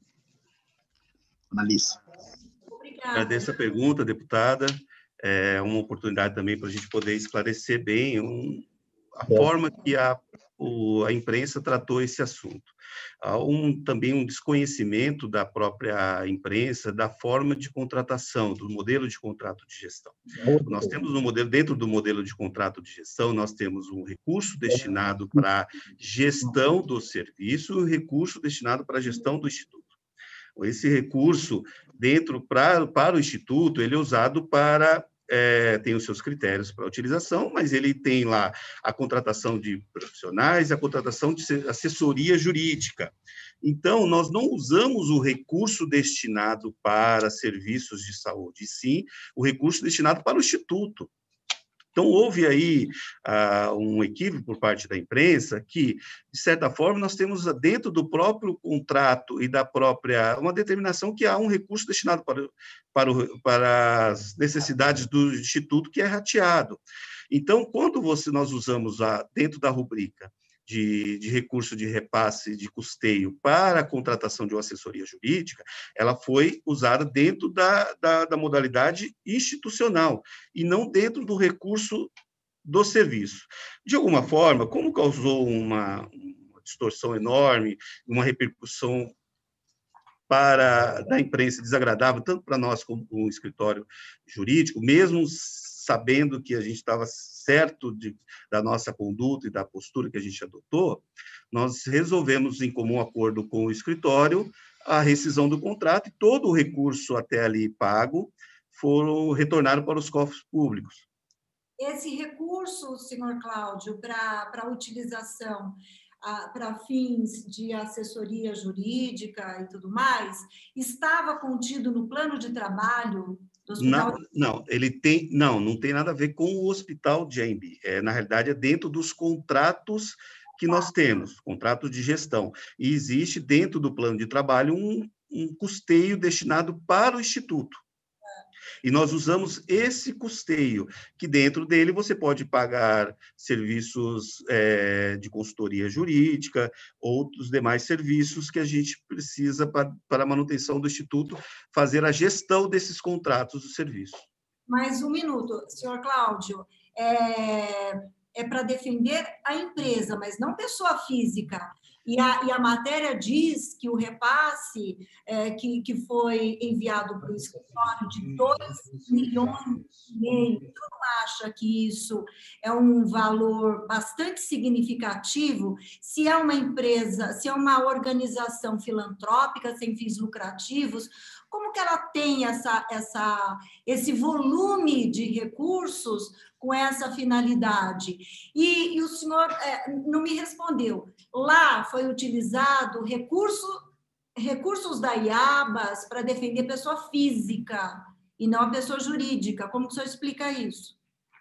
Analice. Obrigada. Agradeço a pergunta, deputada. É uma oportunidade também para a gente poder esclarecer bem um, a é. forma que a, o, a imprensa tratou esse assunto. Há um, também um desconhecimento da própria imprensa da forma de contratação, do modelo de contrato de gestão. Nós temos no modelo, dentro do modelo de contrato de gestão, nós temos um recurso destinado para gestão do serviço e um recurso destinado para a gestão do instituto. Esse recurso, dentro para, para o instituto, ele é usado para... É, tem os seus critérios para utilização, mas ele tem lá a contratação de profissionais, a contratação de assessoria jurídica. Então, nós não usamos o recurso destinado para serviços de saúde, e sim o recurso destinado para o Instituto. Então, houve aí ah, um equívoco por parte da imprensa que, de certa forma, nós temos dentro do próprio contrato e da própria, uma determinação que há um recurso destinado para, para, o, para as necessidades do Instituto que é rateado. Então, quando você, nós usamos a, dentro da rubrica de, de recurso de repasse de custeio para a contratação de uma assessoria jurídica, ela foi usada dentro da, da, da modalidade institucional e não dentro do recurso do serviço. De alguma forma, como causou uma, uma distorção enorme, uma repercussão para da imprensa desagradável, tanto para nós como para o escritório jurídico, mesmo sabendo que a gente estava certo de, da nossa conduta e da postura que a gente adotou, nós resolvemos, em comum acordo com o escritório, a rescisão do contrato e todo o recurso até ali pago foram retornados para os cofres públicos. Esse recurso, senhor Cláudio, para a utilização para fins de assessoria jurídica e tudo mais, estava contido no plano de trabalho do hospital? Não, não, ele tem, não, não tem nada a ver com o hospital de Anhembi. É, na realidade, é dentro dos contratos que nós temos, contratos de gestão. E existe dentro do plano de trabalho um, um custeio destinado para o Instituto. E nós usamos esse custeio, que dentro dele você pode pagar serviços é, de consultoria jurídica, outros demais serviços que a gente precisa para, para a manutenção do Instituto, fazer a gestão desses contratos do serviço. Mais um minuto, senhor Cláudio. É, é para defender a empresa, mas não pessoa física. E a, e a matéria diz que o repasse é, que, que foi enviado para o escritório de dois milhões e meio, você não acha que isso é um valor bastante significativo? Se é uma empresa, se é uma organização filantrópica sem fins lucrativos, como que ela tem essa, essa, esse volume de recursos com essa finalidade? E, e o senhor é, não me respondeu. Lá foi utilizado recurso, recursos da IABAS para defender pessoa física e não a pessoa jurídica. Como que o senhor explica isso?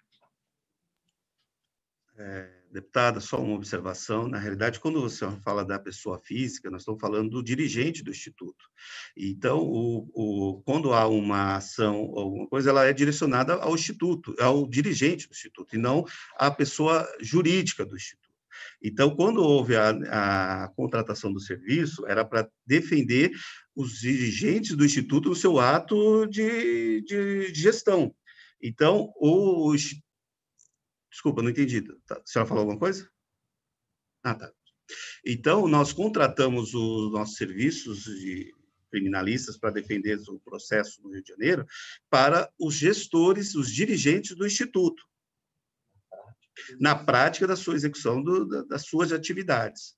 É, deputada, só uma observação. Na realidade, quando você fala da pessoa física, nós estamos falando do dirigente do Instituto. Então, o, o, quando há uma ação, alguma coisa, ela é direcionada ao Instituto, ao dirigente do Instituto, e não à pessoa jurídica do Instituto. Então, quando houve a, a contratação do serviço, era para defender os dirigentes do Instituto no seu ato de, de, de gestão. Então, o Desculpa, não entendi. A senhora falou alguma coisa? Ah, tá. Então, nós contratamos os nossos serviços de criminalistas para defender o processo no Rio de Janeiro para os gestores, os dirigentes do Instituto, na prática da sua execução do, das suas atividades.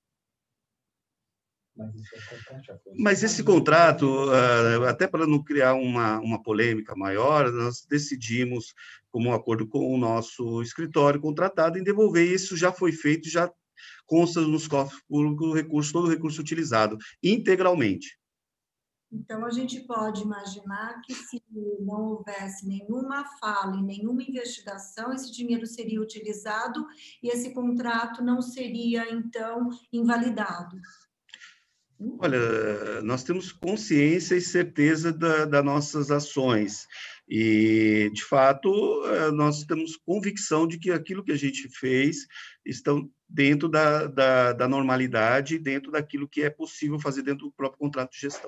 Mas esse contrato, até para não criar uma, uma polêmica maior, nós decidimos, como um acordo com o nosso escritório contratado, em devolver. Isso já foi feito, já consta nos cofres públicos o recurso, todo o recurso utilizado, integralmente. Então, a gente pode imaginar que, se não houvesse nenhuma fala e nenhuma investigação, esse dinheiro seria utilizado e esse contrato não seria, então, invalidado. Olha, nós temos consciência e certeza da, das nossas ações e, de fato, nós temos convicção de que aquilo que a gente fez estão dentro da, da, da normalidade, dentro daquilo que é possível fazer dentro do próprio contrato de gestão.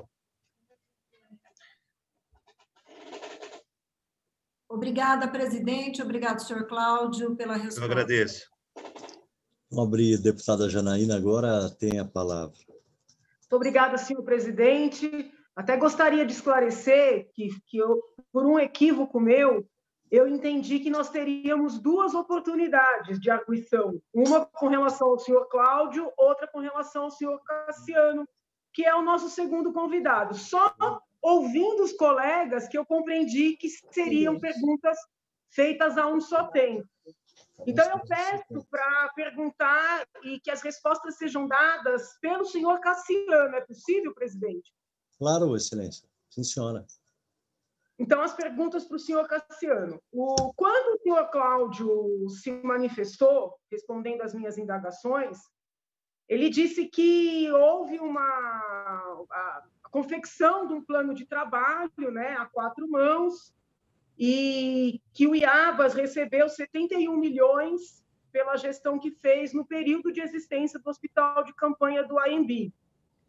Obrigada, presidente. Obrigado, senhor Cláudio, pela resposta. Eu agradeço. Nobre deputada Janaína, agora tem a palavra. Muito obrigada, senhor presidente. Até gostaria de esclarecer que, que eu, por um equívoco meu, eu entendi que nós teríamos duas oportunidades de arguição, uma com relação ao senhor Cláudio, outra com relação ao senhor Cassiano, que é o nosso segundo convidado. Só ouvindo os colegas que eu compreendi que seriam perguntas feitas a um só tempo. Então, eu peço para perguntar e que as respostas sejam dadas pelo senhor Cassiano. É possível, presidente? Claro, excelência. Sim, senhora. Então, as perguntas para o senhor Cassiano. O, quando o senhor Cláudio se manifestou, respondendo às minhas indagações, ele disse que houve uma a, a confecção de um plano de trabalho, né, a quatro mãos, e que o IABAS recebeu setenta e um milhões pela gestão que fez no período de existência do hospital de campanha do A M B.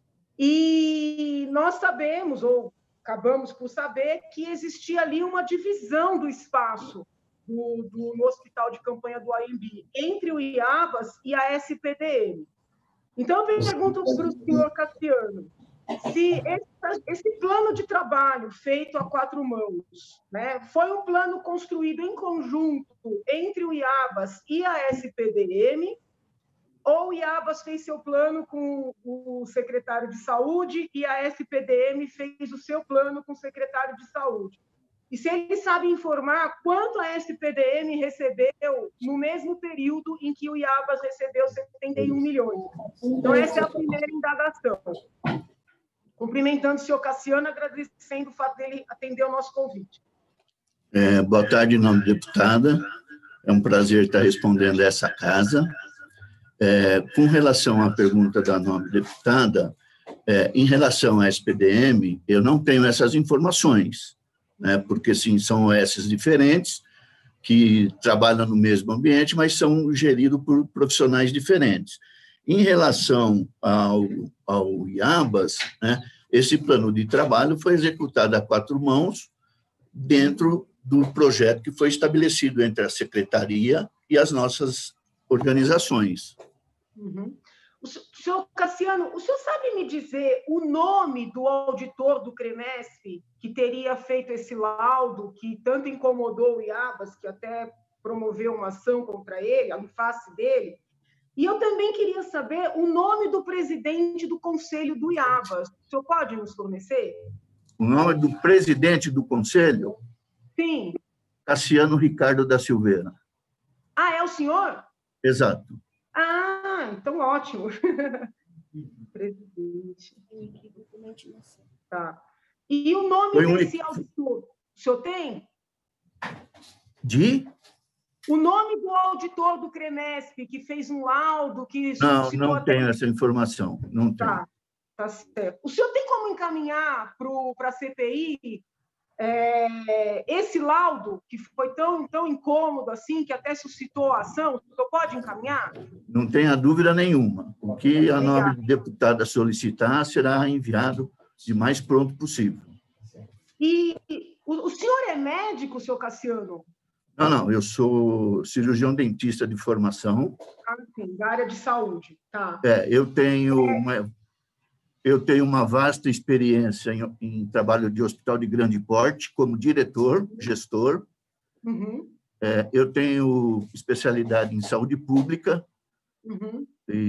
E nós sabemos, ou acabamos por saber, que existia ali uma divisão do espaço do, do, no hospital de campanha do A M B entre o IABAS e a S P D M. Então, eu pergunto para o senhor Cassiano, se esse, esse plano de trabalho feito a quatro mãos, né, foi um plano construído em conjunto entre o IABAS e a S P D M, ou o IABAS fez seu plano com o secretário de Saúde e a S P D M fez o seu plano com o secretário de Saúde? E se ele sabe informar quanto a S P D M recebeu no mesmo período em que o IABAS recebeu setenta e um milhões. Então, essa é a primeira indagação. Cumprimentando o senhor Cassiano, agradecendo o fato dele atender o nosso convite. É, boa tarde, em nome da deputada. É um prazer estar respondendo a essa casa. É, com relação à pergunta da nobre deputada, é, em relação à S P D M, eu não tenho essas informações. né? Porque, sim, são O S diferentes, que trabalham no mesmo ambiente, mas são geridos por profissionais diferentes. Em relação ao, ao IABAS, né, esse plano de trabalho foi executado a quatro mãos dentro do projeto que foi estabelecido entre a Secretaria e as nossas organizações. Uhum. O senhor Cassiano, o senhor sabe me dizer o nome do auditor do CREMESP que teria feito esse laudo, que tanto incomodou o IABAS, que até promoveu uma ação contra ele, a face dele? E eu também queria saber o nome do presidente do conselho do IABAS. O senhor pode nos fornecer? O nome do presidente do conselho? Sim. Cassiano Ricardo da Silveira. Ah, é o senhor? Exato. Ah, então ótimo. Presidente. Tá. E o nome um... desse auditor? O senhor tem? De? O nome do auditor do CREMESP que fez um laudo que... Não, não até... tenho essa informação. Não tá, tenho. Tá certo. O senhor tem como encaminhar para a C P I é, esse laudo, que foi tão, tão incômodo assim, que até suscitou a ação? O senhor pode encaminhar? Não tenha dúvida nenhuma. O que a nobre deputada solicitar será enviado de mais pronto possível. E o, o senhor é médico, senhor Cassiano? Não, não, eu sou cirurgião dentista de formação. Ah, sim, da área de saúde, tá. É, eu tenho uma, eu tenho uma vasta experiência em, em trabalho de hospital de grande porte, como diretor, gestor. Uhum. É, eu tenho especialidade em saúde pública. Uhum.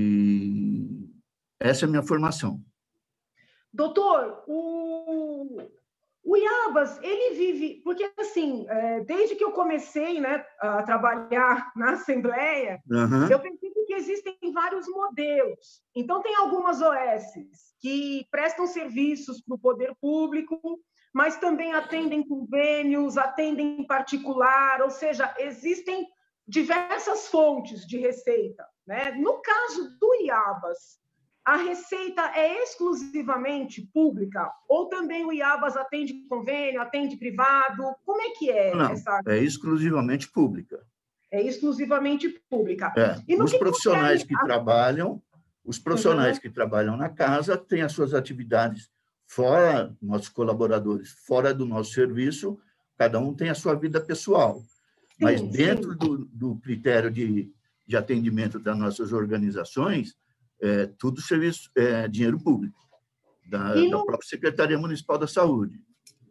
E essa é a minha formação. Doutor, o... O IABAS, ele vive... Porque, assim, desde que eu comecei, né, a trabalhar na Assembleia, uhum. eu percebi que existem vários modelos. Então, tem algumas O Ss que prestam serviços para o poder público, mas também atendem convênios, atendem em particular, ou seja, existem diversas fontes de receita, né? No caso do IABAS, a receita é exclusivamente pública ou também o IABAS atende convênio, atende privado? Como é que é? Não, essa... é exclusivamente pública. É exclusivamente pública. É. E os que profissionais que, que trabalham, os profissionais uhum. que trabalham na casa têm as suas atividades fora, nossos colaboradores, fora do nosso serviço, cada um tem a sua vida pessoal. Sim, Mas dentro do, do critério de, de atendimento das nossas organizações, é tudo serviço, é dinheiro público, da, no... da própria Secretaria Municipal da Saúde.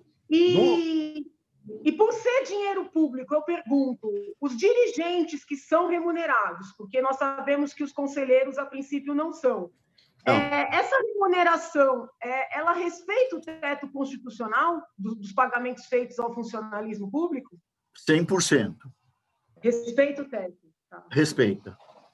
E, no... e por ser dinheiro público, eu pergunto, os dirigentes que são remunerados, porque nós sabemos que os conselheiros, a princípio, não são, não. É, essa remuneração, é, ela respeita o teto constitucional do, dos pagamentos feitos ao funcionalismo público? cem por cento. Respeita o teto. Tá. Respeita.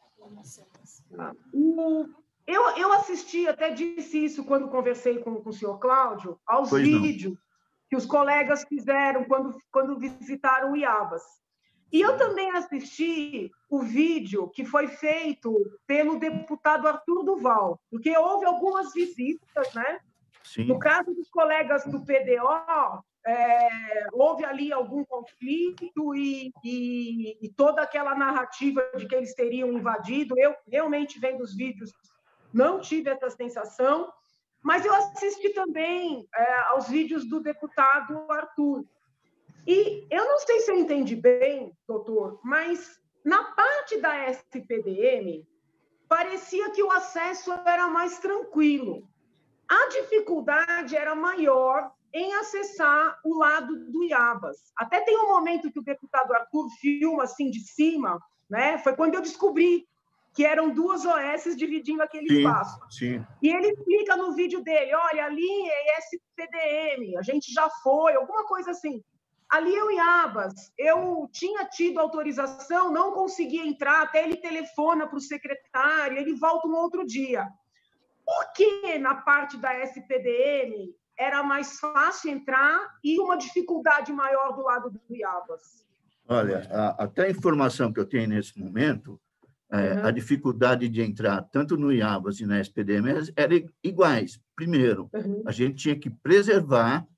O, eu, eu assisti, até disse isso quando conversei com, com o senhor Cláudio, aos pois vídeos não. que os colegas fizeram quando, quando visitaram o IABAS. E eu também assisti o vídeo que foi feito pelo deputado Arthur Duval, porque houve algumas visitas, né? Sim. No caso dos colegas do P D O, é, houve ali algum conflito e, e, e toda aquela narrativa de que eles teriam invadido. Eu, realmente, vendo os vídeos, não tive essa sensação, mas eu assisti também é, aos vídeos do deputado Arthur. E eu não sei se eu entendi bem, doutor, mas na parte da S P D M, parecia que o acesso era mais tranquilo. A dificuldade era maior em acessar o lado do IABAS. Até tem um momento que o deputado Arthur filma assim de cima, né? Foi quando eu descobri que eram duas O S dividindo aquele sim, espaço. Sim. E ele explica no vídeo dele, olha, ali é S P D M, a gente já foi, alguma coisa assim. Ali é o IABAS, eu tinha tido autorização, não conseguia entrar, até ele telefona para o secretário, ele volta um outro dia. Por que na parte da S P D M era mais fácil entrar e uma dificuldade maior do lado do IABAS? Olha, a, até a informação que eu tenho nesse momento, é, uhum. a dificuldade de entrar tanto no IABAS e na S P D M eram iguais. Primeiro, uhum. a gente tinha que preservar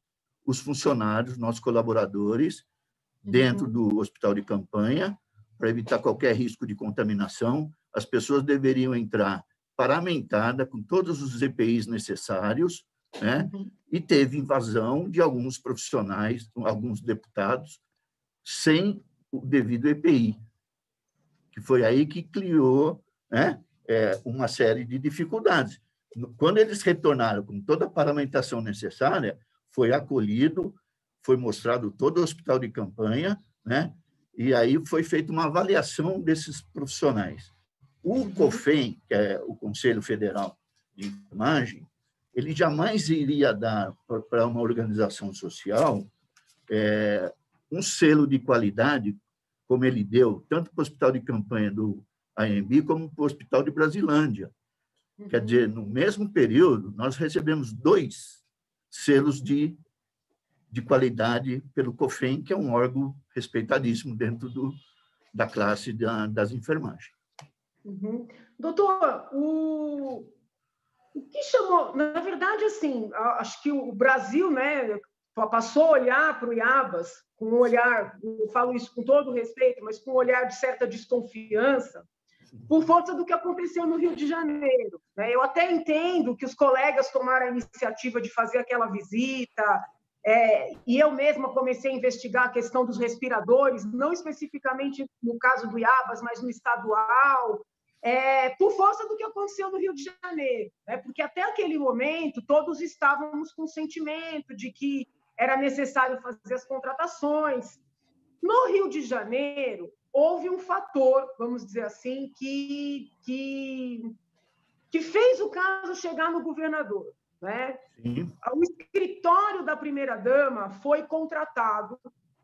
os funcionários, nossos colaboradores, dentro uhum. do hospital de campanha, para evitar qualquer risco de contaminação. As pessoas deveriam entrar paramentada, com todos os E P Is necessários, né? Uhum. E teve invasão de alguns profissionais, alguns deputados, sem o devido E P I, que foi aí que criou, né, é, uma série de dificuldades. Quando eles retornaram com toda a paramentação necessária, foi acolhido, foi mostrado todo o hospital de campanha, né? E aí foi feita uma avaliação desses profissionais. O COFEN, que é o Conselho Federal de Enfermagem, ele jamais iria dar para uma organização social é, um selo de qualidade, como ele deu, tanto para o hospital de campanha do A M B, como para o hospital de Brasilândia. Uhum. Quer dizer, no mesmo período, nós recebemos dois selos de, de qualidade pelo COFEN, que é um órgão respeitadíssimo dentro do, da classe da, das enfermagens. Uhum. Doutor, o, o que chamou... Na verdade, assim, acho que o Brasil, né, passou a olhar para o IABAS com um olhar, eu falo isso com todo respeito, mas com um olhar de certa desconfiança, por força do que aconteceu no Rio de Janeiro. Eu até entendo que os colegas tomaram a iniciativa de fazer aquela visita, é, e eu mesma comecei a investigar a questão dos respiradores, não especificamente no caso do IABAS, mas no estadual, é, por força do que aconteceu no Rio de Janeiro. Né? Porque até aquele momento todos estávamos com o sentimento de que era necessário fazer as contratações. No Rio de Janeiro, houve um fator, vamos dizer assim, que, que, que fez o caso chegar no governador. Né? Sim. O escritório da primeira-dama foi contratado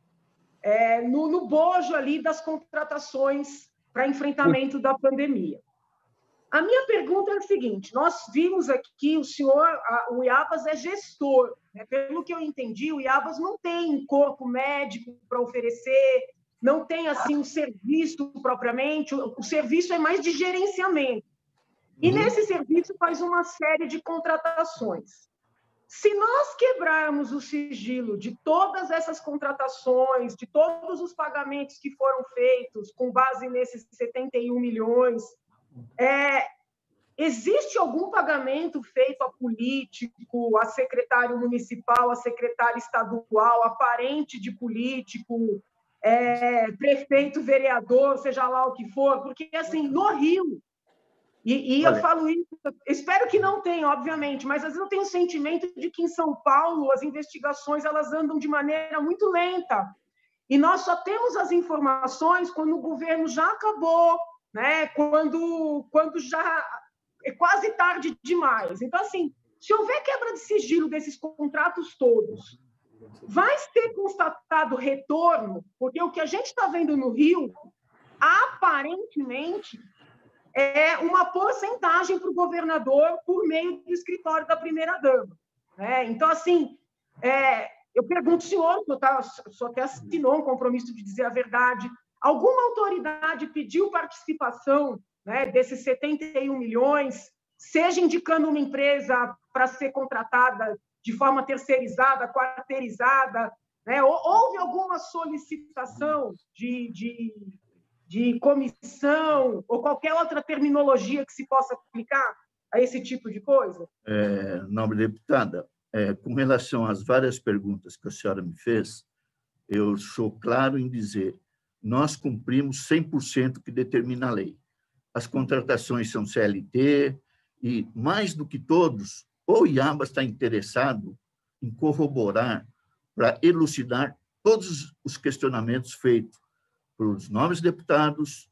é, no, no bojo ali das contratações para enfrentamento da pandemia. A minha pergunta é a seguinte: nós vimos aqui, o senhor, a, o IABAS é gestor. Né? Pelo que eu entendi, o IABAS não tem corpo médico para oferecer, não tem assim um serviço propriamente, o, o serviço é mais de gerenciamento. E uhum. nesse serviço faz uma série de contratações. Se nós quebrarmos o sigilo de todas essas contratações, de todos os pagamentos que foram feitos com base nesses setenta e um milhões, é, existe algum pagamento feito a político, a secretário municipal, a secretário estadual, a parente de político, é, prefeito, vereador, seja lá o que for? Porque, assim, no Rio, e, e eu falo isso, espero que não tenha, obviamente, mas às vezes eu tenho o sentimento de que em São Paulo as investigações elas andam de maneira muito lenta. E nós só temos as informações quando o governo já acabou, né? quando, quando já é quase tarde demais. Então, assim, se houver quebra de sigilo desses contratos todos, vai ser constatado retorno, porque o que a gente está vendo no Rio, aparentemente, é uma porcentagem para o governador por meio do escritório da primeira-dama. É, então, assim, é, eu pergunto ao senhor, o senhor, tá, o senhor até assinou um compromisso de dizer a verdade, alguma autoridade pediu participação, né, desses setenta e um milhões, seja indicando uma empresa para ser contratada de forma terceirizada, quarteirizada, né? Houve alguma solicitação de... de de comissão ou qualquer outra terminologia que se possa aplicar a esse tipo de coisa? É, nobre deputada, é, com relação às várias perguntas que a senhora me fez, eu sou claro em dizer, nós cumprimos cem por cento o que determina a lei. As contratações são C L T e, mais do que todos, o IABAS está interessado em corroborar para elucidar todos os questionamentos feitos para os novos deputados,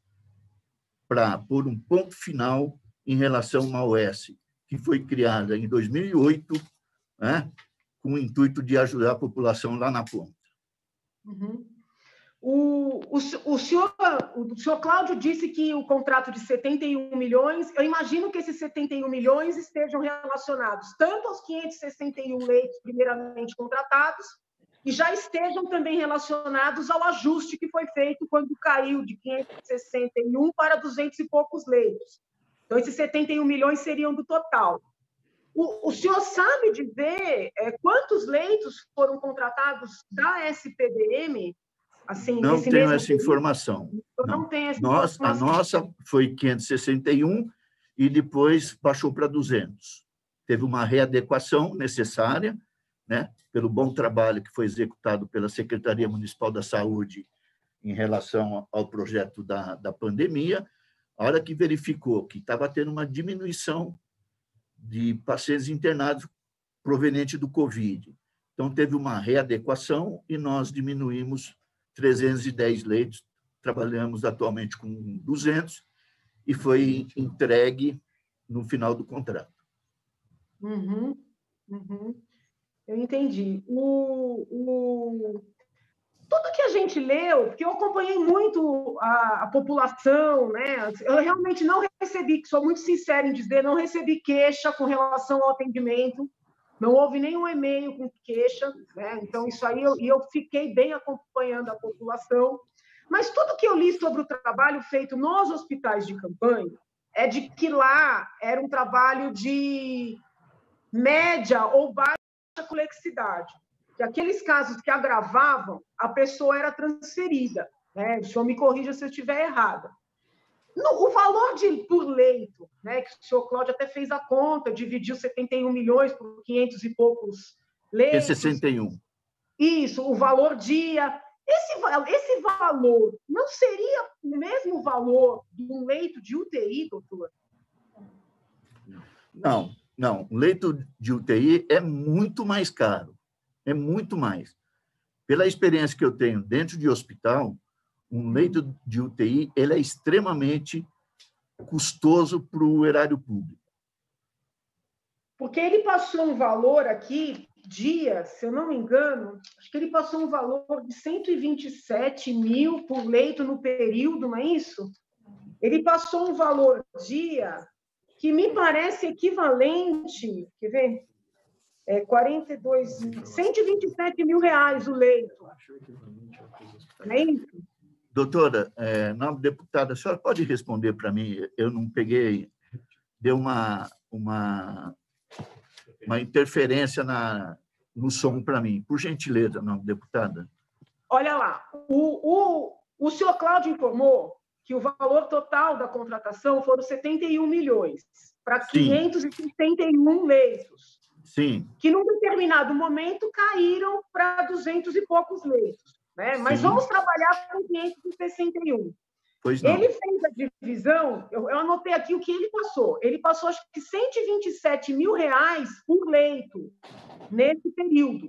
para pôr um ponto final em relação à O S, que foi criada em dois mil e oito, né, com o intuito de ajudar a população lá na ponta. Uhum. O, o, o, senhor, o senhor Cláudio disse que o contrato de setenta e um milhões, eu imagino que esses setenta e um milhões estejam relacionados tanto aos quinhentos e sessenta e um leitos primeiramente contratados, e já estejam também relacionados ao ajuste que foi feito quando caiu de quinhentos e sessenta e um para duzentos e poucos leitos. Então, esses setenta e um milhões seriam do total. O, o senhor sabe dizer é, quantos leitos foram contratados da S P D M? Assim, não nesse tenho mesmo essa período? informação. Eu não não tenho essa Nós, informação. A nossa foi quinhentos e sessenta e um e depois baixou para duzentos. Teve uma readequação necessária, né, pelo bom trabalho que foi executado pela Secretaria Municipal da Saúde em relação ao projeto da, da pandemia, a hora que verificou que estava tendo uma diminuição de pacientes internados proveniente do Covid. Então, teve uma readequação e nós diminuímos trezentos e dez leitos, trabalhamos atualmente com duzentos e foi entregue no final do contrato. Uhum, uhum. Eu entendi. O, o... Tudo que a gente leu, porque eu acompanhei muito a, a população, né? Eu realmente não recebi, sou muito sincera em dizer, não recebi queixa com relação ao atendimento, não houve nenhum e-mail com queixa, né? Então, isso aí, eu, e eu fiquei bem acompanhando a população. Mas tudo que eu li sobre o trabalho feito nos hospitais de campanha é de que lá era um trabalho de média ou baixa complexidade. Que aqueles casos que agravavam, a pessoa era transferida. Né? O senhor me corrija se eu estiver errada. No, o valor de, por leito, né, que o senhor Cláudio até fez a conta, dividiu setenta e um milhões por quinhentos e poucos leitos. sessenta e um. Isso, o valor dia. Esse, esse valor não seria o mesmo valor de um leito de U T I, doutor? Não, não. Um leito de U T I é muito mais caro. É muito mais. Pela experiência que eu tenho dentro de hospital, um leito de U T I ele é extremamente custoso para o erário público. Porque ele passou um valor aqui, dia, se eu não me engano, acho que ele passou um valor de cento e vinte e sete mil por leito no período, não é isso? Ele passou um valor dia que me parece equivalente, quer ver? É quarenta e dois, cento e vinte e sete mil reais o leito. Não é isso? Doutora, é, nova deputada, a senhora pode responder para mim? Eu não peguei, deu uma, uma, uma interferência na, no som para mim. Por gentileza, nova deputada. Olha lá, o, o, o senhor Cláudio informou que o valor total da contratação foram setenta e um milhões para quinhentos e sessenta e um leitos. Sim. Que, num determinado momento, caíram para duzentos e poucos leitos. Né? Mas Sim. Vamos trabalhar com quinhentos e sessenta e um. Pois não. Ele fez a divisão, eu, eu anotei aqui o que ele passou. Ele passou, acho que, cento e vinte e sete mil reais por leito nesse período.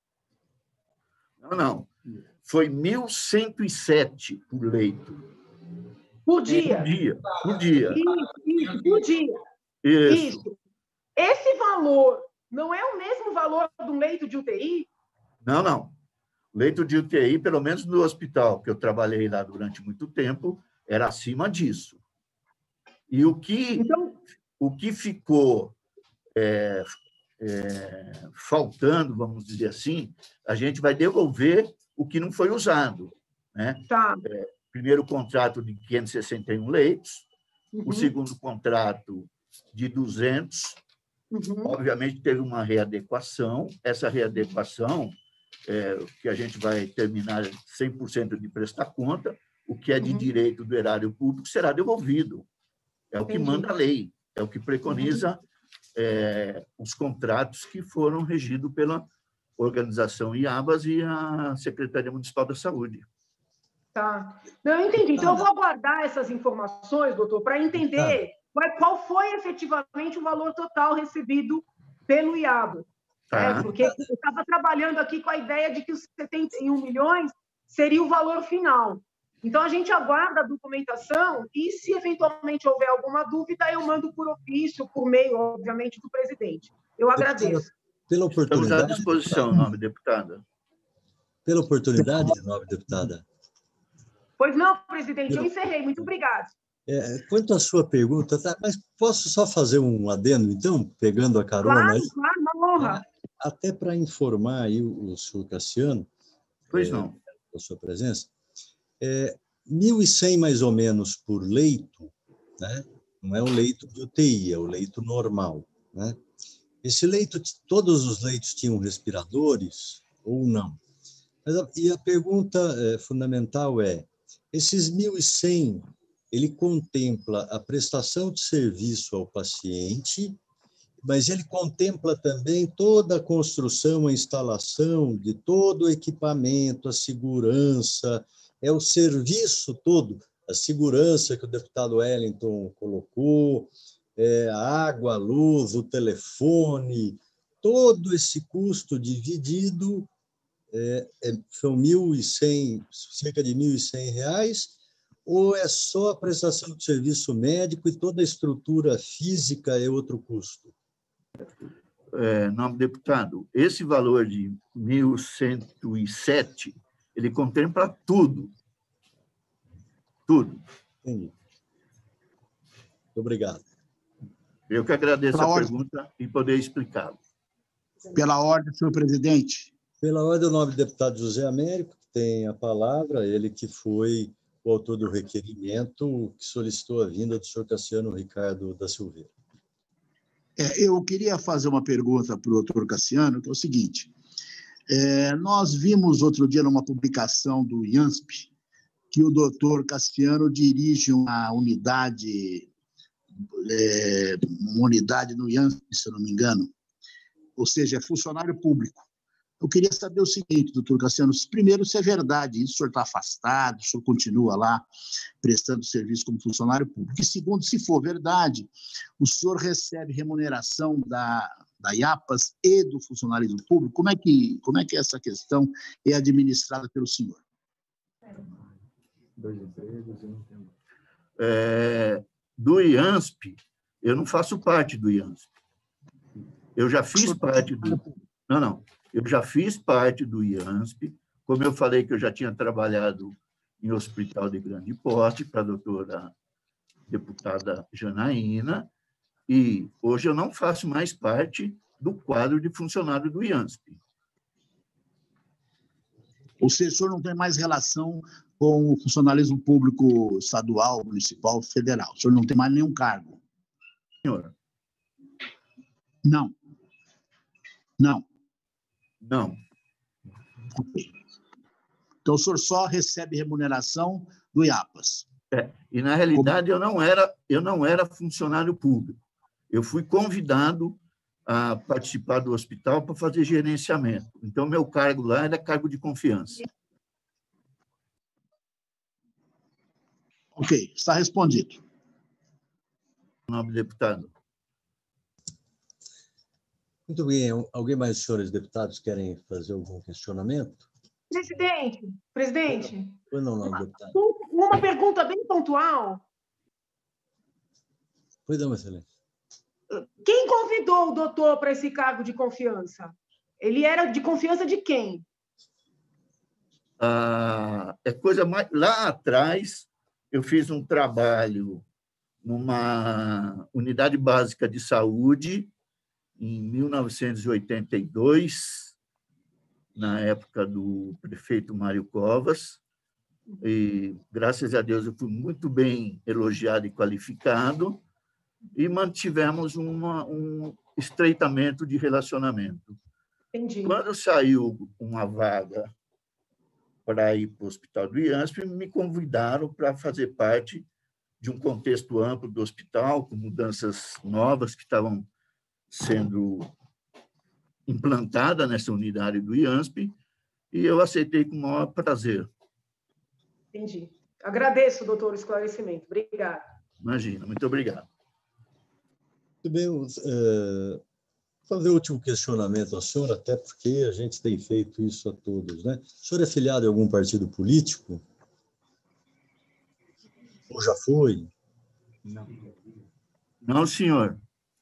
Não, não. Foi mil cento e sete por leito. Por dia. Por dia. Por dia. Isso, isso, por dia. Isso. Isso. Esse valor não é o mesmo valor de um leito de U T I? Não, não. Leito de U T I, pelo menos no hospital, que eu trabalhei lá durante muito tempo, era acima disso. E o que, então... o que ficou é, é, faltando, vamos dizer assim, a gente vai devolver o que não foi usado. Né? Tá. É, primeiro contrato de quinhentos e sessenta e um leitos, uhum. O segundo contrato de duzentos. Uhum. Obviamente, teve uma readequação. Essa readequação, é, que a gente vai terminar cem por cento de prestar conta, o que é de uhum. direito do erário público será devolvido. É o que Entendi. Manda a lei, é o que preconiza uhum. é, os contratos que foram regidos pela organização IABAS e a Secretaria Municipal da Saúde. Tá. Não, eu entendi. Então, eu vou aguardar essas informações, doutor, para entender qual foi efetivamente o valor total recebido pelo IABAS. Tá. É, porque eu estava trabalhando aqui com a ideia de que os setenta e um milhões seria o valor final. Então, a gente aguarda a documentação e, se eventualmente houver alguma dúvida, eu mando por ofício, por meio, obviamente, do presidente. Eu agradeço. Pela oportunidade. Estamos à disposição, nova deputada. Pela oportunidade, nova deputada. Pois não, presidente, eu encerrei. Muito obrigado. É, quanto à sua pergunta, tá, mas posso só fazer um adendo, então, pegando a carona? Claro, aí? claro, uma honra. Até para informar aí o, o senhor Cassiano, pois é, não, da sua presença, é, mil e cem mais ou menos por leito, né? Não é o leito de U T I, é o leito normal, né? esse leito, todos os leitos tinham respiradores ou não? Mas a, e a pergunta é, fundamental é, esses mil e cem, ele contempla a prestação de serviço ao paciente, mas ele contempla também toda a construção, a instalação de todo o equipamento, a segurança, é o serviço todo, a segurança que o deputado Wellington colocou, é, a água, a luz, o telefone, todo esse custo dividido, é, é, são mil e cem, cerca de mil e cem reais, ou é só a prestação de serviço médico e toda a estrutura física é outro custo? É, nobre deputado, esse valor de mil cento e sete, ele contempla tudo. Tudo. Entendi. Muito obrigado. Eu que agradeço Pela a ordem. pergunta e poder explicá-lo. Pela ordem, senhor presidente. Pela ordem, o nobre deputado José Américo, que tem a palavra, ele que foi o autor do requerimento que solicitou a vinda do senhor Cassiano Ricardo da Silveira. É, eu queria fazer uma pergunta para o doutor Cassiano, que é o seguinte. É, nós vimos outro dia numa publicação do IANSP que o doutor Cassiano dirige uma unidade, é, uma unidade no IANSP, se eu não me engano, ou seja, é funcionário público. Eu queria saber o seguinte, doutor Cassiano, primeiro, se é verdade isso, o senhor está afastado, o senhor continua lá prestando serviço como funcionário público. E segundo, se for verdade, o senhor recebe remuneração da, da IAPAS e do funcionalismo público? Como é que, como é que essa questão é administrada pelo senhor? É, do IANSP, eu não faço parte do IANSP. Eu já fiz parte do... Não, não. Eu já fiz parte do IANSP, como eu falei que eu já tinha trabalhado em hospital de grande porte para a doutora deputada Janaína, e hoje eu não faço mais parte do quadro de funcionário do IANSP. Ou seja, o senhor não tem mais relação com o funcionalismo público estadual, municipal, federal. O senhor não tem mais nenhum cargo? Senhor? Não. Não. Não. Okay. Então, o senhor só recebe remuneração do IAPAS? É, e, na realidade, eu não era, eu não era funcionário público. Eu fui convidado a participar do hospital para fazer gerenciamento. Então, meu cargo lá era cargo de confiança. Ok, está respondido. Nobre deputado. Muito bem. Alguém mais, senhores deputados, querem fazer algum questionamento? Presidente, presidente. Pois não, não, deputado. Uma pergunta bem pontual. Pois não, excelência. Quem convidou o doutor para esse cargo de confiança? Ele era de confiança de quem? Ah, é coisa mais... Lá atrás, eu fiz um trabalho numa unidade básica de saúde, em mil novecentos e oitenta e dois, na época do prefeito Mário Covas, e, graças a Deus, eu fui muito bem elogiado e qualificado, e mantivemos uma, um estreitamento de relacionamento. Entendi. Quando saiu uma vaga para ir para o Hospital do IANSP, me convidaram para fazer parte de um contexto amplo do hospital, com mudanças novas que estavam sendo implantada nessa unidade do IANSP, e eu aceitei com o maior prazer. Entendi. Agradeço, doutor, o esclarecimento. Obrigada. Imagina, muito obrigado. Muito bem, uh, vou fazer o último questionamento ao senhor, até porque a gente tem feito isso a todos, né? O senhor é filiado a algum partido político? Ou já foi? Não, Não senhor.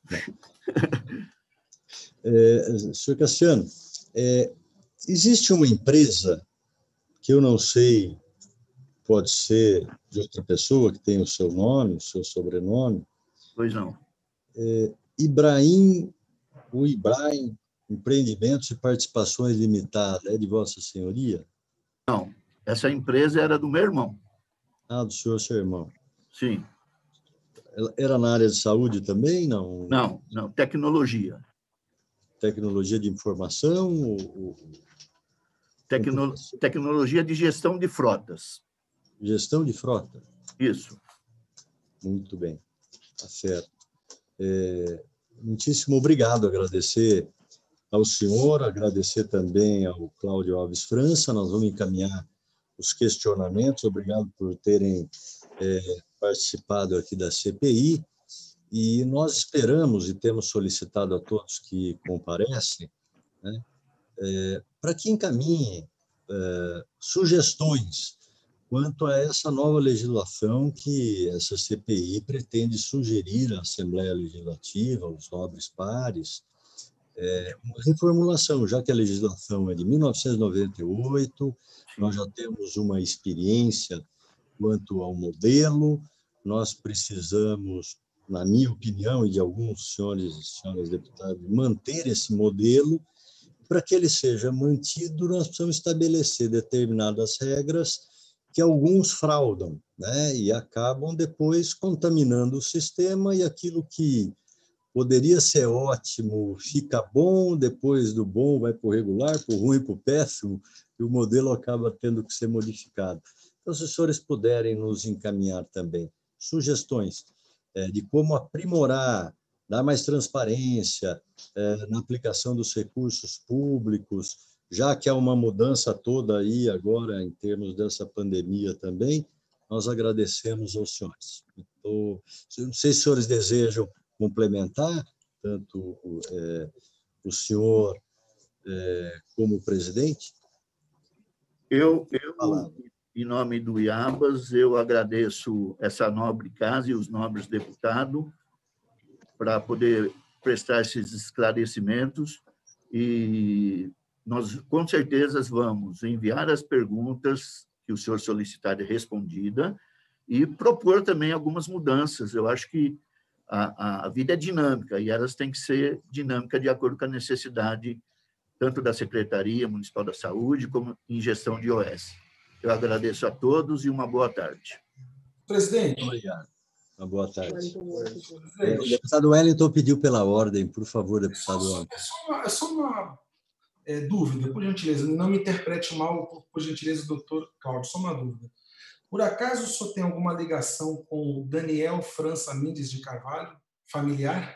É, senhor Cassiano, é, existe uma empresa que eu não sei, pode ser de outra pessoa que tem o seu nome, o seu sobrenome. Pois não. É, Ibrahim, o Ibrahim Empreendimentos e Participações Limitada, é de Vossa Senhoria? Não, essa empresa era do meu irmão. Ah, do senhor, seu irmão. Sim. Era na área de saúde também, não? Não, não, tecnologia. tecnologia de informação? Ou... Tecno, tecnologia de gestão de frotas. Gestão de frota? Isso. Muito bem, tá certo. É, muitíssimo obrigado, agradecer ao senhor, agradecer também ao Cláudio Alves França, nós vamos encaminhar os questionamentos, obrigado por terem é, participado aqui da C P I, e nós esperamos e temos solicitado a todos que comparecem, né, é, para que encaminhem é, sugestões quanto a essa nova legislação que essa C P I pretende sugerir à Assembleia Legislativa, aos nobres pares, é, uma reformulação, já que a legislação é de mil novecentos e noventa e oito, nós já temos uma experiência quanto ao modelo, nós precisamos, na minha opinião e de alguns senhores e senhoras deputados, manter esse modelo. Para que ele seja mantido, nós precisamos estabelecer determinadas regras que alguns fraudam, né? E acabam depois contaminando o sistema, e aquilo que poderia ser ótimo fica bom, depois do bom vai para o regular, para o ruim, para o péssimo, e o modelo acaba tendo que ser modificado. Então, se os senhores puderem nos encaminhar também sugestões é, de como aprimorar, dar mais transparência é, na aplicação dos recursos públicos, já que há uma mudança toda aí agora em termos dessa pandemia também, nós agradecemos aos senhores. Então, não sei se os senhores desejam complementar, tanto é, o senhor é, como o presidente. Eu, eu, em nome do IABAS, eu agradeço essa nobre casa e os nobres deputados para poder prestar esses esclarecimentos, e nós, com certeza, vamos enviar as perguntas que o senhor solicitar de respondida e propor também algumas mudanças. Eu acho que a, a vida é dinâmica e elas têm que ser dinâmicas de acordo com a necessidade tanto da Secretaria Municipal da Saúde como em gestão de I O S. Eu agradeço a todos e uma boa tarde. Presidente. Obrigado. Uma boa tarde. É, o deputado Wellington pediu pela ordem, por favor, deputado Wellington. É só uma, é só uma é, dúvida, por gentileza. Não me interprete mal, por, por gentileza, doutor Cláudio, só uma dúvida. Por acaso o senhor tem alguma ligação com o Daniel França Mendes de Carvalho, familiar?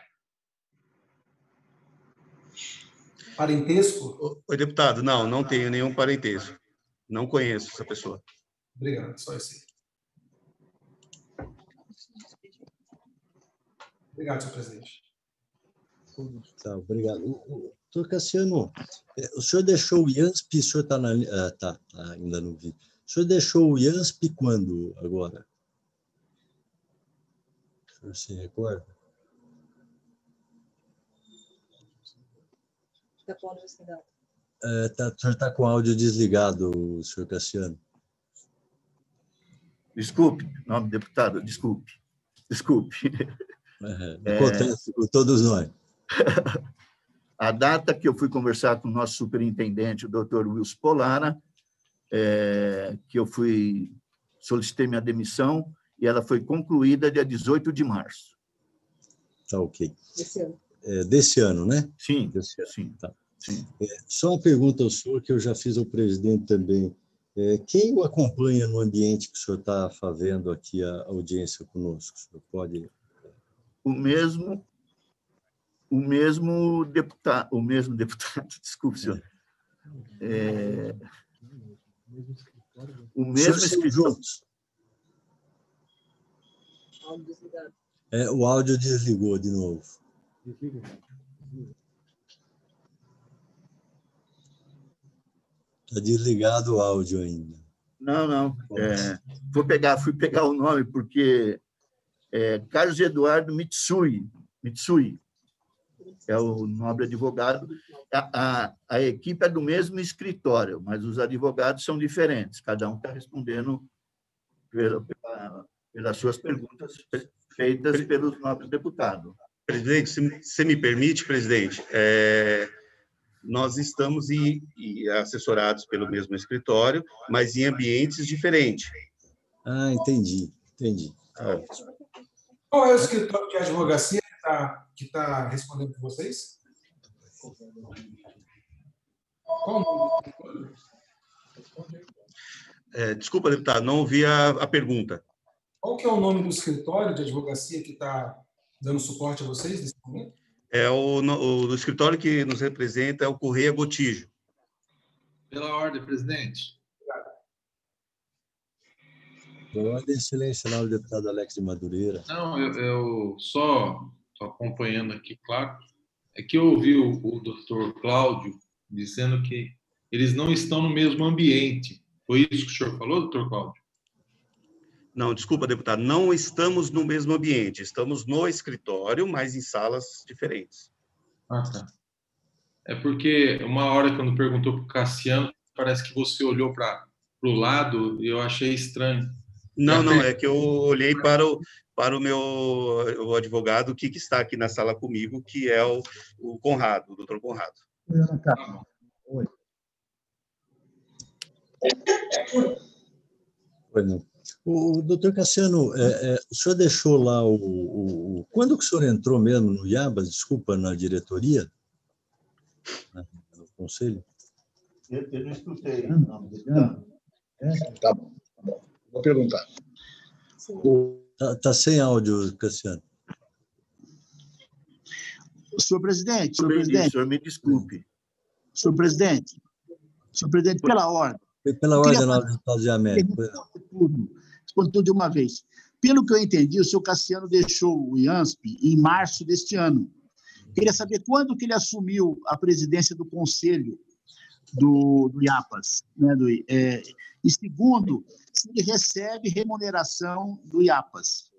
Parentesco? Oi, deputado. Não, não tenho nenhum parentesco. Não conheço essa pessoa. Obrigado, só isso aí. Obrigado, senhor presidente. Tá, obrigado. O, o, doutor Cassiano, o senhor deixou o IANSP, o senhor está na... Ah, tá, ainda não vi. O senhor deixou o IANSP quando, agora? O senhor se recorda? É, tá, o senhor está com o áudio desligado, senhor Cassiano. Desculpe, nobre deputado, desculpe. Desculpe. É, acontece é... com todos nós. A data que eu fui conversar com o nosso superintendente, o doutor Wilson Polara, é, que eu fui, solicitei minha demissão, e ela foi concluída dia dezoito de março. Tá, ok. Desse ano. É, desse ano, né? Sim, desse ano. sim. Tá. sim. É, só uma pergunta ao senhor, que eu já fiz ao presidente também. É, quem o acompanha no ambiente que o senhor está fazendo aqui a audiência conosco? O senhor pode... O mesmo, o mesmo deputado, o mesmo deputado, desculpe, senhor. É, o mesmo escritor. É, o áudio desligou de novo. Está desligado o áudio ainda. Não, não. É, vou pegar, fui pegar o nome, porque é Carlos Eduardo Mitsui, Mitsui é o nobre advogado. A, a, a equipe é do mesmo escritório, mas os advogados são diferentes. Cada um está respondendo pela, pela, pelas suas perguntas feitas pelos nobres deputados. Presidente, se você me permite, presidente, é, nós estamos em, em, assessorados pelo mesmo escritório, mas em ambientes diferentes. Ah, entendi, entendi. Ah. Qual é o escritório de advocacia que está que tá respondendo por vocês? Qual É, desculpa, deputado, não ouvi a, a pergunta. Qual que é o nome do escritório de advocacia que está dando suporte a vocês nesse momento? É o, no, o escritório que nos representa é o Correia Botijo. Pela ordem, presidente. Por ordem, silenciar o deputado Alex de Madureira. Não, eu, eu só estou acompanhando aqui, claro. É que eu ouvi o, o doutor Cláudio dizendo que eles não estão no mesmo ambiente. Foi isso que o senhor falou, doutor Cláudio? Não, desculpa, deputado, não estamos no mesmo ambiente. Estamos no escritório, mas em salas diferentes. Ah, tá. É porque uma hora, quando perguntou para o Cassiano, parece que você olhou para o lado e eu achei estranho. Não, não, é que eu olhei para o, para o meu o advogado que, que está aqui na sala comigo, que é o, o Conrado, o doutor Conrado. Tá. Oi. Oi, não. O, o doutor Cassiano, é, é, o senhor deixou lá o, o, o... Quando que o senhor entrou mesmo no IABAS, desculpa, na diretoria? No conselho? Eu, eu não escutei. É? Tá bom, tá bom. Vou perguntar. Está tá sem áudio, Cassiano. Senhor presidente, senhor presidente. Senhor, me desculpe. Senhor presidente, senhor presidente, pela ordem. Pela ordem do Estado de América. Respondo tudo de uma vez. Pelo que eu entendi, o senhor Cassiano deixou o IANSP em março deste ano. Queria saber quando que ele assumiu a presidência do conselho do, do IAPAS. Né, do, é, e segundo, se ele recebe remuneração do IAPAS.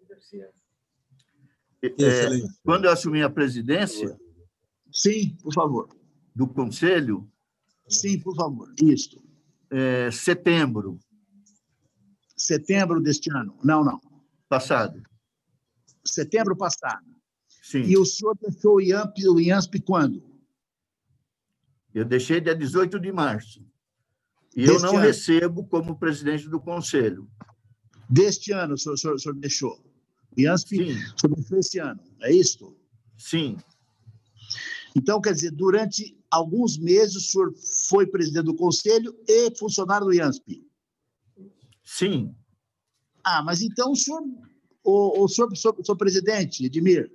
É, quando eu assumi a presidência... Sim, por favor. Do conselho? Sim, por favor. Isso. É, setembro. Setembro deste ano? Não, não. Passado. Setembro passado. Sim. E o senhor deixou o IANSP, o IANSP quando? Eu deixei dia dezoito de março. E Deste eu não ano. recebo como presidente do conselho. Deste ano o senhor, o senhor, o senhor deixou? O IANSP Sim. o senhor deixou esse ano, é isso? Sim. Então, quer dizer, durante alguns meses o senhor foi presidente do conselho e funcionário do IANSP? Sim. Ah, mas então o senhor, o, o senhor, o senhor, o senhor presidente, Edmir,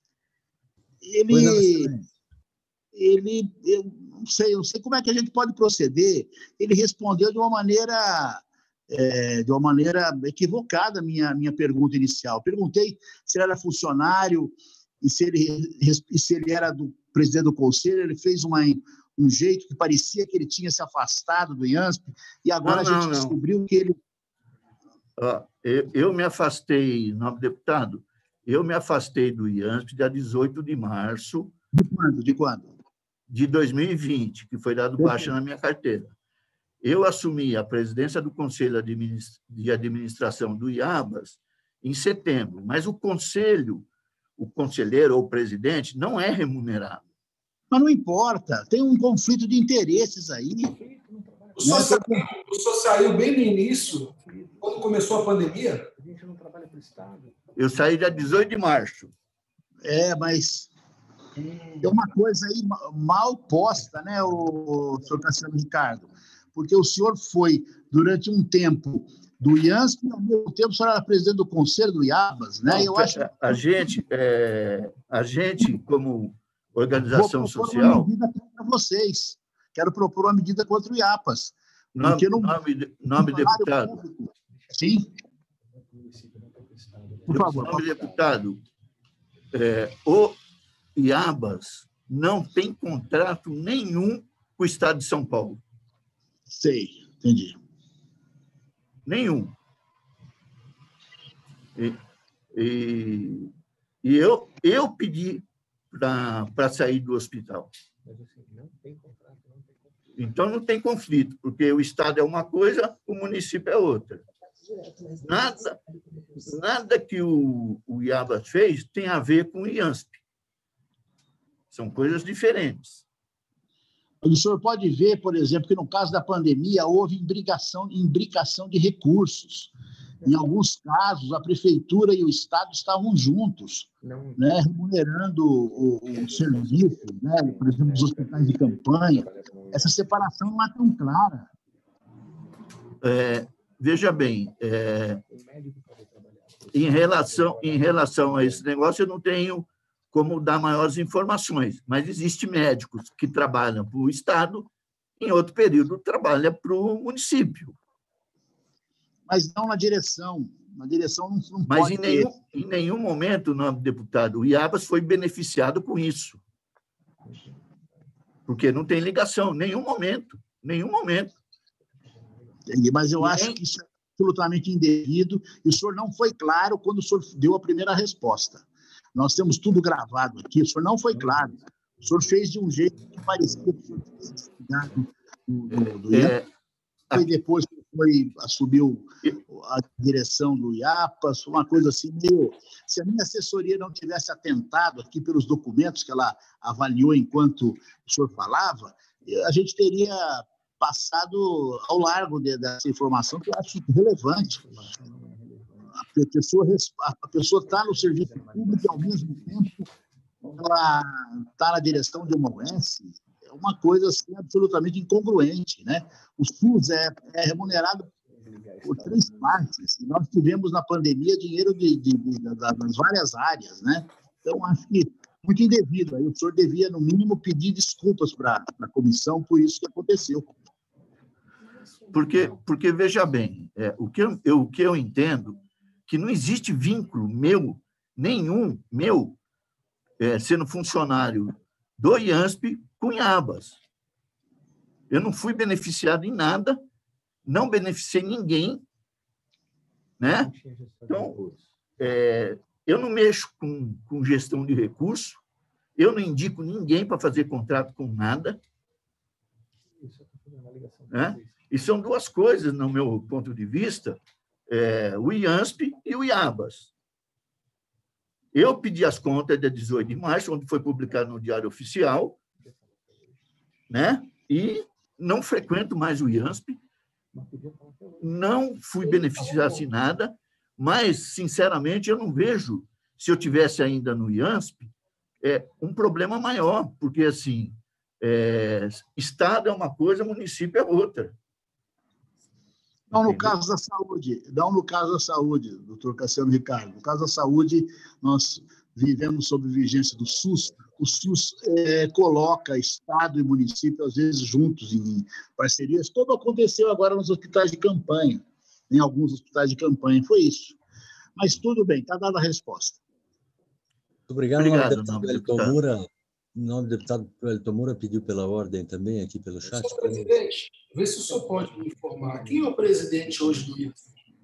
ele, ele, eu não sei, eu não sei como é que a gente pode proceder. Ele respondeu de uma maneira, é, de uma maneira equivocada a minha, minha pergunta inicial. Perguntei se ele era funcionário e se ele, e se ele era do presidente do conselho. Ele fez uma, um jeito que parecia que ele tinha se afastado do IANSP e agora não, a gente não, descobriu que ele... Eu, eu me afastei, nobre deputado, eu me afastei do IANSP dia dezoito de março. De quando? De quando? De dois mil e vinte, que foi dado baixa na minha carteira. Eu assumi a presidência do Conselho de Administração do IABAS em setembro, mas o conselho, o conselheiro ou o presidente, não é remunerado. Mas não importa, tem um conflito de interesses aí. O senhor, saiu, o senhor saiu bem no início, quando começou a pandemia? A gente não trabalha para o Estado. Eu saí dia dezoito de março. É, mas é uma coisa aí mal posta, né, o, o senhor Cassiano Ricardo? Porque o senhor foi, durante um tempo, do IANSP, e ao mesmo tempo o senhor era presidente do Conselho do IABAS, né? Não, eu acho... a, gente, é, a gente, como organização social... Vou propor uma medida contra vocês. Quero propor uma medida contra o IAPAS. Nome, não, nome, nome deputado. Público. Sim. Por favor. Nome deputado. É, o IABAS não tem contrato nenhum com o Estado de São Paulo. Sei, entendi. Nenhum. E, e, e eu, eu pedi para sair do hospital. Mas assim, não tem contrato, não tem conflito. Então, não tem conflito, porque o Estado é uma coisa, o município é outra. Nada, nada que o, o IABAS fez tem a ver com o IANSP. São coisas diferentes. O senhor pode ver, por exemplo, que no caso da pandemia houve imbricação, imbricação de recursos. Em alguns casos, a prefeitura e o Estado estavam juntos, né, remunerando o, o serviço, né, por exemplo, dos hospitais de campanha. Essa separação não é tão clara. É, veja bem, é, em, relação, em relação a esse negócio, eu não tenho como dar maiores informações, mas existem médicos que trabalham para o Estado, em outro período trabalham para o município. Mas não na direção. Na direção não, não Mas pode em nenhum, em nenhum momento, nobre deputado, o Iabas foi beneficiado com isso. Porque não tem ligação, nenhum momento, nenhum momento. Entendi, mas eu Nem... acho que isso é absolutamente indevido e o senhor não foi claro quando o senhor deu a primeira resposta. Nós temos tudo gravado aqui, o senhor não foi claro. O senhor fez de um jeito que parecia que o senhor tinha estudado do, do, do é, e depois foi, assumiu a direção do IAPAS, uma coisa assim meio... Se a minha assessoria não tivesse atentado aqui pelos documentos que ela avaliou enquanto o senhor falava, a gente teria passado ao largo de, dessa informação que eu acho relevante. A pessoa a pessoa está no serviço público e, ao mesmo tempo, ela está na direção de uma U S. É uma coisa assim, absolutamente incongruente, né? O SUS é, é remunerado por três partes. E nós tivemos, na pandemia, dinheiro de, de, de, de, das várias áreas, né? Então, acho que muito indevido. Aí o senhor devia, no mínimo, pedir desculpas para a comissão por isso que aconteceu. Porque, porque veja bem, é, o, que eu, eu, o que eu entendo que não existe vínculo meu, nenhum meu, é, sendo funcionário do IANSP com Iabas. Eu não fui beneficiado em nada, não beneficiei ninguém, né? Então, é, eu não mexo com, com gestão de recurso, eu não indico ninguém para fazer contrato com nada, né? E são duas coisas, no meu ponto de vista, é, o IANSP e o Iabas. Eu pedi as contas dia dezoito de março, onde foi publicado no Diário Oficial, né? E não frequento mais o IANSP, não fui beneficiado em nada, mas, sinceramente, eu não vejo, se eu tivesse ainda no IANSP, é, um problema maior, porque, assim, é, Estado é uma coisa, município é outra. Não no caso da saúde, não no caso da saúde, doutor Cassiano Ricardo. No caso da saúde, nós vivemos sob vigência do SUS. O SUS é, coloca Estado e município, às vezes, juntos em parcerias. Como aconteceu agora nos hospitais de campanha, em alguns hospitais de campanha, foi isso. Mas tudo bem, está dada a resposta. Muito obrigado, obrigado deputado Wellington Moura. O nome do deputado Wellington Moura pediu pela ordem também, aqui pelo chat. Senhor presidente, vê se o senhor pode me informar. Quem é o presidente hoje do I A N S P?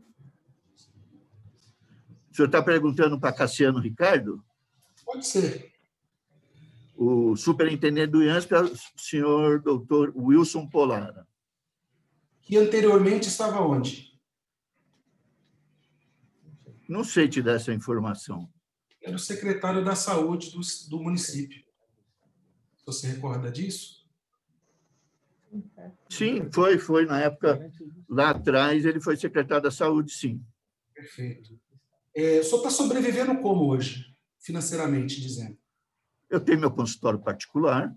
O senhor está perguntando para Cassiano Ricardo? Pode ser. O superintendente do I A N S P é o senhor doutor Wilson Polara. Que anteriormente estava onde? Não sei te dar essa informação. Era o secretário da saúde do, do município. Você recorda disso? Sim, foi, foi na época, lá atrás, ele foi secretário da saúde, sim. Perfeito. É, o senhor está sobrevivendo como hoje, financeiramente dizendo? Eu tenho meu consultório particular,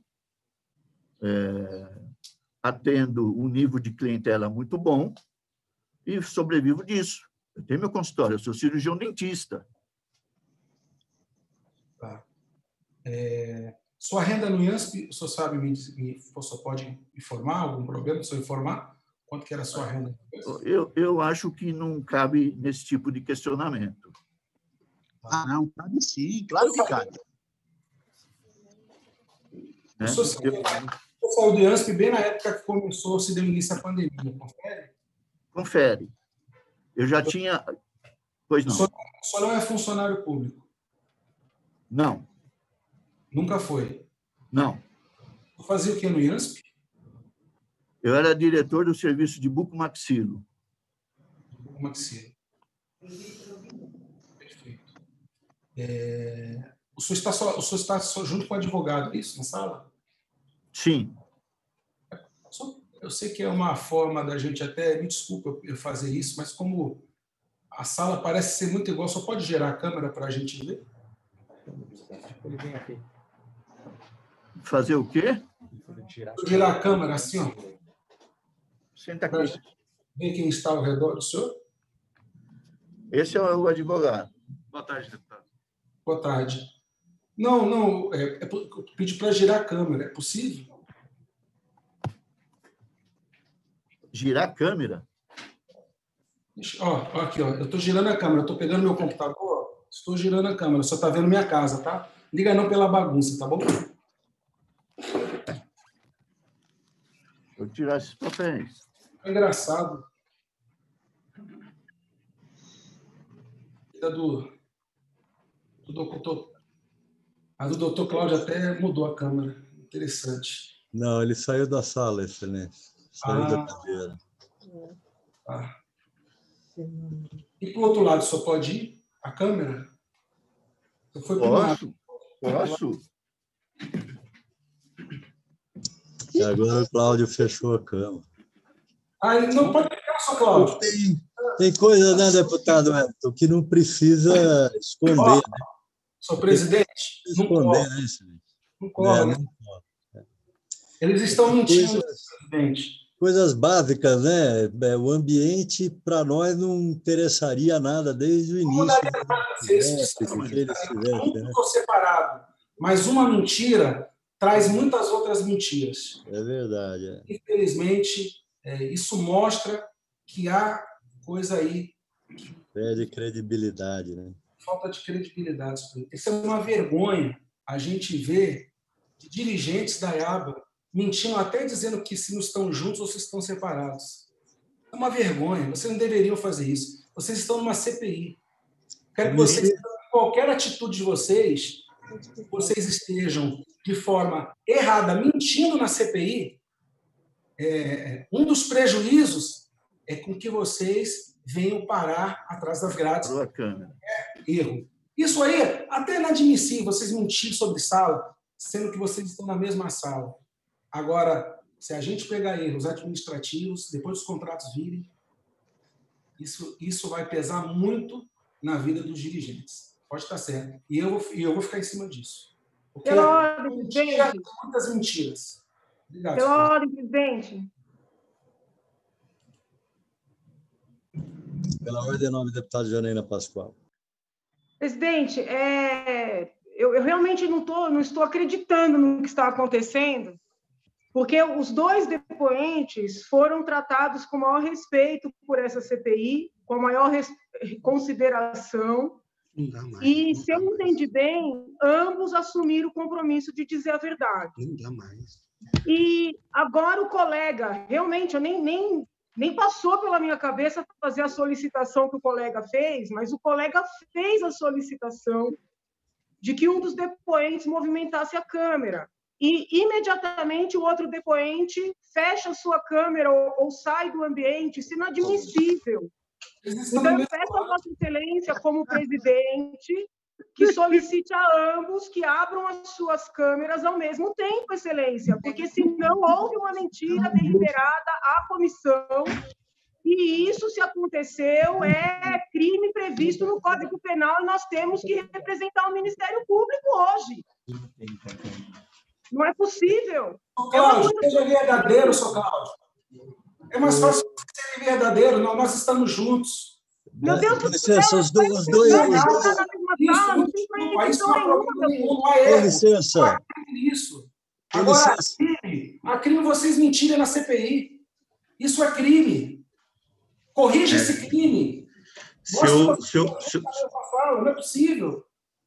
é, atendo um nível de clientela muito bom e sobrevivo disso. Eu tenho meu consultório, eu sou cirurgião dentista. Tá. É, sua renda no I A N S P, o senhor sabe, me, me, o senhor pode informar algum problema, o senhor informar quanto que era a sua renda? Eu, eu acho que não cabe nesse tipo de questionamento. Ah, não, cabe sim, claro que cabe. O senhor saiu, o senhor saiu do I A N S P bem na época que começou, se deu início à pandemia, confere? Confere. Eu já tinha... Pois não. O senhor, o senhor não é funcionário público? Não. Nunca foi? Não. Você fazia o que no I A N S P? Eu era diretor do serviço de bucomaxilo. Bucomaxilo. Perfeito. É... O senhor está, só, o senhor está só junto com o advogado, é isso, na sala? Sim. Eu sei que é uma forma da gente até, me desculpa eu fazer isso, mas como a sala parece ser muito igual. Só pode girar a câmera para a gente ver? Ele vem aqui. Fazer o quê? Girar a câmera assim, ó. Senta aqui. Ver quem está ao redor do senhor. Esse é o advogado. Boa tarde, deputado. Boa tarde. Não, não, é, é, eu pedi para girar a câmera. É possível? Girar a câmera? Ó, ó, aqui, ó. Eu estou girando a câmera. Estou pegando meu computador. Estou girando a câmera. Só está vendo minha casa, tá? Liga não pela bagunça, tá bom? Vou tirar esses papéis. É engraçado. A do, do doutor, a do doutor Cláudio até mudou a câmera. Interessante. Não, ele saiu da sala, excelência. Saiu Ah. da cadeira. Ah. E para o outro lado, só pode ir a câmera? Só foi pro lado. Posso? Posso? E agora o Cláudio fechou a câmera. Ah, ele não pode ficar só, Cláudio. Tem, tem coisa, né, deputado Everton, que não precisa esconder. Ó, né? Senhor presidente, não Esconder, corre. né, excelência? Não corre, É, né? não corre. Eles estão mentindo, Coisas- presidente. Coisas básicas, né? É, o ambiente, para nós, não interessaria nada desde o início. mudaria né? nada se eles É, se fizessem. eles tivessem, né? Estou separado. Mas uma mentira traz muitas outras mentiras. É verdade. É. Infelizmente, é, isso mostra que há coisa aí, Perde credibilidade, né? falta de credibilidade. Isso é uma vergonha a gente ver dirigentes da I A B A mentindo até dizendo que se não estão juntos ou se estão separados. É uma vergonha. Vocês não deveriam fazer isso. Vocês estão numa C P I. Quero que vocês, qualquer atitude de vocês, vocês estejam de forma errada, mentindo na C P I, é, um dos prejuízos é com que vocês venham parar atrás das grades. Parou a câmera. Erro. Isso aí até é inadmissível, vocês mentirem sobre sala, sendo que vocês estão na mesma sala. Agora, se a gente pegar erros administrativos, depois dos contratos virem, isso, isso vai pesar muito na vida dos dirigentes. Pode estar certo. E eu, vou- e eu vou ficar em cima disso. Porque Pela ordem, mentira, presidente. muitas mentiras. Obrigado. Pela senhor. ordem, presidente. Pela ordem, em nome do deputado Janaína Pascoal. Presidente, é, eu, eu realmente não, tô, não estou acreditando no que está acontecendo, porque os dois depoentes foram tratados com o maior respeito por essa C P I, com a maior res- consideração, Não dá mais. e, não se dá eu mais, entendi bem, ambos assumiram o compromisso de dizer a verdade. Não dá mais. E agora o colega, realmente, eu nem, nem, nem passou pela minha cabeça fazer a solicitação que o colega fez, mas o colega fez a solicitação de que um dos depoentes movimentasse a câmera. E, imediatamente, o outro depoente fecha a sua câmera ou, ou sai do ambiente. Isso é inadmissível. Eles estão Então, no eu mesmo peço a Vossa Excelência, como presidente, que solicite a ambos que abram as suas câmeras ao mesmo tempo, Excelência, porque senão houve uma mentira deliberada à comissão, e isso, se aconteceu, é crime previsto no Código Penal, e nós temos que representar o Ministério Público hoje. Não é possível. Cláudio, seja verdadeiro, seu Cláudio. É mais fácil ser verdadeiro, nós, nós estamos juntos. Meu Deus do céu, licença, os dois, os dois, não os está dois, na mesma Isso, sala, não tem isso não é proibição nenhuma, problema meu nenhum, Deus. não é com erro. licença, Isso. com Agora, licença. crime, a crime vocês mentirem na C P I. Isso é crime. Corrija É. esse crime. Se eu, se eu, se eu- Não é possível.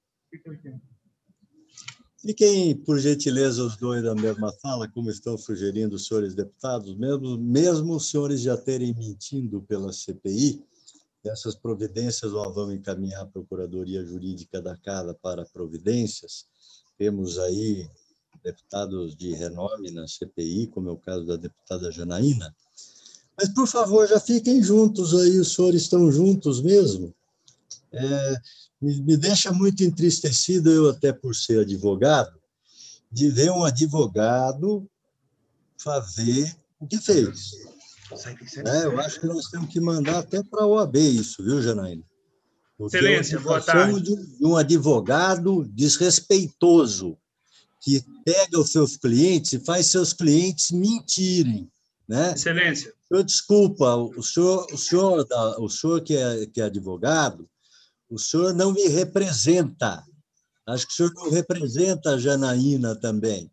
Fiquem, por gentileza, os dois na mesma sala, como estão sugerindo os senhores deputados, mesmo, mesmo os senhores já terem mentindo pela C P I, essas providências nós vamos encaminhar à Procuradoria Jurídica da Casa para providências. Temos aí deputados de renome na C P I, como é o caso da deputada Janaína. Mas, por favor, já fiquem juntos aí, os senhores estão juntos mesmo. É, me, me deixa muito entristecido, eu até por ser advogado, de ver um advogado fazer o que fez. É, eu acho que nós temos que mandar até para a O A B isso, viu, Janaína? Porque Excelência, é uma boa tarde. de um advogado desrespeitoso, que pega os seus clientes e faz seus clientes mentirem, né? Excelência. Eu, desculpa, o senhor, o senhor, o senhor que, é, que é advogado, o senhor não me representa. Acho que o senhor não representa a Janaína também,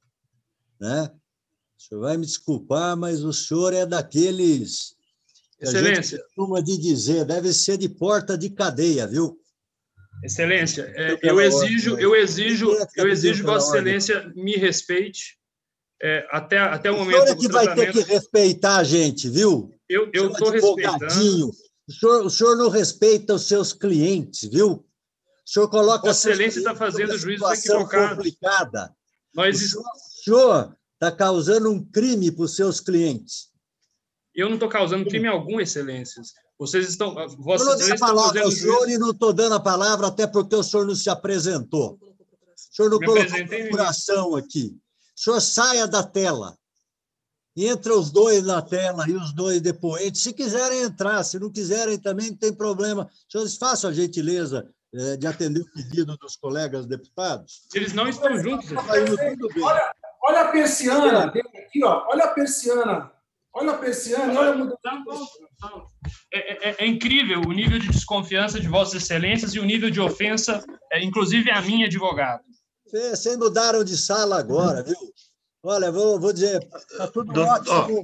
né? O senhor vai me desculpar, mas o senhor é daqueles que Excelência. a gente costuma de dizer, deve ser de porta de cadeia, viu? Excelência, é, eu exijo, eu exijo, eu exijo Vossa Excelência me respeite é, até, até o momento do tratamento. O senhor é que vai ter que respeitar a gente, viu? Eu eu estou respeitando. O senhor, o senhor não respeita os seus clientes, viu? O senhor coloca... Vossa Excelência está fazendo juízo equivocado. Complicada. Nós... O senhor está causando um crime para os seus clientes. Eu não estou causando crime algum, Excelências. Vocês estão... Vossa eu não dei a palavra ao senhor juízo... e não estou dando a palavra até porque o senhor não se apresentou. O senhor não Me colocou apresentei, procuração aqui. O senhor saia da tela. Entra os dois na tela e os dois depoentes. Se quiserem entrar, se não quiserem também, não tem problema. Senhores, façam a gentileza é, de atender o pedido dos colegas deputados. Eles não estão juntos. Olha, olha a persiana. Aqui, ó. Olha a persiana. Olha a persiana, olha a mudança. É, é, é incrível o nível de desconfiança de Vossas Excelências e o nível de ofensa, é, inclusive a minha advogado. Vocês mudaram de sala agora, viu? Olha, vou, vou dizer, está tudo Do, ótimo.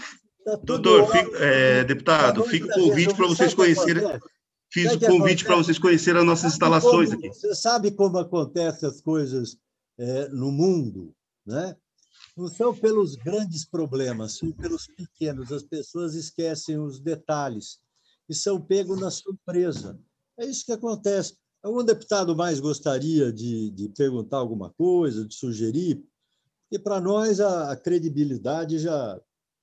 Ó, tá tudo doutor, ótimo. Fico, é, deputado, fica o convite para vocês conhecerem. Fiz o convite para vocês conhecerem as nossas instalações como, aqui. Você sabe como acontecem as coisas é, no mundo, né? Não são pelos grandes problemas, são pelos pequenos. As pessoas esquecem os detalhes e são pegos na surpresa. É isso que acontece. Algum deputado mais gostaria de, de perguntar alguma coisa, de sugerir? E, para nós, a, a credibilidade já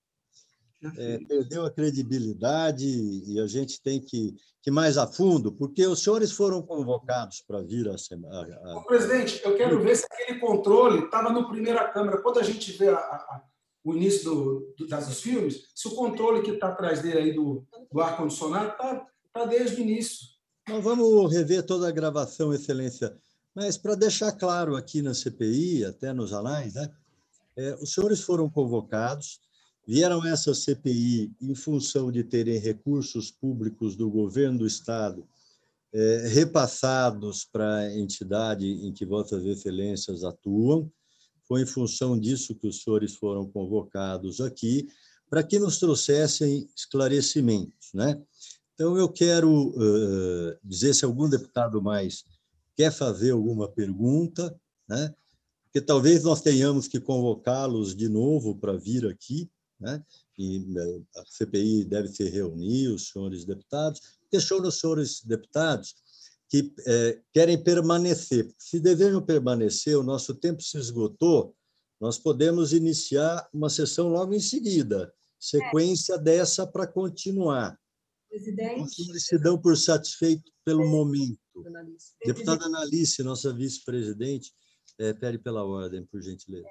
é, perdeu a credibilidade e a gente tem que, que ir mais a fundo, porque os senhores foram convocados para vir a semana. A... Presidente, eu quero ver se aquele controle estava no primeira câmera. Quando a gente vê a, a, o início do, do, das, dos filmes, se o controle que está atrás dele aí do, do ar-condicionado está tá desde o início. Nós vamos rever toda a gravação, Excelência. Mas, para deixar claro aqui na C P I, até nos anais, né, é, os senhores foram convocados, vieram a essa C P I em função de terem recursos públicos do governo do Estado é, repassados para a entidade em que Vossas Excelências atuam. Foi em função disso que os senhores foram convocados aqui, para que nos trouxessem esclarecimentos, né? Então, eu quero uh, dizer se algum deputado mais quer fazer alguma pergunta, né? Porque talvez nós tenhamos que convocá-los de novo para vir aqui, né? E a C P I deve se reunir, os senhores deputados. Questiono os senhores deputados que é, querem permanecer. Se desejam permanecer, o nosso tempo se esgotou, nós podemos iniciar uma sessão logo em seguida, sequência dessa para continuar. Presidente. Os senhores se dão por satisfeito pelo momento. Deputada Analice, nossa vice-presidente, é, pede pela ordem, por gentileza.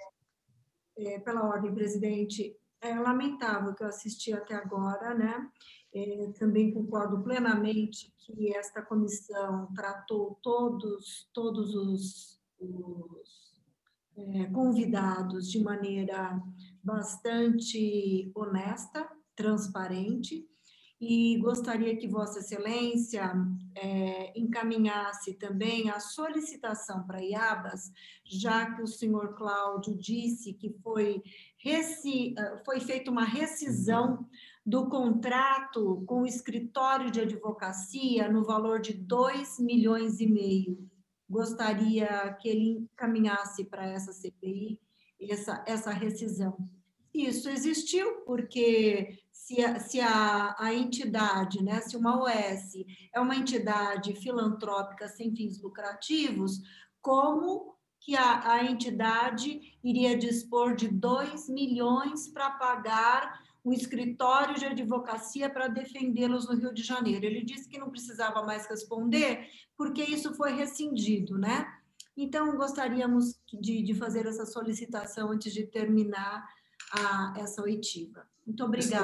É, pela ordem, presidente. É lamentável o que eu assisti até agora, né? É, também concordo plenamente que esta comissão tratou todos, todos os, os é, convidados de maneira bastante honesta, transparente, e gostaria que Vossa Excelência é, encaminhasse também a solicitação para Iabas, já que o senhor Cláudio disse que foi, reci, foi feita uma rescisão do contrato com o escritório de advocacia no valor de dois milhões e meio. Gostaria que ele encaminhasse para essa C P I essa, essa rescisão. Isso existiu porque... Se, a, se a, a entidade, né, se uma O S é uma entidade filantrópica sem fins lucrativos, como que a, a entidade iria dispor de dois milhões para pagar um escritório de advocacia para defendê-los no Rio de Janeiro? Ele disse que não precisava mais responder, porque isso foi rescindido, né? Então, gostaríamos de, de fazer essa solicitação antes de terminar a, essa oitiva. Muito obrigada.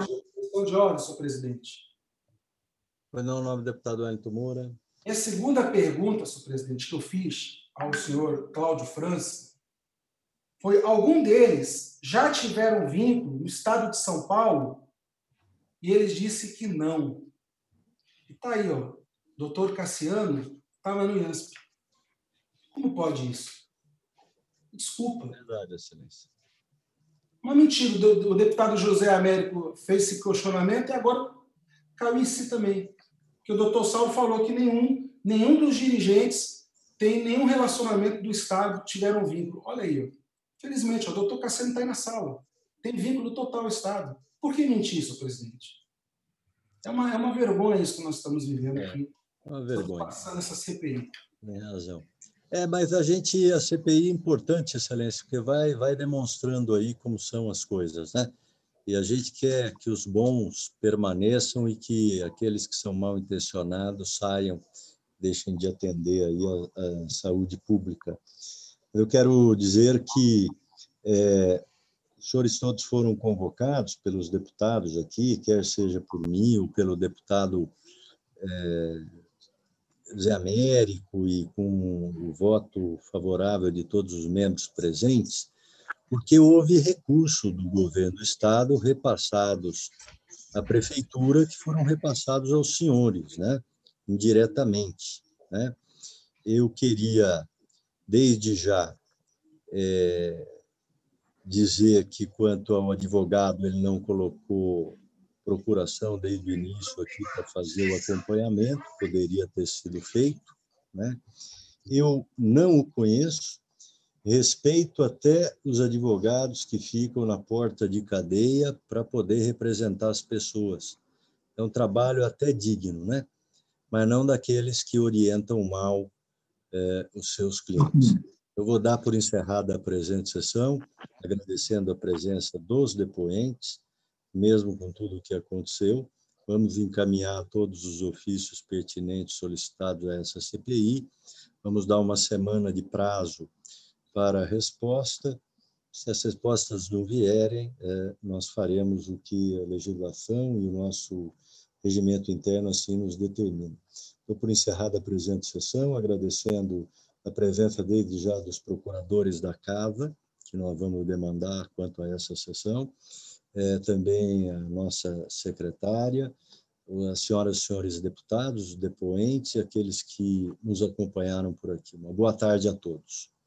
questão de ordem, senhor presidente. Pois não, o nome do deputado Wellington Moura. E a segunda pergunta, senhor presidente, que eu fiz ao senhor Cláudio França foi: algum deles já tiveram vínculo no estado de São Paulo? E ele disse que não. E está aí, ó, doutor Cassiano estava no IANSP. Como pode isso? Desculpa. Verdade, excelência. Uma mentira. O deputado José Américo fez esse questionamento e agora caiu em si também. Porque o doutor Saulo falou que nenhum, nenhum dos dirigentes tem nenhum relacionamento do Estado, tiveram vínculo. Olha aí, ó. Felizmente, o doutor Cassiano está aí na sala. Tem vínculo total ao Estado. Por que mentir isso, presidente? É uma, é uma vergonha isso que nós estamos vivendo aqui. É uma vergonha. Passando essa C P I. Tem razão. É, mas a gente, a C P I é importante, excelência, porque vai, vai demonstrando aí como são as coisas, né? E a gente quer que os bons permaneçam e que aqueles que são mal intencionados saiam, deixem de atender aí a, a saúde pública. Eu quero dizer que é, os senhores todos foram convocados pelos deputados aqui, quer seja por mim ou pelo deputado é, Zé Américo, e com o voto favorável de todos os membros presentes, porque houve recurso do governo do Estado repassados à prefeitura, que foram repassados aos senhores, né, indiretamente, né. Eu queria, desde já, é, dizer que, quanto ao advogado, ele não colocou procuração desde o início aqui para fazer o acompanhamento, poderia ter sido feito, né? Eu não o conheço, respeito até os advogados que ficam na porta de cadeia para poder representar as pessoas. É um trabalho até digno, né? Mas não daqueles que orientam mal é, os seus clientes. Eu vou dar por encerrada a presente sessão, agradecendo a presença dos depoentes, mesmo com tudo o que aconteceu. Vamos encaminhar todos os ofícios pertinentes solicitados a essa C P I. Vamos dar uma semana de prazo para a resposta. Se as respostas não vierem, é, nós faremos o que a legislação e o nosso regimento interno assim nos determina. Estou por encerrada a presente sessão, agradecendo a presença desde já dos procuradores da CAVA, que nós vamos demandar quanto a essa sessão, é, também a nossa secretária, as senhoras e senhores deputados, os depoentes e aqueles que nos acompanharam por aqui. Uma boa tarde a todos.